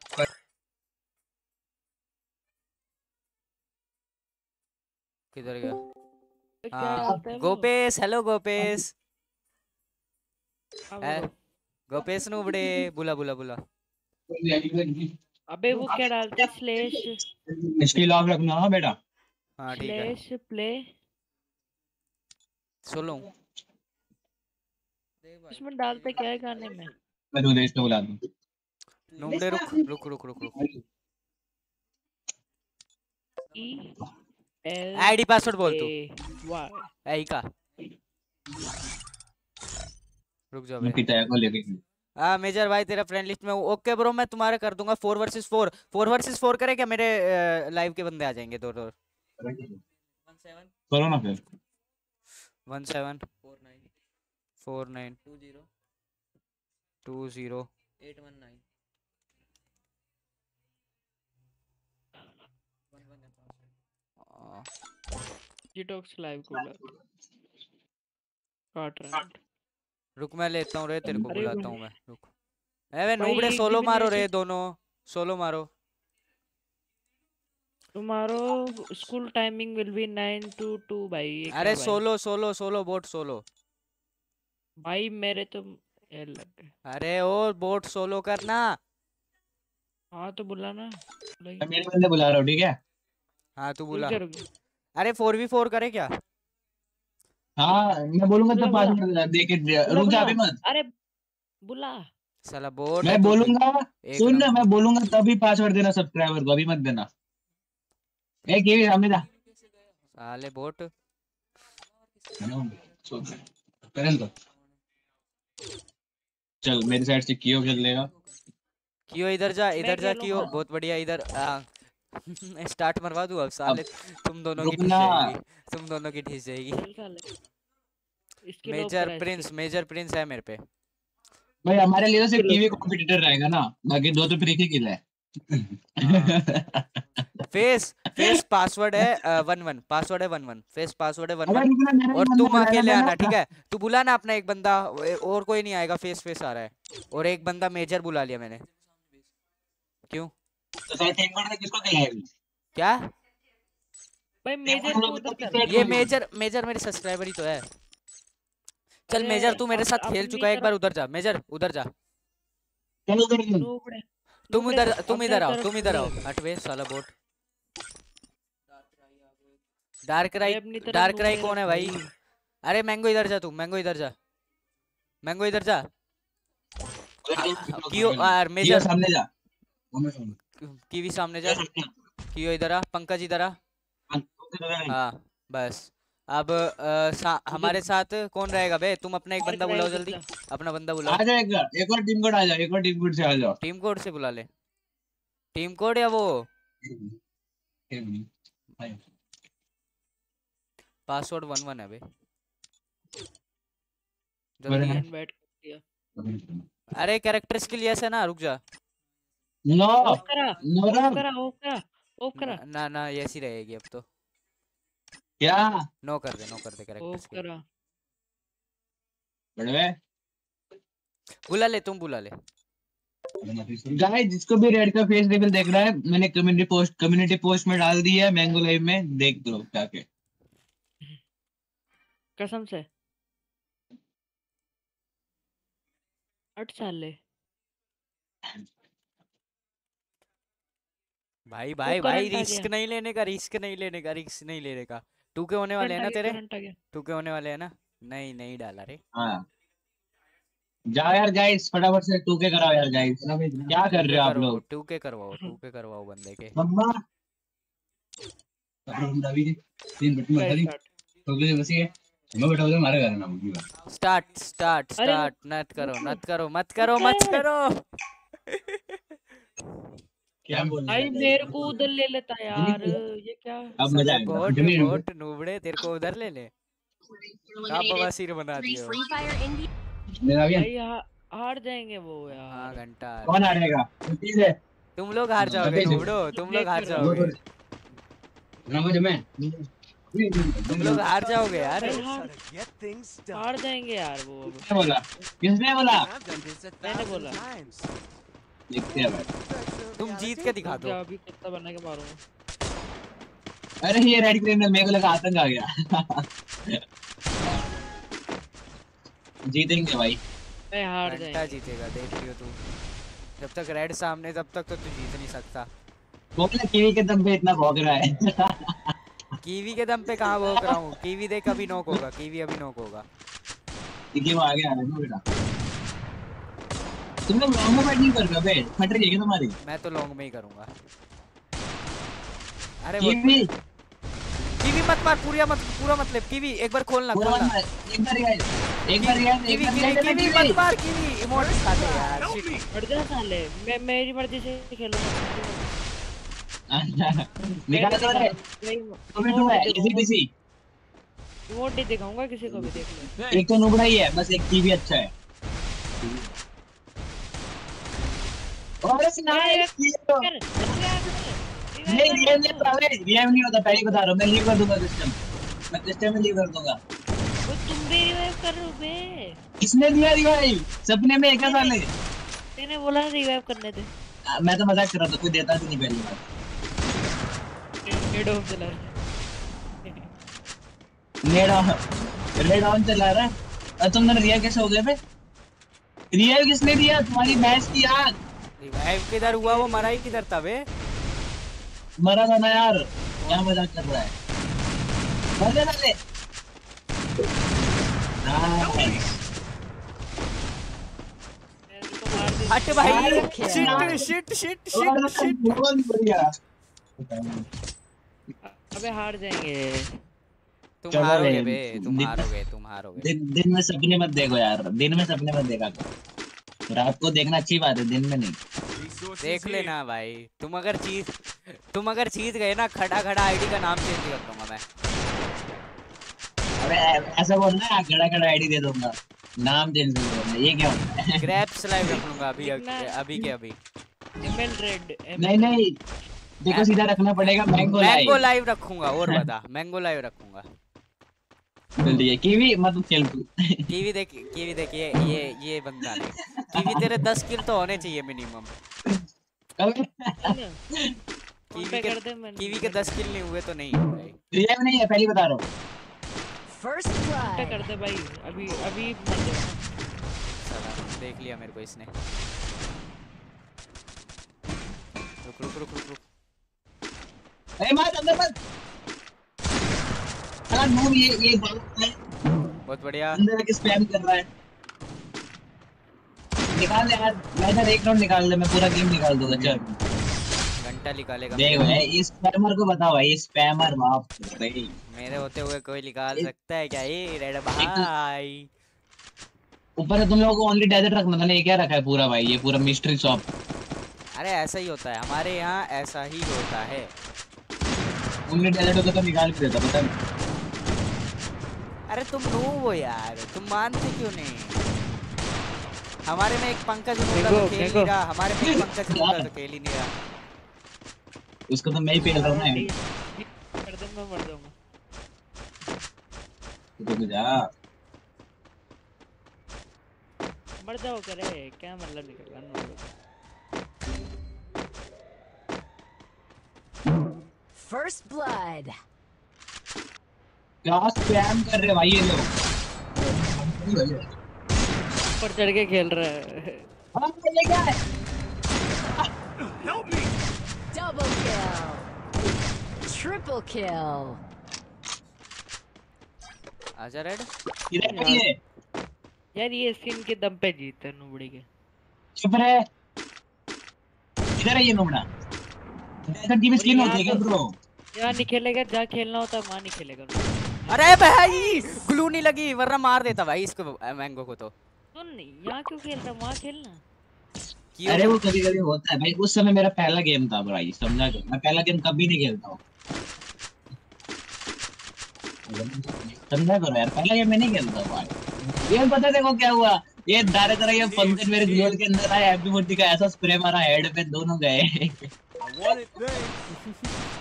किधर गया?
क्या
हाँ
डालता है वो?
गोपेश, हेलो गोपेश।
हाँ,
है
बोलो।
गोपेश नूबड़े, बुला बुला बुला।
अबे वो क्या डालते हैं? स्लैश
इसकी लॉक रखना हाँ बेटा।
हाँ ठीक है,
स्लैश प्ले।
सुनो।
इसमें डालते क्या है गाने में?
मैं तुझे इसको बुला दूँ।
नूबड़े रुक रुक रुक रुक रुक।
ई एल
आईडी पासवर्ड बोल तू।
A Y.
यही का। रुक जा
मैं
बे।
पिताया को लेके।
हाँ मेजर भाई तेरा फ्रेंड लिस्ट में हूँ। ओके ब्रो, मैं तुम्हारा कर दूंगा four versus four. Four versus four करे क्या? मेरे लाइव के बंदे आ जाएंगे दो दो।
करो ना फिर।
One seven four nine four nine two zero two zero eight one nine.
जीटॉक्स लाइव कूलर काट रहा है।
रुक मैं लेता हूँ रे, तेरे को
अरे
बुलाता
भाई-
हूँ मैं। रुक ए
भाई
नूबड़े,
एक
सोलो
भी
मारो
नहीं
रे,
है।
दोनों सोलो मारो।
तुम्हारो school timing will be nine two two भाई। ये क्या
अरे
भाई?
Solo solo solo bot solo.
भाई मेरे तो ये लग गए।
अरे ओ बोट सोलो करना।
हाँ तो बुलाना।
मैं मेरे बंदे बुला रहा हूँ ठीक है।
हाँ तू
रुक
बुला।
जा, रुक जा।
अरे फोर वी फोर करे क्या?
हाँ मैं बोलूंगा
बुला,
तो
बुला।
पासवर्ड दे के रुक
बुला,
जा
बुला।
अभी मत।
अरे बुला।
साला बोट है
मैं
तू भी।
बोलूंगा,
एक
सुन ना,
नंबर।
मैं बोलूंगा तभी पासवर्ड देना सब्सक्राइबर को, अभी मत देना। ए कीवी सामने जा।
साले बोट।
करन तो चल मेरी साइड से कियो खेल लेगा।
कियो इधर जा,
मैं
इधर जा कियो,
खेलूंगा।
बहुत बढ़िया इधर। स्टार्ट मरवा दूं अब साले, तुम दोनों की ठिस
रुकना।
जाएगी, तुम दोनों की ठिस जाएगी।
चल साले। इसकी लोब
मेजर
करा इसकी।
प्रिंस, मेजर प्रिंस है मेरे पे।
भाई हमारे लिए तो सिर्फ कीवी कॉम्पिटिटर रहेगा ना, बाकी दो तो फ्री किल है।
फेस फेस पासवर्ड है वन वन, पासवर्ड है वन वन, फेस पासवर्ड है वन
अबे
वन।
रुकना, मेरा
और
एक बंदा
तुम
बुलाना
अकेले
पड़ेगा
आना, ठीक
ना।
है? तू बुला ना अपना एक बंदा, और कोई नहीं आएगा, फेस फेस आ रहा है। और एक बंदा मेजर बुला लिया मैंने। क्यों?
तो सारे टीम में किसको खिलाएगी?
क्या?
भाई मेजर को उधर कर।
ये मेजर, मेजर मेरे सब्सक्राइबर ही तो है। चल
अरे
मेजर, तू मेरे
अप-
साथ खेल
अपनी
चुका है, एक
तरफ-
बार उधर जा मेजर, उधर जा।
चलो उधर खेल।
नूबड़े।
तुम
नूबड़े,
उधर, तुम
अपने
इधर आओ,
तरफ
तुम इधर आओ।
नूबड़े।
हटवे साला बोट। डार्क राई,
भाई अपनी तरफ
डार्क राई
नूबड़े
कौन है
रख
भाई?
भाई।
अरे मैंगो इधर जा, तू मैंगो इधर जा, मैंगो इधर जा। कियो यार,
कियो
मेजर
सामने जा। वो मैं सुन।
कीवी सामने जा। कियो इधर आ, पंकज इधर आ। हाँ बस। अब अ, सा, हमारे साथ कौन रहेगा बे? तुम अपना एक बंदा बुलाओ जल्दी, अपना बंदा
आ
बुलाओ।
जाएगा, एक और टीम कोड आ जाओ, एक और टीम कोड से आ जाओ।
टीम कोड से बुला ले। टीम कोड या वो पासवर्ड वन वन है बे। जल्दी है।
इनवाइट कर दिया।
अरे कैरेक्टर स्किल यस है ना, रुक जा।
नो
ऑफ करा,
नोरा
ऑफ करा, ऑफ करा, ऑफ करा,
न- ना ना यस ही रहेगी अब तो।
क्या
नो कर दे, नो कर दे कैरेक्टर
ऑफ
स्किल।
करा।
बड़वे
बुला ले, तुम बुला ले।
गाइस, जिसको भी रेड का फेस रिवील देख रहा है, मैंने कम्युनिटी पोस्ट कम्युनिटी पोस्ट में डाल दी है, मैंगो लाइव में देख दो जाके।
कसम से अट साले।
भाई भाई
वो
भाई
करंट आ
रिस्क
गया।
नहीं लेने का, रिस्क नहीं लेने का, रिस्क नहीं लेने का। टू के होने वाले हैं
करंट आ
ना
गया,
तेरे?
करंट आ गया।
टू के होने वाले हैं ना? नहीं नहीं डाला रे।
हाँ जाओ यार गाइस, फटाफट से टू के कराओ यार गाइस। क्या कर रहे हो आप लोग?
टू के करवाओ, टू के करवाओ बंदे के।
मम्मा अभी तीन बटन मत करी
स्टार्ट।
तो भी बस ये मैं बैठा हूं, मारे करना मुझे।
स्टार्ट स्टार्ट
अरे
स्टार्ट। मत करो मत करो मत करो मत
रुक।
करो।
क्या बोल रहा
भाई
है
मेरे को उधर ले लेता यार, ये क्या?
अब
साले
मजा आएगा।
बोट
जमीन
बोट नूबड़े, तेरे को उधर ले ले। का बवासीर बना दियो।
Free Fire India.
मेरा भी
भाई हा- हार जाएंगे वो यार।
हाँ घंटा।
कौन हारेगा? ठीक है
तुम लोग हार जाओगे
अबे,
नूबड़ो, तुम लोग हार
वो
जाओगे,
ना मुझे मैं
तुम लोग हार जाओगे यार।
भाई हार
Get things done.
हार जाएंगे यार वो अब।
किसने बोला? किसने बोला?
I've done this a
मैंने
thousand
बोला।
times.
देखते हैं भाई।
तुम जीत के दिखा
रुक
दो।
जा, अभी कुत्ता बना के मारूंगा।
अरे ये रेड क्रिमिनल, मेरे को लगा आतंक आ गया। जीतेंगे भाई।
मैं हार
घंटा
जाएंगे।
जीतेगा, देख लियो तू। जब तक रेड सामने तब तक तो तू जीत नहीं सकता।
बोला कीवी के दम पे इतना भौंक रहा है।
कीवी के दम पे कहाँ भोग रहा हूँ? कीवी देख अभी नॉक होगा, कीवी अभी नॉक होगा।
ठीक है वो आगे आ रहा है बेटा। तुम लोग लॉन्ग में बैट नहीं कर रहे हो बे? फट रही है क्या तुम्हारी?
मैं तो लॉन्ग में ही करूंगा। अरे वो
कीवी
कीवी मत मार, पूरा मत पूरा मत ले कीवी, एक बार खोलना
पूरा
खोलना।
मत, एक बार यार एक बार यार एक
कीवी
बार
कीवी
यार
कीवी मत मार, कीवी इमोट खा दे यार। shit।
हट जा साले, मैं मेरी मर्जी से खेलूंगा।
निकाल दो रे। तुम्हें तो है इजी पीसी।
रिमोट नहीं दिखाऊंगा किसी को भी, देख ले।
एक तो नुबड़ा ही है, बस एक कीवी अच्छा है। और स्नाइप
कर,
नहीं रिएम नहीं होता बे, रिएम नहीं होता, पहले ही बता रहा हूं। मैं लीव कर दूंगा सिस्टम, मैं सिस्टम में लीव कर दूंगा।
वो तुम भी रिवाइव कर रहे हो बे।
किसने दिया रिवाइव? सपने में एक साले।
मैंने बोला रिवाइव करने दे।
आ, मैं तो मजाक कर रहा था, कोई देता भी नहीं पहली बार।
रेड ऑफ चला
रेड ऑन रेड ऑन चला रहा है। और तुम दोनों रिया कैसे हो गए बे? रिया किसने दिया? तुम्हारी मैच की याद।
रिवाइव किधर हुआ? वो मरा ही किधर था बे?
मरा था ना यार, क्या मजाक कर रहा है? मर जा साले। नाइस।
हट भाई।
Double
shit
kill.
Shit shit
और
शिट शिट।
बहुत बढ़िया।
अबे हार जाएंगे।
तुम
चलो
हारोगे
रे,
बे, तुम
दिन
हारोगे, तुम हारोगे।
दिन दिन में सपने मत देखो यार, दिन में सपने मत देखा करो। रात को देखना अच्छी बात है, दिन में नहीं।
Resources
देख
here.
लेना भाई, तुम अगर जीत तुम अगर जीत गए ना, खड़ा खड़ा आईडी का नाम चेंज कर दूंगा मैं।
अबे ऐसा बोलना है, खड़ा खड़ा आईडी दे दूंगा, नाम चेंज कर दूंगा, ये क्या होता है?
ग्रैप्स लाइव रख लूंगा अभी
कितना?
अभी के अभी।
ML red.
नहीं नहीं, देखो सीधा रखना पड़ेगा, मैंगो
मैंगो
लाइव।
लाइव रखूंगा, और बता, मैंगो लाइव रखूंगा।
जल्दी है कीवी मत खेल तू।
कीवी देख, कीवी देख, ये ये ये बंदा नहीं। कीवी तेरे दस किल तो होने चाहिए मिनिमम। कीवी के
कर दे मैं
कीवी के दस किल नहीं हुए तो नहीं भाई।
ये नहीं है, पहली बता रहा हूँ।
First
क्या
blood.
कर दे भाई, अभी अभी मर जाओ।
साला देख लिया मेरे को इसने। रुक रुक रुक रुक रुक।
अरे मत अंदर मत। साला नूब ये ये बात है,
बहुत बढ़िया।
अंदर आके स्पैम कर रहा है। निकाल दे यार, मैं इधर एक राउंड निकाल दे, मैं पूरा गेम निकाल दूंगा। चल
घंटा निकालेगा।
देख भाई, इस स्पैमर को बताओ भाई, स्पैमर बाप रे।
मेरे होते हुए कोई निकाल सकता है क्या ये रेड
एक
भाई?
ऊपर से तुम लोगों को ओनली डेजर्ट रखना था ना, ये क्या रखा है पूरा भाई, ये पूरा मिस्ट्री शॉप।
अरे ऐसा ही होता है हमारे यहाँ, ऐसा ही होता है।
ओनली डेजर्ट होता तो निकाल भी देता, पता नहीं।
अरे तुम नूब हो यार, तुम मानते क्यों नहीं? हमारे में एक पंकज नुबड़ा तो
देखो,
खेल
देखो।
नहीं रहा, हमारे में एक पंकज नुबड़ा तो खेल ही नहीं रहा।
उसको तो मैं ही पेल रहा हूँ ना।
कर दे मैं मर जाऊंगा।
तो तू जा।
मर जाओ करे, क्या मतलब निकल रहा
First blood.
क्या स्पैम कर रहे भाई ये लोग।
ऊपर चढ़ के खेल रहा है।
हाँ, ये क्या है?
Help me.
Double kill. Triple kill.
आजा रेड।
इधर है ये।
यार ये स्किन के दम पे जीते हैं नुबड़ी के।
चुप रहे। इधर है ये नुबड़ा। डेजर्ट की भी स्किन होती है क्या ब्रो?
यहाँ नहीं खेलेगा, जहाँ खेलना होता है वहाँ नहीं खेलेगा।
अरे भाई ग्लू नहीं लगी, वरना मार देता भाई इसको, मैंगो को तो।
सुन, यहाँ क्यों खेल रहा, वहाँ खेलना।
क्यों?
अरे वो कभी कभी होता है भाई, उस समय मेरा पहला गेम था भाई, समझा क्या? मैं पहला गेम कभी नहीं खेलता हूँ, समझा करो यार, पहला गेम मैं नहीं खेलता हूँ भाई। ये पता देखो क्या हुआ, ये दारे तरह ये पंकज मेरे ग्लोल के अंदर आया, हैप्पी बर्थडे का ऐसा स्प्रे मारा हेड पे, दोनों गए।
I want it bang.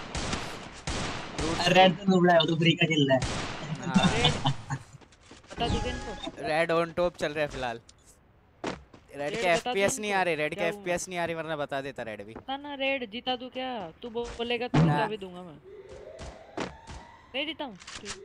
Red तो नुबड़ा है, वो तो फ्री का खेल रहा है।
हाँ,
बता दूँ इनको।
रेड ऑन टॉप चल रहा है फिलहाल। रेड
रेड
के
बता
एफपीएस
दो
नहीं
इनको,
आ रहे, रेड के
क्या हुआ?
एफपीएस नहीं आ रही, वरना बता देता रेड भी।
ना ना रेड जीता दूँ क्या? तू बोलेगा तो
ना।
जीता भी दूंगा मैं। नहीं जीता हूँ।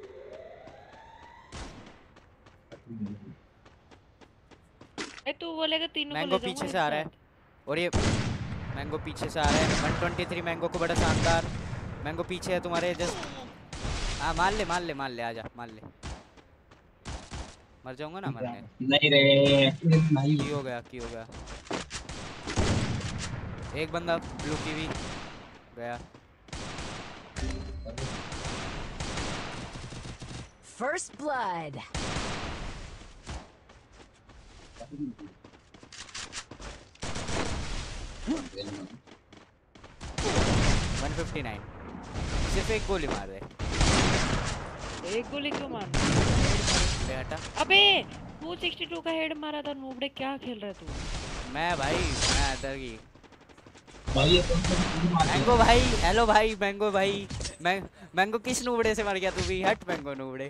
ए तू बोलेगा तीनों को
मैंगो
ले
पीछे
जाऊंगा
से आ रहा है, और ये मैंगो पीछे से आ रहा है। वन ट्वेंटी थ्री मैंगो को बड़ा शानदार। मैंगो पीछे है तुम्हारे, जस्ट हाँ मार ले मार ले मार ले, आजा मार ले। मर जाऊंगा ना मरने।
नहीं रे
की हो गया, की हो गया। एक बंदा ब्लू की भी गया।
First blood.
One fifty nine. सिर्फ एक गोली मार रहे।
एक गोली क्यों मारना?
ले हटा।
अबे टू सिक्सटी टू का हेड मारा था नूबड़े, क्या खेल रहा है तू?
मैं भाई, मैं इधर की
भाई ये तो
मैंगो भाई। हेलो भाई मैंगो भाई। मैं मैंगो किस नूबड़े से मर गया तू भी? हट मैंगो नूबड़े।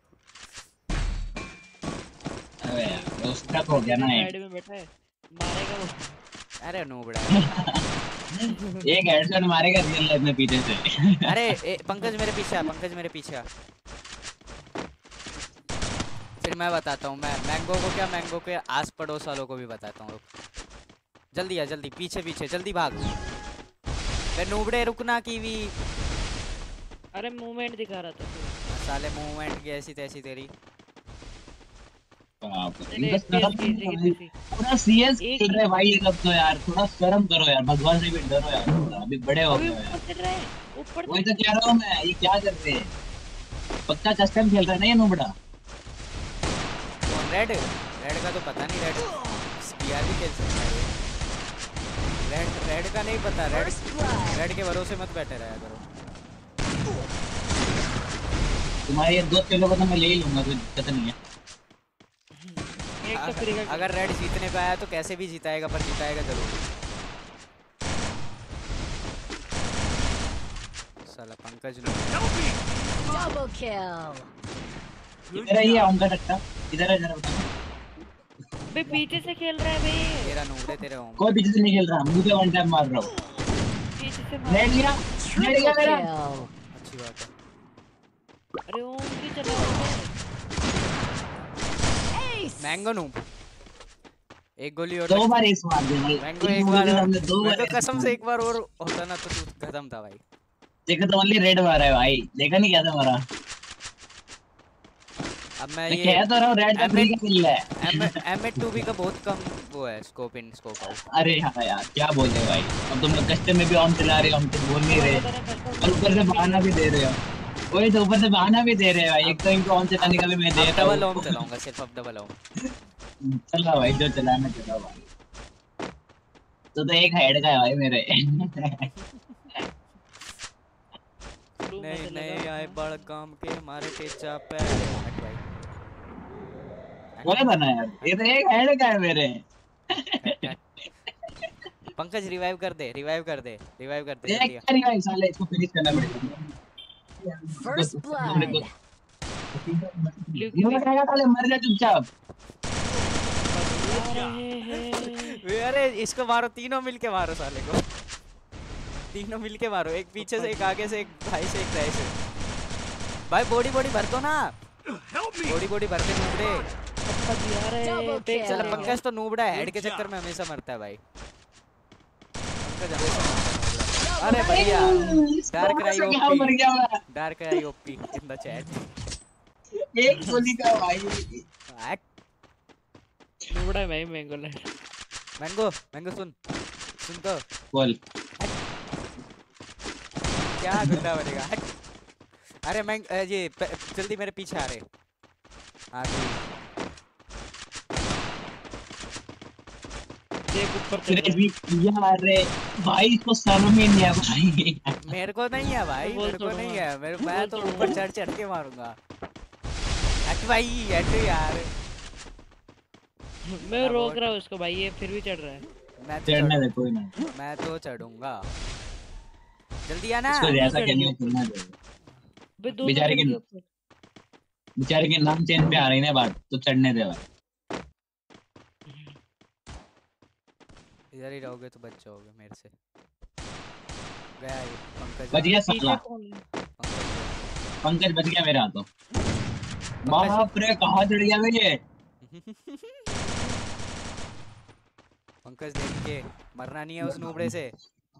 अबे यार उसका तो हो गया ना
साइड में बैठा है, मारेगा वो।
अरे नूबड़ा।
एक हेडशॉट मारेगा रियल लाइफ में पीछे से।
अरे ए, पंकज मेरे पीछे आ, पंकज मेरे पीछे आ। फिर मैं बताता हूँ, मैं मैंगो को क्या, मैंगो के आस पड़ोस वालों को भी बताता हूँ। जल्दी आ, जल्दी पीछे पीछे जल्दी भाग। बे नूबड़े रुकना कीवी।
अरे मूवमेंट दिखा रहा था तू।
साले मूवमेंट की ऐसी तैसी तेरी।
बाप रे,
मैंने
इनका शर्म
F P S
नहीं है
की
भाई।
थी
पूरा सीएस
एक
खेल रहे हैं भाई ये सब तो यार, थोड़ा शर्म करो यार, भगवान से भी डरो यार थोड़ा, अभी बड़े हो
अभी
गए हो
ऊपर
यार।
चढ़ रहा है ऊपर
वही
चढ़
तो कह रहा हूँ मैं, ये क्या कर रहे हैं, पक्का कस्टम खेल रहा है ना ये नुबड़ा।
कौन? रेड रेड का तो पता नहीं, रेड स्पीआर भी खेल सकता है ये। रेड रेड का नहीं पता, रेड रेड के भरोसे मत बैठे रहा करो।
तुम्हारे ये दो किलो को तो मैं ले ही लूंगा, कोई दिक्कत नहीं है।
एक तो फ्री का
अगर रेड जीतने पे आया तो कैसे भी जिताएगा, पर जिताएगा जरूर। साला पंकज ने
Double kill.
इधर है ये आऊंगा टट्टा, इधर है जरा बता।
बे पीछे से खेल रहा है बे
तेरा नूबड़े तेरे होम।
कोई पीछे से नहीं खेल रहा, मुझे वन टाइम मार रहा हूँ।
पीछे से मार
नेट गया, नेट गया
Triple
मेरा।
kill.
अच्छी बात है।
अरे ओम की चला रहा है
Ace.
मैंगो नूब एक गोली और
दो
लग-
बार इस मार दिया भाई,
मैंगो
इन
एक
लोगों
बार
के
और
सामने दो बार
मैंगो
ace
कसम
मार
से
दिया।
एक बार और होता ना तो तू खत्म था भाई।
देखो तो ओनली रेड मारा है भाई, देखा नहीं क्या था मारा।
अब मैं
मैं
ये
कह तो रहा हूँ रेड का फ्री का किल है।
M M eight two B का बहुत कम वो है स्कोप इन स्कोप आउट।
अरे हाँ यार क्या बोल रहे हो भाई, अब तुम लोग कस्टम में भी ऑन चला रहे हो, हम तो बोल नहीं रहे, और ऊपर से बहाना भी दे रहे हो। वही तो ऊपर से बहाना भी दे रहे हो भाई, एक तो इनको ऑन चलाने का भी मैं दे
अब
रहा
डबल
हूँ।
ओम चलाऊंगा, सिर्फ अब डबल ओम।
चला भाई जो चलाना चला भाई, तो तो एक हेड का है भाई मेरे।
नहीं नहीं आए बड़ काम के हमारे टेचा पे हट भाई।
बोला था ना यार, ये तो एक हेड का है मेरे।
पंकज रिवाइव कर दे, रिवाइव कर दे, रिवाइव कर दे
एक
जल्दी।
करी भाई साले, इसको फिनिश करना पड़ेगा।
First blood.
ये बताएगा साले, मर जा चुपचाप।
वे अरे इसको मारो, तीनों मिलके मारो साले को, तीनों मिलके मारो, एक पीछे से एक आगे से एक भाई से एक दाएं से। भाई बॉडी बॉडी भर दो ना, बॉडी बॉडी भरते नूबड़े।
Double kill.
चल पंकज तो नूबड़ा है, हेड के चक्कर में हमेशा मरता है भाई। पंकज हमेशा मरता है नूबड़ा। अरे बढ़िया, डार्क राई
क्या मर गया मैं?
डार्क राई ओपी इन द चैट।
एक गोली का भाई।
हट
नूबड़ा है भाई मैंगो ले।
मैंगो मैंगो सुन सुन तो
बोल।
क्या गुंडा बनेगा, हट। अरे मैं अ, ये प- जल्दी मेरे पीछे आ रहे। हाँ ठीक।
देख ऊपर चढ़
अरे
रहा है।
भी यार रे भाई, इसको शर्म ही नहीं है भाई।
मेरे को नहीं है भाई,
बोल
मेरे को
तो
नहीं
रहा।
है, मेरे मैं
बोल
तो
तो
ऊपर
रहा।
चढ़ चढ़ के मारूंगा। हट भाई हट यार।
मैं रोक रहा हूँ उसको भाई, ये फिर भी चढ़ रहा है।
मैं तो
चढ़ने
चढ़-
दे कोई ना,
मैं तो चढ़ूंगा, जल्दी आना।
इसको जैसा खेलना खेलना दे।
बे दोनों
बेचारे
चढ़
के
गए ऊपर।
बेचारे के नाम चेंज पे आ रही है बात, तो चढ़ने दे भाई।
इधर ही रहोगे तो बच जाओगे मेरे से। गया ये पंकज।
बच गया
पीछे
साला,
कौन है?
पंकज
पंकज बच गया मेरे हाथों। बाप रे कहाँ चढ़ गया भाई ये।
पंकज देख के मरना नहीं है उस नूबड़े से।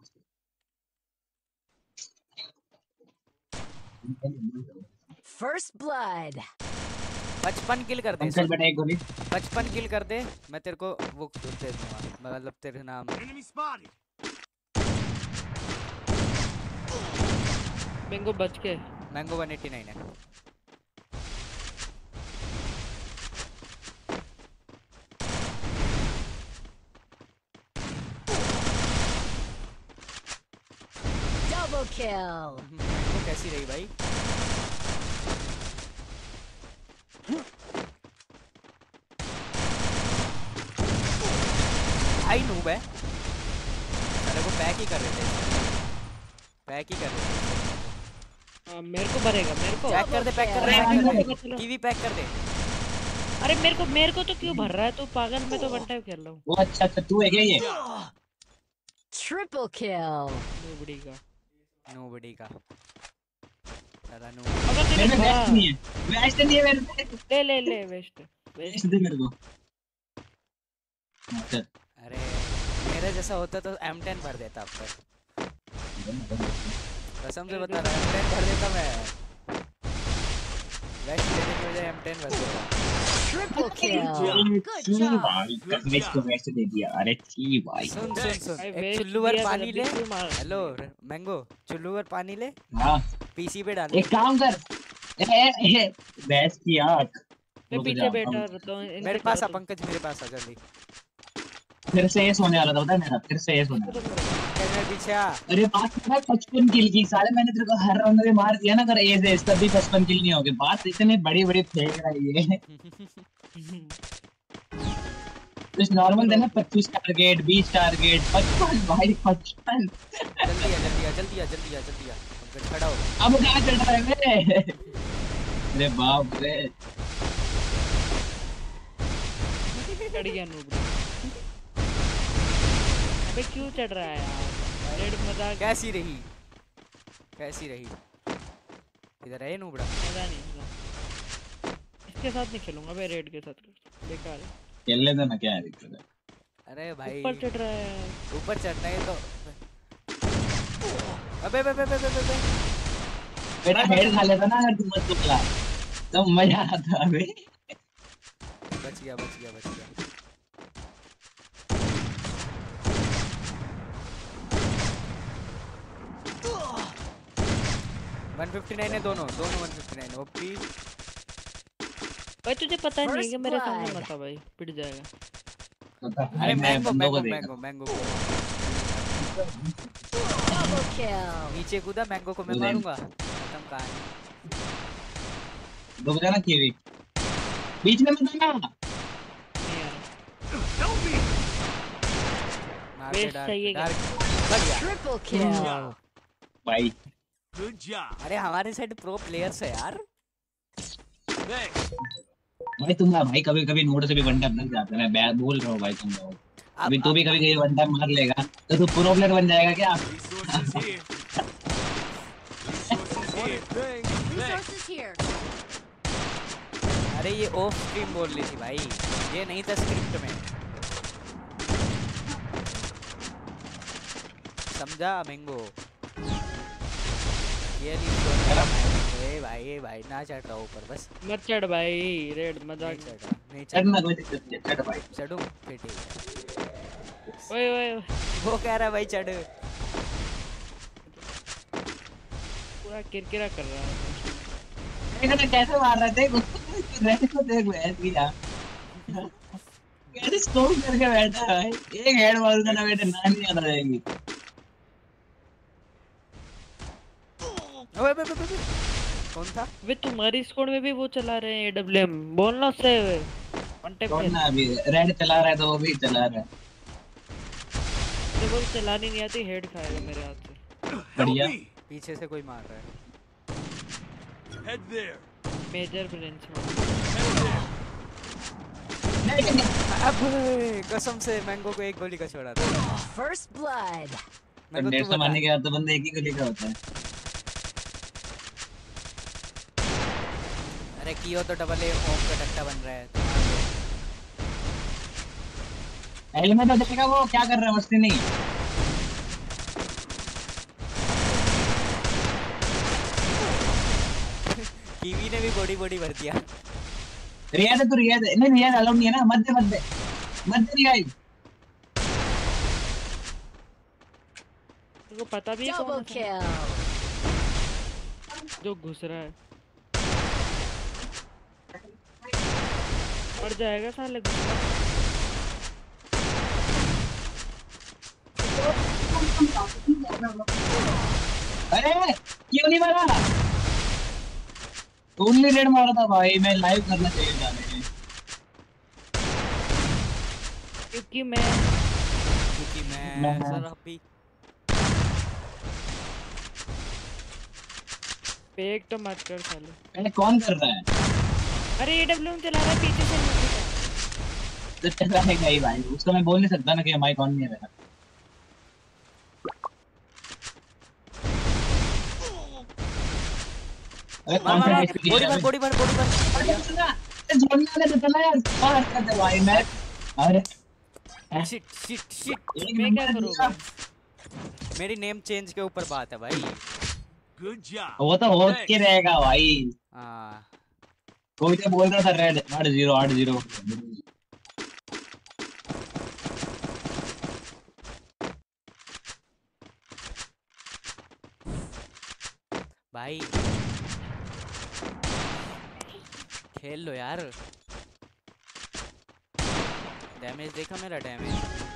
First blood.
पचपन किल कर दे,
पंकज बेटा एक गोली।
पचपन किल कर दे, मैं तेरे को वो दे दूंगा, मतलब तेरे नाम।
Enemy spotted.
मैंगो बच के।
मैंगो वन एटी नाइन है।
Double kill.
मैंगो कैसी रही भाई? आई नूब है, साले को पैक ही कर रहे थे, पैक ही कर रहे थे।
हाँ, मेरे को भरेगा मेरे को।
पैक कर दे, पैक कर दे,
अरे,
पैक कर
मेरे को
दे,
चलो।
कीवी पैक कर दे।
अरे मेरे को मेरे को तो क्यों भर रहा है तू पागल, मैं तो वन टाइम खेल रहा हूँ।
वो अच्छा अच्छा तू है क्या ये?
Triple kill.
नूबड़ी का।
नोबडी का साला नूब।
अगर
मेरे
तेरे
में वेस्ट
हाँ,
नहीं है, वेस्ट नहीं है मेरे में।
ले ले ले वेस्ट वेस्ट।
वेस्ट दे मेरे को। अच्छा
अरे मेरे जैसा होता तो एम टेन भर देता अब तक, कसम से बता रहा, एम टेन भर देता मैं, वेस्ट लेने की वजह एम टेन भर देता।
Triple kill. Good
छी
job.
भाई कसम इसको वैसे दे दिया अरे छी भाई
सुन सुन सुन
भाई
एक
वेस्ट
चुल्लू भर
दिया था
पानी
जब
ले।
भी तू मार
हेलो मैंगो, चुल्लू भर पानी ले,
हाँ
पीसी पे डाल
एक
दे।
काम कर ए ए भैंस की आंख
मैं
रुक
पीछे
जा
बैठा
हम
रहता हूँ इनसे
मेरे पास आ
करो तुम।
पंकज, मेरे पास आ जल्दी।
फिर से ये सोने वाला था पता है मेरा फिर से ये सोने
इसको
वाला
तो करो।
पंकज मेरे पीछे आ।
अरे बात कर रहा पचपन किल की साले मैंने तेरे को हर राउंड में मार दिया ना अगर ए से तब भी पचपन किल नहीं होगी बात इतनी बड़ी बड़ी फेंक रही है कुछ नॉर्मल देना पच्चीस टारगेट बीस टारगेट पचपन भाई पचपन
जल्दी आ जल्दी आ जल्दी आ जल्दी आ जल्दी आ पंकज खड़ा हो।
अब कहाँ चल रहा है बे अरे बाप रे
चढ़ गया नूब। अबे क्यों चढ़ रहा है यार रेड मजाक
कैसी रही कैसी रही इधर है नूबड़ा।
मजा नहीं मजा। इसके साथ नहीं खेलूंगा भाई रेड के साथ बेकार है।
खेल लेते ना क्या है दिक्कत है
अरे भाई
ऊपर चढ़ रहा है
ऊपर चढ़ना है तो अबे बे बे बे बे बे
बेटा हेड खा लेता ना अगर तुम मत बोला तो मजा आता अबे
बच गया बच गया बच गया। वन फिफ्टी नाइन है दोनों दोनों वन फिफ्टी नाइन ओपी।
भाई तुझे पता नहीं है
First
कि मेरे सामने
blood.
मत आ भाई पिट जाएगा।
अरे
मैं
मैंगो
बंदों को
मैंगो
देखा
मैंगो मैंगो
Double kill.
नीचे कूदा मैंगो को मैं
नहीं।
मारूंगा। खत्म कहानी।
रुक जाना कीवी बीच में मत आना
नहीं यार
मार दे
Best
डार्क
चाहिए क्या?
डार्क बच गया।
Triple kill.
भाई
Good job.
अरे हमारे साइड प्रो प्लेयर्स है यार।
Thanks.
भाई तुम ना भाई कभी कभी नोट से भी वन टैप लग जाते हैं मैं बैट बोल रहा हूँ भाई तुम लोग अभी तू भी कभी कभी वन टैप मार लेगा तो तू प्रो प्लेयर बन जाएगा क्या
Resources here. Resources here. Thanks. Thanks.
Resources here.
अरे ये ऑफ स्ट्रीम बोल रही थी भाई, ये नहीं था स्क्रिप्ट में। समझा मैंगो? ये नहीं ए भाई ए भाई ना चढ़ रहा ऊपर बस।
मत चढ़ भाई रेड
नहीं
मजाक
चढ़ रहा नहीं चढ़
चढ़ना कोई दिक्कत नहीं चढ़ भाई
चढ़ूं फिर ठीक है।
ओए ओए
वो कह रहा है भाई चढ़।
पूरा किरकिरा कर रहा है।
देखो तो कैसे मार रहे थे उसको रेड को देख भैंस की यार कैसे स्कोप करके बैठा है एक हेड मारूंगा ना बेटे ना नहीं आता जाएगी
ओए बे बे बे कौन था?
वे तुम्हारी स्क्वाड में भी वो चला रहे हैं एडब्ल्यूएम बोलना उससे वन टैप
कौन ना अभी रेड चला रहा है तो वो भी चला रहा है
जब वो चलानी नहीं आती हेड खाएगा मेरे हाथ से।
Help
बढ़िया
me.
पीछे से कोई मार रहा है।
Head there.
मेजर ब्रेंच में
Head there.
नहीं
अब कसम से मैंगो को एक गोली का छोड़ा था।
First blood.
मैंगो
डेढ़
तू
सौ
बता।
मारने के बाद तो बंदा एक ही गोली का होता है
अरे कियो तो डबल ए ओम का टट्टा बन रहा है।
हेलमेट तो देखेगा वो क्या कर रहा है मस्ती नहीं
कीवी ने भी बॉडी बॉडी भर दिया।
रियाज है तो रियाज है नहीं रियाज अलाउड नहीं है ना मत दे मत दे मत दे रियाज
तुमको पता भी है कौन
Double
है
kill.
जो घुस रहा है मर जाएगा साले घुस रहा है।
अरे क्यों नहीं मारा ओनली रेड मारा था भाई मैं लाइव करना चाहिए था मैंने
क्योंकि मैं
क्योंकि मैं
मैं-
जरा भी
फेक तो मत कर साले।
पहले कौन कर रहा है
अरे एडब्ल्यूएम चला रहा है पीछे से मुझे।
तो चल रहा है नहीं भाई उसको मैं बोल नहीं सकता ना कि माइक ऑन नहीं है मेरा अरे कौन सा एचपी
बॉडी भर बॉडी भर बॉडी भर।
अरे सुना जोड़ने वाले तो चला यार बाहर कर दे भाई मैं अरे
शिट शिट शिट
एक
मैं क्या
नंबर
करूँगा?
दिया।
मेरी नेम चेंज के ऊपर बात है भाई।
Good job.
वो तो हो के रहेगा भाई
हाँ
कोई तो बोल रहा था रेड आठ जीरो आठ जीरो।
भाई खेल लो यार। डैमेज देखा मेरा डैमेज।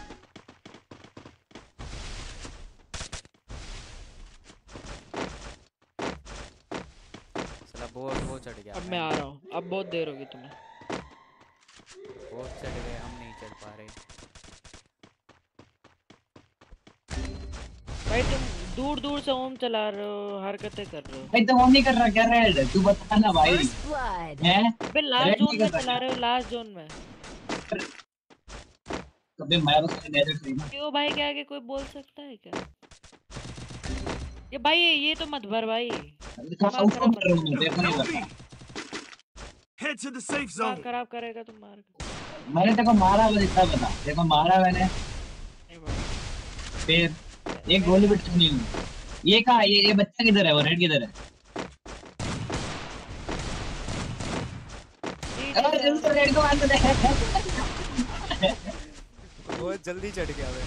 साला बहुत वो चढ़ गया।
अब मैं आ रहा हूँ, अब बहुत देर होगी तुम्हें।
बहुत चढ़ गए, हम नहीं चढ़ पा रहे।
भाई तुम दूर दूर से ओम चला रहे हो, हरकतें कर रहे हो।
भाई तो वो नहीं कर रहा क्या रेड? तू बता ना भाई।
First blood.
हैं?
अबे लास्ट
रेड
जोन
नहीं
में
कर रहा
चला
क्या?
रहे हो, लास्ट जोन में।
कभी मैं बस नजर नहीं ना।
क्यों भाई, क्या आगे कोई बोल सकता है क्या? ये भाई ये तो मत भर भाई।
दिमाग खराब कर रहा हूँ, देखो नहीं बता।
Head to the safe
दिमाग
zone.
खराब करेगा तुम मार के।
मैंने देखो मारा बस इतना बता। देखो मारा मैंने।
नहीं भाई।
फिर एक गोली भी चुनी हूँ। ये कहाँ? ये ये बच्चा किधर है? वो रेड किधर है? अरे जल्दी रेड को मार दे।
बहुत जल्दी चढ़ गया मैं।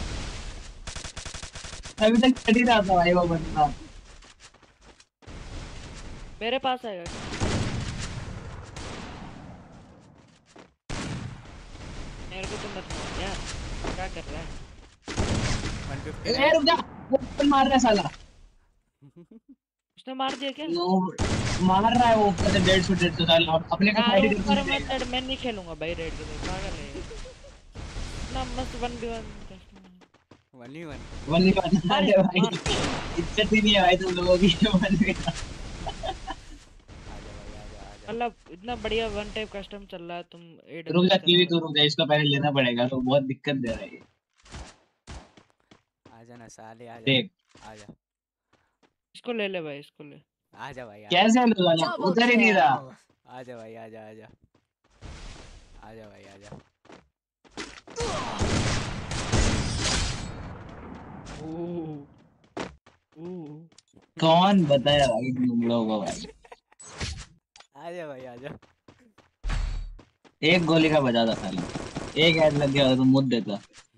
अभी तक चढ़ ही रहा था भाई वो बंदा।
मेरे पास आएगा। मेरे को तुम मत मार यार, क्या कर रहा है?
ए रुक जा, वो ऊपर मार रहा है साला।
उसने मार दिया क्या?
नो मार रहा है वो ऊपर से डेढ़ सौ डेढ़ सौ साल अपने का
यार
फाइट
ऊपर
करने
मत चढ़, मैं नहीं खेलूंगा भाई रेड के साथ, पागल है ये। इतना मस्त वन बी वन
वन ही वन
वन ही वन अरे भाई इज्जत ही नहीं है भाई तुम लोगों की वन ही वन।
मतलब इतना बढ़िया वन टाइप कस्टम चल रहा है, तुम एट
रुक जा टीवी तो रुक जा, इसको पहले लेना पड़ेगा तो बहुत दिक्कत दे रहा है ये।
आजा ना साले, आजा
देख
आजा
इसको ले ले भाई, इसको ले।
आजा भाई आजा।
कैसे लो वाला
Double
उधर ही नहीं रहा।
kill.
आजा भाई आजा आजा आजा भाई आजा।
ओह ओह
कौन बताया भाई तुम लोगों को भाई?
आजा भाई आजा।
एक गोली का बजा था साले, एक हेड लग गया तो मुद देता।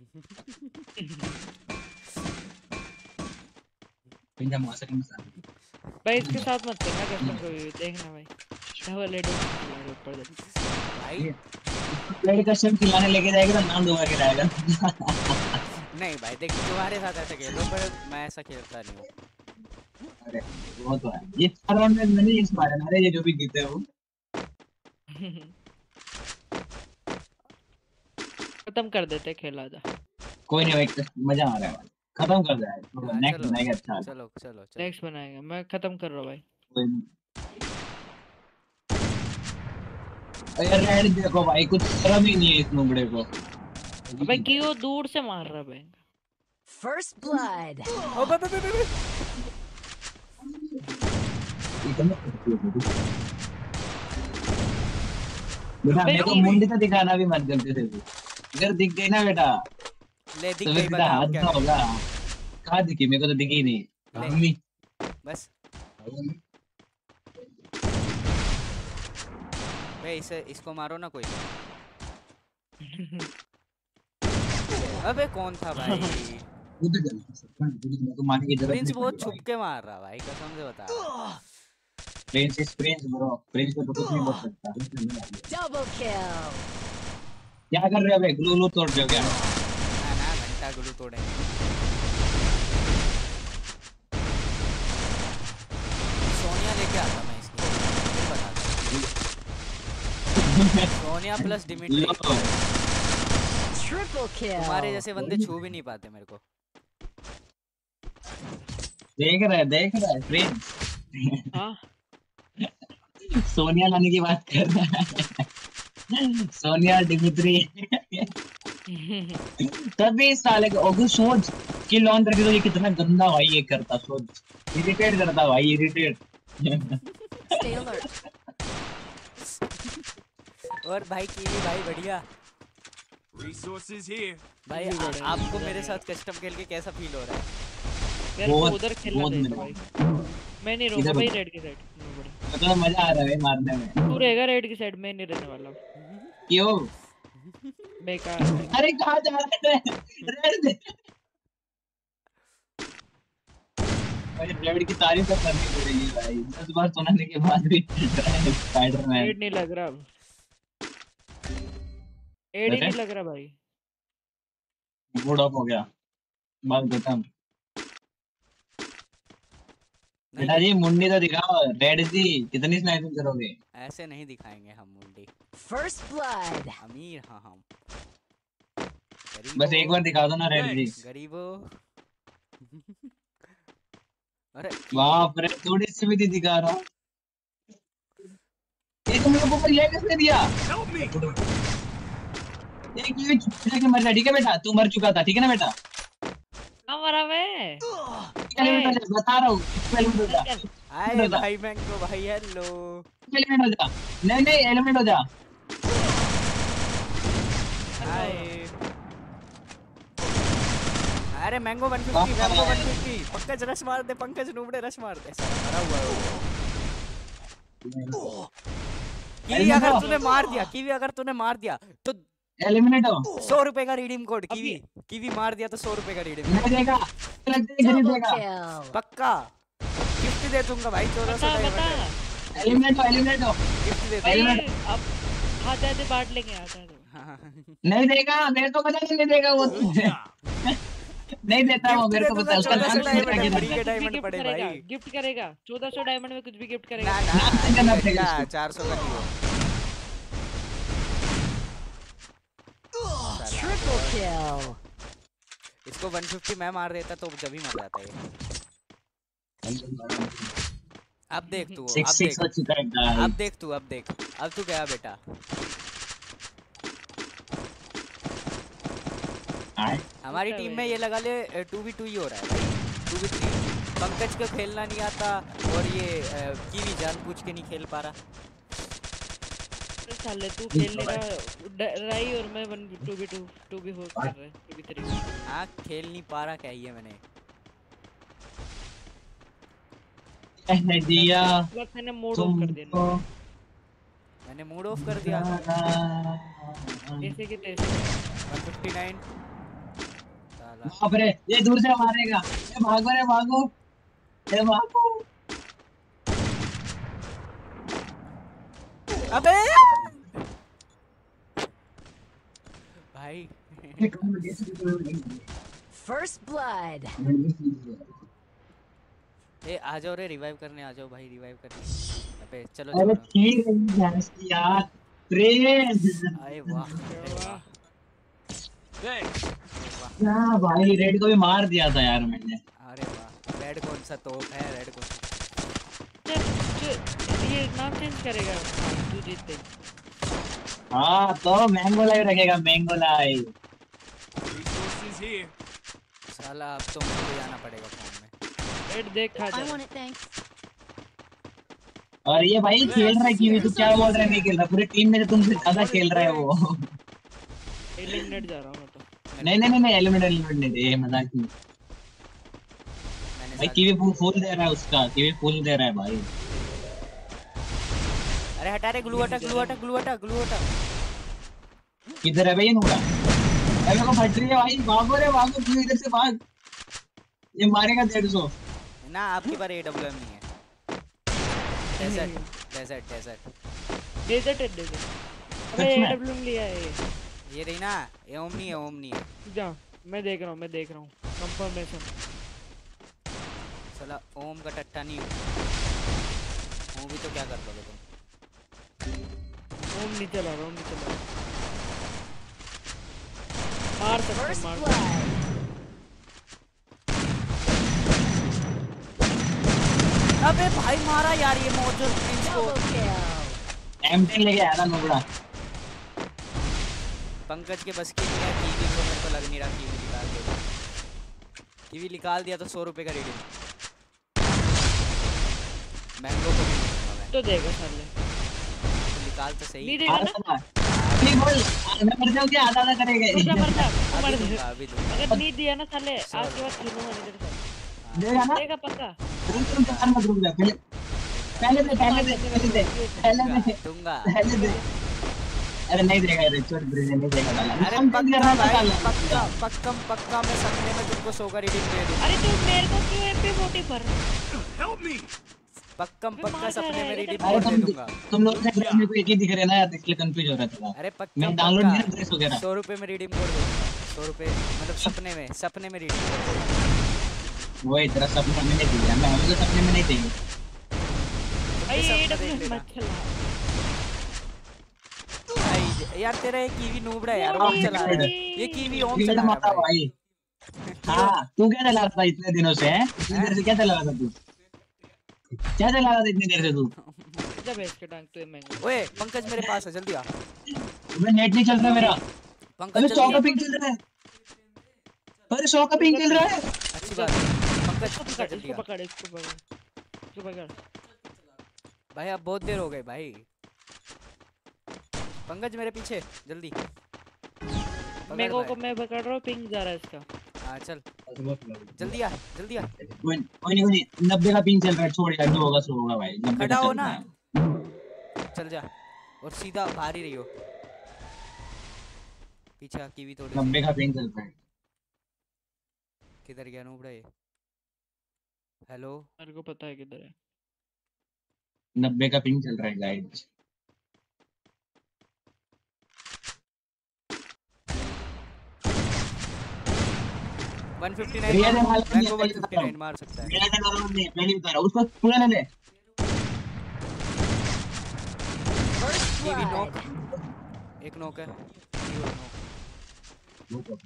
पिंजा मौसम में साले
भाई इसके साथ मत करना कस्टम को भी, देखना भाई डबल एड ऊपर दे
भाई
प्लेयर कस्टम खिलाने लेके जाएगा तो नाम दुआ के लाएगा।
नहीं भाई देख, तुम्हारे साथ ऐसा खेलो पर मैं ऐसा खेलता नहीं हूँ।
अरे वो तो है, ये चार राउंड में मैंने इस मारा ना रे, ये जो भी जीते हो
खत्म कर देते खेल, आजा।
कोई नहीं भाई, मजा आ रहा है भाई, खत्म कर दे
हाँ,
नेक्स्ट
चलो
बनाएगा। अच्छा
चलो चलो चलो
नेक्स्ट बनाएगा, मैं खत्म कर रहा हूँ भाई।
कोई नहीं। यार रेड देखो भाई, कुछ शर्म ही नहीं है इस नुबड़े को।
भाई क्यों दूर से मार रहा भाई?
First blood.
ओ बे बे बे बे
बेटा मेरे को मुंडी तो दिखाना भी मत गलती से भी। अगर दिख गई ना बेटा
ले दिख
तो
गई,
बेटा
बता
हाथ
अब क्या
ना
करें?
होगा। कहाँ दिखी? मेरे को तो दिखी नहीं।
ले।
मम्मी
बस भाई इसे इसको मारो ना कोई। अबे कौन था भाई?
उधर चल मेरे को मारने की जरूरत
प्रिंस
नहीं
बहुत
पड़ी
छुप
भाई।
के मार रहा भाई, कसम से बता रहा हूँ।
Prince is Prince bro, Prince को तो कुछ नहीं बोल सकता।
Double kill.
क्या कर रहे हो भाई? ग्लू ग्लू तोड़ रहे हो क्या?
ना ना घंटा गुरु तोड़ेंगे। सोनिया लेके आता मैं इसकी, फिर बताता हूँ। Sonia plus Dimitri.
लो
Triple
तुम्हारे
kill.
जैसे बंदे छू भी नहीं पाते मेरे को।
देख रहा है देख रहा है प्रिंस
हाँ
सोनिया लाने की बात कर रहा है। सोनिया डिमिट्री तभी साले को ओगु सोच कि लॉन करके तो ये कितना गंदा भाई ये करता, सोच इरिटेट करता भाई, इरिटेट।
Stay alert.
और भाई कीवी भाई बढ़िया
Resources here.
भाई।
भी
आ,
बढ़िया,
आपको
मजा
मेरे
नहीं
साथ कस्टम खेल के कैसा फील हो रहा है?
मेरे को
बहुत-
उधर खेलना
बहुत
चाहिए था
मजा।
भाई। मैं नहीं रहूंगा
इधर
भाई
रुक।
रेड के साइड।
तो मजा आ रहा है मारने में।
तू रहेगा रेड की साइड में, नहीं रहने वाला।
क्यों?
बेकार।
अरे कहाँ जा रहे हैं? रेड दे। भाई रेड की तारीफ तो करनी पड़ेगी भाई, दस बार सुनाने के बाद भी स्पाइडरमैन।
रेड नहीं लग रहा अब, रेड ही नहीं लग रहा भाई।
मूड ऑफ हो गया, बात खत्म। बेटा जी मुंडी तो दिखाओ, रेड जी कितनी स्नाइपिंग करोगे?
ऐसे नहीं दिखाएंगे हम मुंडी।
First blood.
अमीर हाँ हम।
बस एक बार दिखा दो ना रेड जी।
गरीबो। अरे
बाप रे, थोड़ी सी भी नहीं दिखा रहा। एक मेरे को ये किसने दिया? एक ये छुपने के मर जा, ठीक है बेटा, तू मर चुका था, ठीक है ना बेटा?
कहाँ मरा मैं?
बता रहा हूँ, एलिमिनेट हो जा।
हाय भाई मैंगो भाई, हेलो।
एलिमिनेट हो जा, नहीं नहीं एलिमिनेट हो जा।
हाय। अरे mango one fifty, mango one fifty. Pankaj rush मार दे, पंकज नूबड़े रश मार दे। मरा हुआ है वो। कीवी अगर तूने मार दिया, कीवी अगर तूने मार दिया तो
एलिमिनेट हो।
सौ रुपए का रिडीम कोड। कीवी कीवी मार दिया तो सौ रुपए का रिडीम
नहीं देगा, देगा
पक्का। गिफ्ट दे दूंगा भाई, चौदह सौ डायमंड।
एलिमिनेट हो, एलिमिनेट हो,
गिफ्ट दे दूंगा।
अब हाथ जाते बांट लेंगे, आता है
नहीं देगा, मेरे को पता नहीं देगा वो। नहीं देता वो, मेरे को पता है। उसका नाम
डायमंड पड़े भाई,
गिफ्ट करेगा चौदह सौ डायमंड में, कुछ भी गिफ्ट करेगा।
ना
चार सौ का नहीं।
Triple kill.
इसको वन फिफ्टी मैं मार देता तो जब ही मर जाता है। अब देख तू, अब देख, अब देख तू, अब देख, अब तू गया बेटा। हमारी टीम में ये लगा ले टू वी टू ही हो रहा है भाई, टू वी थ्री। पंकज को खेलना नहीं आता और ये कीवी जानबूझ के नहीं खेल पा रहा।
साले तू खेल ले रहा है और मैं one two v two two v four कर रहा है, टू वी थ्री।
हाँ खेल नहीं पा रहा, क्या ये मैंने
कहने दिया,
मैंने मूड ऑफ कर दिया।
मैंने मूड ऑफ कर दिया
ऐसे के तैसे।
One fifty nine.
बाप रे, ये दूर से मारेगा। ये भागो रे भागो, ये भागो।
अबे भाई
First blood.
ए आ जाओ रे, रिवाइव करने आ जाओ भाई, रिवाइव करने। अबे चलो
अरे
चलो।
ठीक है यार, प्रेज।
अरे वाह वाह
ना भाई, रेड को भी मार दिया था यार मैंने।
अरे वाह, रेड कौन सा तोप है, रेड कौन सा?
ये नाम चेंज करेगा तू जीतते।
हाँ तो मैंगो लाइव रखेगा, मैंगो लाइव।
साला अब तो मुझे जाना पड़ेगा फॉर्म में।
रेड देख खा जा।
I want it, thanks.
और ये भाई खेल रहा है कीवी, तू क्या बोल रहा है नहीं खेल रहा? पूरी टीम में तुमसे ज्यादा खेल रहा है वो।
एलिमिनेट जा रहा हूं मैं तो।
नहीं नहीं नहीं एलिमिनेट एलिमिनेट नहीं दे, मजाक नहीं भाई। कीवी फुल दे रहा है उसका, कीवी फुल दे रहा है भाई।
अरे हटा रे, ग्लू हटा, ग्लू हटा, ग्लू हटा, ग्लू हटा।
किधर है भाई ये नूरा? अरे को फट रही है भाई, भागो रे भागो, तू इधर से भाग, ये मारेगा डेढ़ सौ।
ना आपके पास एडब्ल्यूएम नहीं है। डेजर्ट डेजर्ट डेजर्ट
डेजर्ट है, डेजर्ट। अबे एडब्ल्यूएम लिया है ये।
ये रही ना, ये ओम नहीं है, ओम नहीं है।
जा, मैं देख रहा हूँ, मैं देख रहा हूँ कंफर्मेशन।
साला ओम का टट्टा नहीं ओम भी तो क्या कर पाओगे तुम?
ओम नहीं चला रहा, ओम नहीं चला रहा। मार सकते, मार
अबे भाई मारा यार ये मौजूद प्रिंस को।
एमटी लेके आया था नोबड़ा।
पंकज के बस की नहीं है, कीवी को मेरे को लग नहीं रहा कीवी निकाल देगा। कीवी निकाल दिया तो सौ रुपए का रीडिंग। मैंगो को भी नहीं
तो देगा साले,
तो निकाल तो सही।
नहीं देगा ना?
नहीं बोल, मैं मर जाऊं क्या? आधा आधा करेंगे।
मर जा, मर जा, मर
अभी
जा।
दूंगा, अभी दूंगा।
अगर नहीं दिया ना साले, आज के बाद खेलूंगा नहीं तेरे साथ।
देगा ना?
देगा पक्का।
रुक रुक जा, मत रुक जा पहले। पहले दे पहले दे पहले दे पहले
दूंगा
दे
दूंगा
पहले दे। अरे नहीं देगा रे, छोड़ ब्रिज नहीं देगा डाला।
अरे
हम तो
पक्का
करना
भाई
डाला।
पक्का पक्का पक्का मैं सपने में तुमको सौ का रिडीम दे दूंगा।
अरे तू मेरे को क्यों एमपी फोर्टी पर
Help me!
पक्का
मैं
पक्का
मार जा
सपने
रहा
में
है,
रिडीम
अरे
कोड दे
तुम
दूंगा।
तुम लोग से मेरे को एक ही दिख रहे ना यार, इसलिए कंफ्यूज हो रहा था।
अरे पक्का
मैं डाउनलोड
पक्का
किया ड्रेस वगैरह।
सौ रुपए में रिडीम कोड दूंगा। सौ रुपए मतलब सपने में सपने में रिडीम कोड दूंगा।
वो तेरा सपना में नहीं दिया, मैं हमें तो सपने में नहीं देंगे।
भाई
सपना
ये
देख
डब्ल्यू
लेना।
मत चला।
भाई यार तेरा ये कीवी नूबड़ा है यार, ओम
मोटी
चला रहा है।
मोटी।
ये कीवी ओम
ठीक है
चला रहा
माता
है भाई।
भाई। हाँ तू क्या चला रहा था इतने दिनों से? हैं? इतनी देर से क्या चला रहा था तू? क्या चला रहा था इतनी देर से तू?
जब इसके टांग तो मैं
ओए पंकज मेरे पास है, जल्दी आ।
मैं नेट नहीं चल रहा मेरा।
पंकज
अरे सौ का
जल्दी
पिंग चल रहा है। अरे सौ का पिंग चल रहा है।
अच्छी बात है। पंकज
इसको
पंकज
पकड़
जल्दी
इसको
आ।
पकड़ इसको पकड़ इसको पकड़।
भाई अब बहुत देर हो गई भाई। पंकज मेरे पीछे जल्दी। पकड़
मेरे को
भाई।
मैं पकड़ रहा हूँ, पिंग जा रहा है इसका।
हाँ चल जल्दी आ जल्दी आ।
कोई कोई नहीं कोई नहीं, नब्बे का पिंग चल रहा है, छोड़ यार, जो होगा सो होगा भाई। नब्बे
खड़ा
का
हो
चल
ना,
रहा है।
चल जा और सीधा बाहर ही रही हो। पीछे आ, कीवी तोड़।
नब्बे का पिंग चल रहा है।
किधर गया नूबड़ा ये? हेलो
मेरे को पता है किधर है।
नब्बे का पिंग चल रहा है guys.
One fifty
Riya
nine
ने मार
मैं
दिया,
को
पहले
वन फिफ्टी
बता
नाइन
रहा
मार सकता है।
मेरा का नाम नहीं है, पहले बता रहा हूँ, उसको पूरा ले ले।
First
kiwi
blood.
नॉक, एक नॉक है। कीवी और नॉक।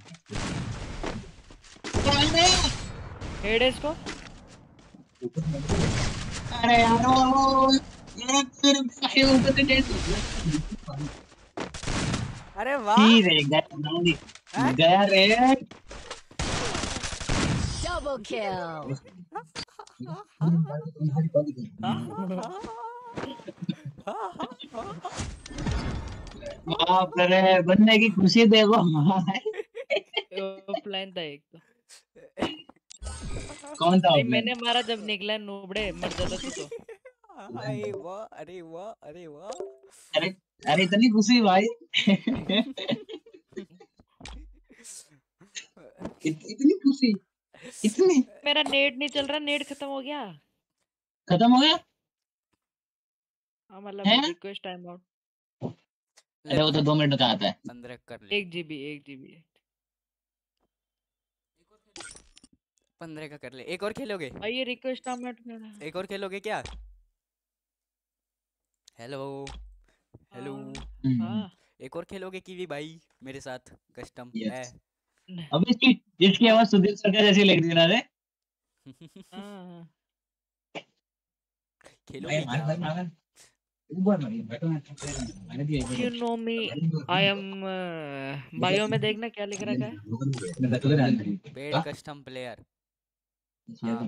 हेड है इसको।
अरे यार वो ये फिर भाई ऊपर से डेट
अरे वाह
ही रे गया
हैं?
गया रे।
Double kill.
बाप रे, बनने की खुशी देखो।
ऑफलाइन था एक तो।
कौन था
नहीं
offline?
मैंने मारा जब निकला नूबड़े, मर जाता तू तो।
अरे वाह अरे वाह अरे वाह।
अरे अरे इतनी खुशी भाई। इत, इतनी खुशी इतनी।
मेरा नेट नहीं चल रहा, नेट खत्म हो गया।
खत्म हो गया?
हाँ मतलब
हैं?
Request time out.
अरे वो तो दो मिनट का आता है।
पंद्रह कर ले।
एक जीबी एक जीबी।
पंद्रह का कर ले। एक और खेलोगे?
भाई ये रिक्वेस्ट टाइम आउट मेरा।
एक और खेलोगे क्या? हेलो हेलो
हाँ
एक और खेलोगे कीवी भाई मेरे साथ? Custom
Yes.
है।
अब इसकी इसकी आवाज सुधीर सरकार जैसी लग रही है ना रे।
हाँ।
खेलोगे क्या?
You know me, I am bio में देखना क्या लिख रखा है।
Paid custom player. हाँ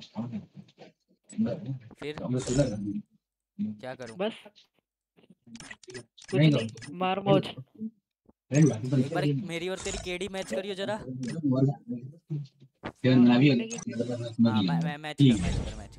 फिर क्या करूं?
बस कुछ नहीं, मार मौज।
एक बार मेरी और तेरी केडी मैच करियो जरा। हाँ मैं मैं मैच कर मैच कर मैच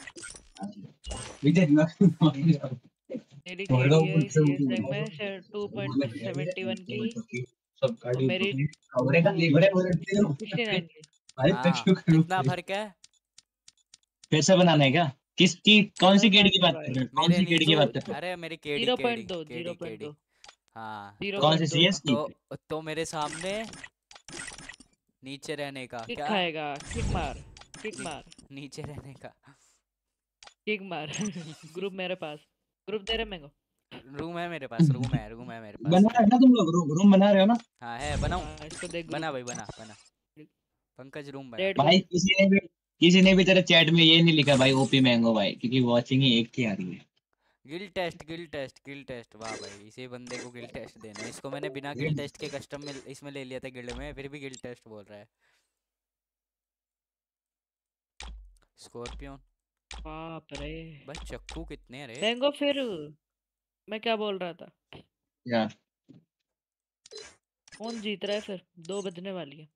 कर।
मेरी केडी है सीएस रैंक में टू पॉइंट सेवन वन की और मेरी सिक्सटी नाइन की।
हाँ कितना फर्क है?
फिर से बनाना है क्या? किसकी कौन सी केडी की बात कर रहे हो? कौन
मेरे
सी केडी की बात कर
नीचे
रहे
अरे मेरी केडी
जीरो
केडी
पॉइंट दो
केडी
जीरो पॉइंट
केडी
दो
हाँ
जीरो
हो? कौन सी
पॉइंट दो
सीएस की?
तो तो मेरे सामने नीचे रहने का
किक
क्या?
खाएगा, किक मार किक मार
नीचे रहने का
किक मार। ग्रुप मेरे पास, ग्रुप दे रहे मेरे को।
रूम है मेरे पास, रूम है रूम है मेरे पास।
बना रहे हो ना तुम लोग? रूम रूम बना रहे हो ना?
हाँ है बनाऊं?
हाँ, इसको देख
बना भाई बना बना। पंकज रूम बना।
डेड
भाई किसी ने भी किसी ने भी तेरे चैट में ये नहीं लिखा भाई ओपी मैंगो भाई, क्योंकि वॉचिंग ही एक की आ रही है।
Gill test Gill test Gill test वाह भाई इसी बंदे को गिल टेस्ट देना है। इसको मैंने बिना गिल टेस्ट के कस्टम में इसमें ले लिया था गिल्ड में, फिर भी गिल टेस्ट बोल रहा है। स्कॉर्पियन
बाप रे।
बस चक्कू कितने रे?
मैंगो फिर मैं क्या बोल रहा था?
क्या?
कौन जीत रहा है फिर? दो बजने वाली है।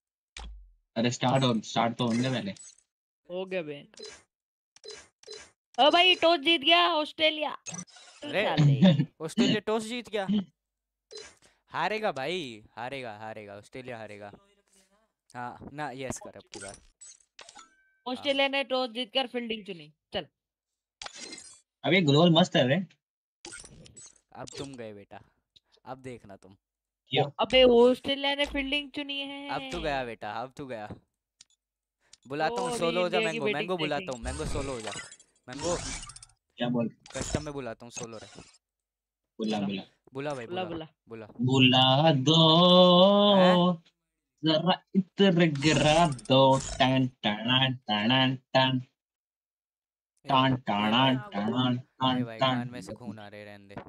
अरे स्टार्ट हो स्टार्ट तो होने पहले।
हो गया बैंक। ओ भाई टॉस जीत गया ऑस्ट्रेलिया।
अरे
साले
ऑस्ट्रेलिया टॉस जीत गया। हारेगा भाई, हारेगा हारेगा ऑस्ट्रेलिया हारेगा। हाँ ना, यस कर अब की बार।
ऑस्ट्रेलिया ने टॉस जीतकर फील्डिंग चुनी। चल
अबे ग्लोबल मस्त है रे।
अब तुम गए बेटा, अब देखना तुम।
क्यों?
अबे ऑस्ट्रेलिया ने फील्डिंग चुनी है।
अब तू गया बेटा, अब तू गया। बुलाता हूँ
ओ, अभी
सोलो हो जा
इंडिया की
मैंगो,
बैटिंग
मैंगो बुलाता
देखेंगे।
हूँ मैंगो, सोलो हो जा मैंगो।
क्या बोल?
कस्टम में बुलाता हूँ, सोलो रहे।
बुला बुला
बुला भाई
बुला
बुला
बुला
बुला।
बुला दो जरा इतर गिरा दो। टन टन टन टन
ए
टन
भाई, ए
टन
भाई,
टन टन
ए भाई
टन।
कान में से खून आ रहे, रहने दे।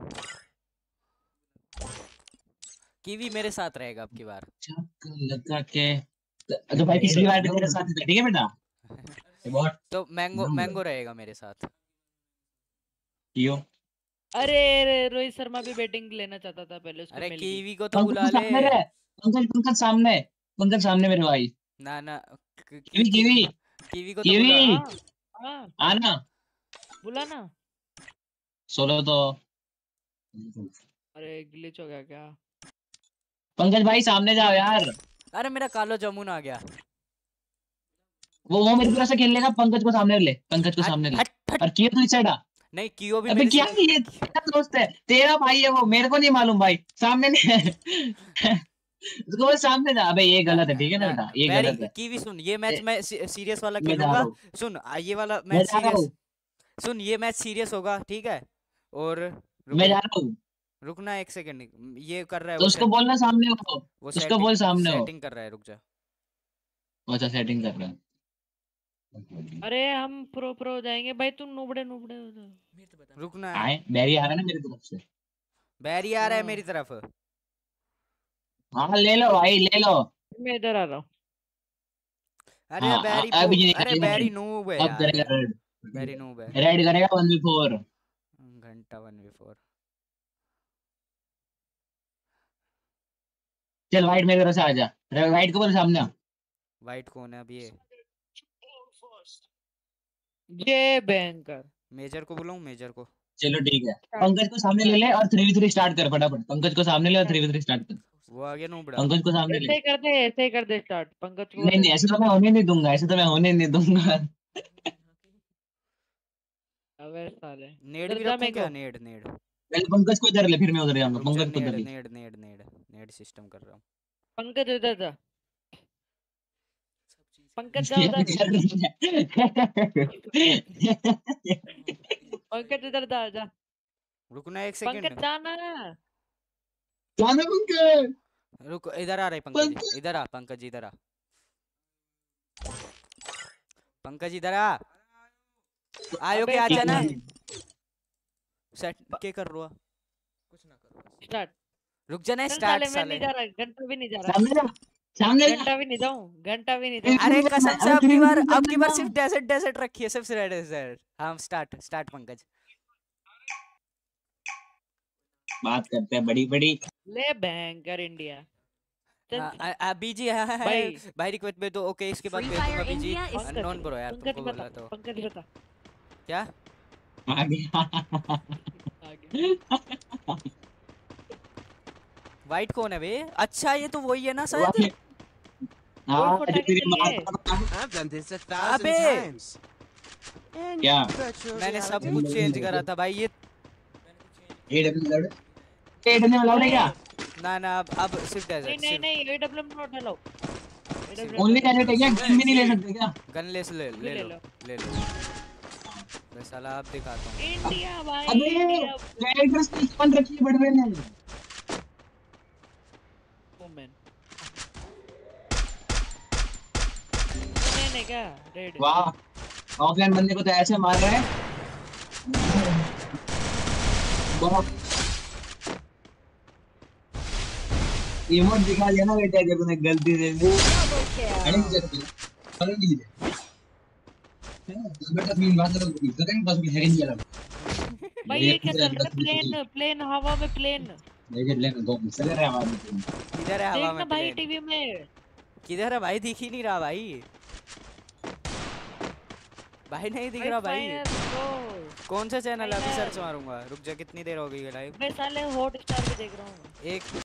कीवी मेरे साथ रहेगा अब की बार।
चक्कर लगा के तो भाई पिछली बार भी तेरे साथ ही था, ठीक है बेटा? ये बहुत
तो मैंगो
नंबर
मैंगो रहेगा मेरे साथ।
क्यों?
अरे रे, रोहित शर्मा भी बैटिंग लेना चाहता था, पहले उसको
अरे
मिल गई।
कीवी को तो
पंकज
बुला
तो
ले।
सामने रे। पंकज पंकज सामने। पंकज सामने मेरे भाई।
ना ना, की-
कीवी
की-
कीवी
कीवी को तो बुला।
कीवी
हाँ हाँ
आना।
बुला ना।
सोलो तो
अरे ग्लिच हो गया क्या?
पंकज भाई सामने जाओ यार।
अरे मेरा कालो जामुन आ गया।
वो वो मेरी तरफ से खेल लेगा। पंकज को सामने ले, पंकज को
हट
सामने ले।
हट हट।
और कियो तो इस साइड आ।
नहीं, कियो भी
अबे
मेरे
क्या
से-
ये तेरा दोस्त है, तेरा भाई है वो, मेरे को नहीं मालूम भाई। सामने नहीं उसको बोल सामने जा। अबे ये गलत है, ठीक है ना
ना,
बेटा? ये
बैरी
गलत है।
कीवी सुन, ये मैच मैं सीरियस वाला
मैं जा रहा
खेलूंगा।
हूँ,
सुन आ, ये वाला
मैं
मैच
जा रहा हूँ,
सीरियस। सुन ये मैच सीरियस होगा, ठीक है? और रुक
मैं जा रहा हूँ।
रुकना एक सेकंड, ये कर रहा है
तो
वो
उसको
set-
बोलना सामने हो।
वो
उसको बोल सामने हो।
सेटिंग कर रहा है, रुक जा।
अच्छा सेटिंग कर रहा है।
अरे हम प्रो प्रो हो जाएंगे भाई, तुम नुबड़े नुबड़े हो जाओ।
रुकना,
आए बैरी आ रहा है ना मेरी तरफ से।
बैरी आ रहा है
हाँ।
मेरी तरफ।
हाँ ले लो भाई ले लो।
मैं इधर आ रहा हूँ।
अरे
हाँ
बैरी
अभी
पो-
नहीं
अरे
करेगा
बैरी
रेड।
नूब है
अब
यार,
करेगा रेड।
बैरी नूब है।
रेड करेगा वन वी फोर।
घंटा वन वी फोर।
चल वाइट मेरी तरफ से आ जा। वाइट को बोल सामने आ।
वाइट कौन है अभी? ये
ये बैंकर।
मेजर को बुलाऊं, मेजर को?
चलो ठीक है। पंकज को सामने ले ले और थ्री वी थ्री स्टार्ट कर फटाफट। पंकज को सामने ले और थ्री वी थ्री स्टार्ट कर।
वो आ गया नूबड़ा।
पंकज को सामने
ऐसे
ले।
ही कर दे, ऐसे ही कर दे स्टार्ट। पंकज को
नहीं नहीं ऐसे तो मैं होने नहीं दूंगा, ऐसे तो मैं होने नहीं दूंगा।
अबे साले
नेड
इधर
भी
जा
रखूं
मेरे
क्या?
को।
नेड नेड
पहले पंकज को इधर ले, फिर मैं उधर जाऊंगा।
रुक जा,
पंकज को
नेड
इधर ले।
नेड नेड नेड नेड सिस्टम कर रहा हूँ।
पंकज इधर जा। पंकज जा
क्या
उधर।
कर रही है?
पंकज इधर जा जा।
रुकना एक
पंकज
सेकंड,
जाना।
जाना पंकज।
रुक, इधर आ रहा है पंकज, इधर आ पंकज, इधर आ पंकज, इधर आ। आयो
अबे
के आ
ठीक
जाना।
है।
सेट के कर रहा, कुछ ना करो,
स्टार्ट।
रुक जा ना।
चल
स्टार्ट
साले मैं
साले।
नहीं जा रहा, घंटा भी नहीं जा रहा।
सामने जा, सामने जा।
घंटा भी नहीं जाऊं, घंटा भी नहीं जाऊं।
अरे कसम से
अरे
अब की
फिर
बार,
भी
अब की बार
करना।
सिर्फ डेजर्ट डेजर्ट रखिए, सिर्फ डेजर्ट। हम स्टार्ट स्टार्ट पंकज।
बात करते हैं बड़ी बड़ी।
ले बैंकर इंडिया। चल
हाँ, आ- बीजी है, है,
भाई।
है भाई रिक्वेस्ट भेज दो। ओके इसके बाद
Free
भेज दूंगा
Fire
BG.
India is
unknown bro यार,
पंकज
तुमको
बता,
बोला तो
पंकज बता।
क्या?
आ गया।
आगे।
वाइट कौन है बे? अच्छा ये तो वही है ना शायद।
हाँ
और
जो
फटाके
तेरी
चलिए।
माँ
I've done this a thousand
अबे!
times. And
क्या?
you bet your
मैंने सब
reality
कुछ चेंज करा था भाई। ये
एडब्ल्यू लड़ एडब्ल्यू लड़ है क्या?
ना ना, अब अब सिर्फ
नहीं
डेजर्ट,
नहीं
सिर्फ
नहीं AW not hello.
Only carrot है क्या? गेम भी नहीं ले सकते क्या?
गनलेस ले ले
ले
लो,
लो।
ले लो। बस साला अब दिखाता हूँ।
इंडिया भाई
अबे
इंडिया।
कैरेक्टर्स की वन रखी बढ़ रहे हैं।
वुमेन मैंने क्या रेड।
वाह ऑफलाइन बंदे को तो ऐसे मार रहे हैं। बहुत इमोट दिखा दिया ना बेटा जब तूने गलती से भी अरे मुझे अरे नहीं दे बेटा तीन बात करो सेकंड बस भी है नहीं लगा
भाई ये क्या चल रहा है? प्लेन प्लेन हवा में प्लेन।
लेके लेके दो चले रहे आवाज में।
किधर है हवा
देखना
में
भाई
plane?
टीवी में।
किधर है भाई? दिख ही नहीं रहा भाई। भाई नहीं दिख रहा भाई।
Final goal.
कौन सा चैनल है? अभी
नहीं,
सर्च मारूंगा, रुक जा। कितनी देर हो गई है लाइव?
मैं साले हॉट स्टार पे देख रहा हूँ।
एक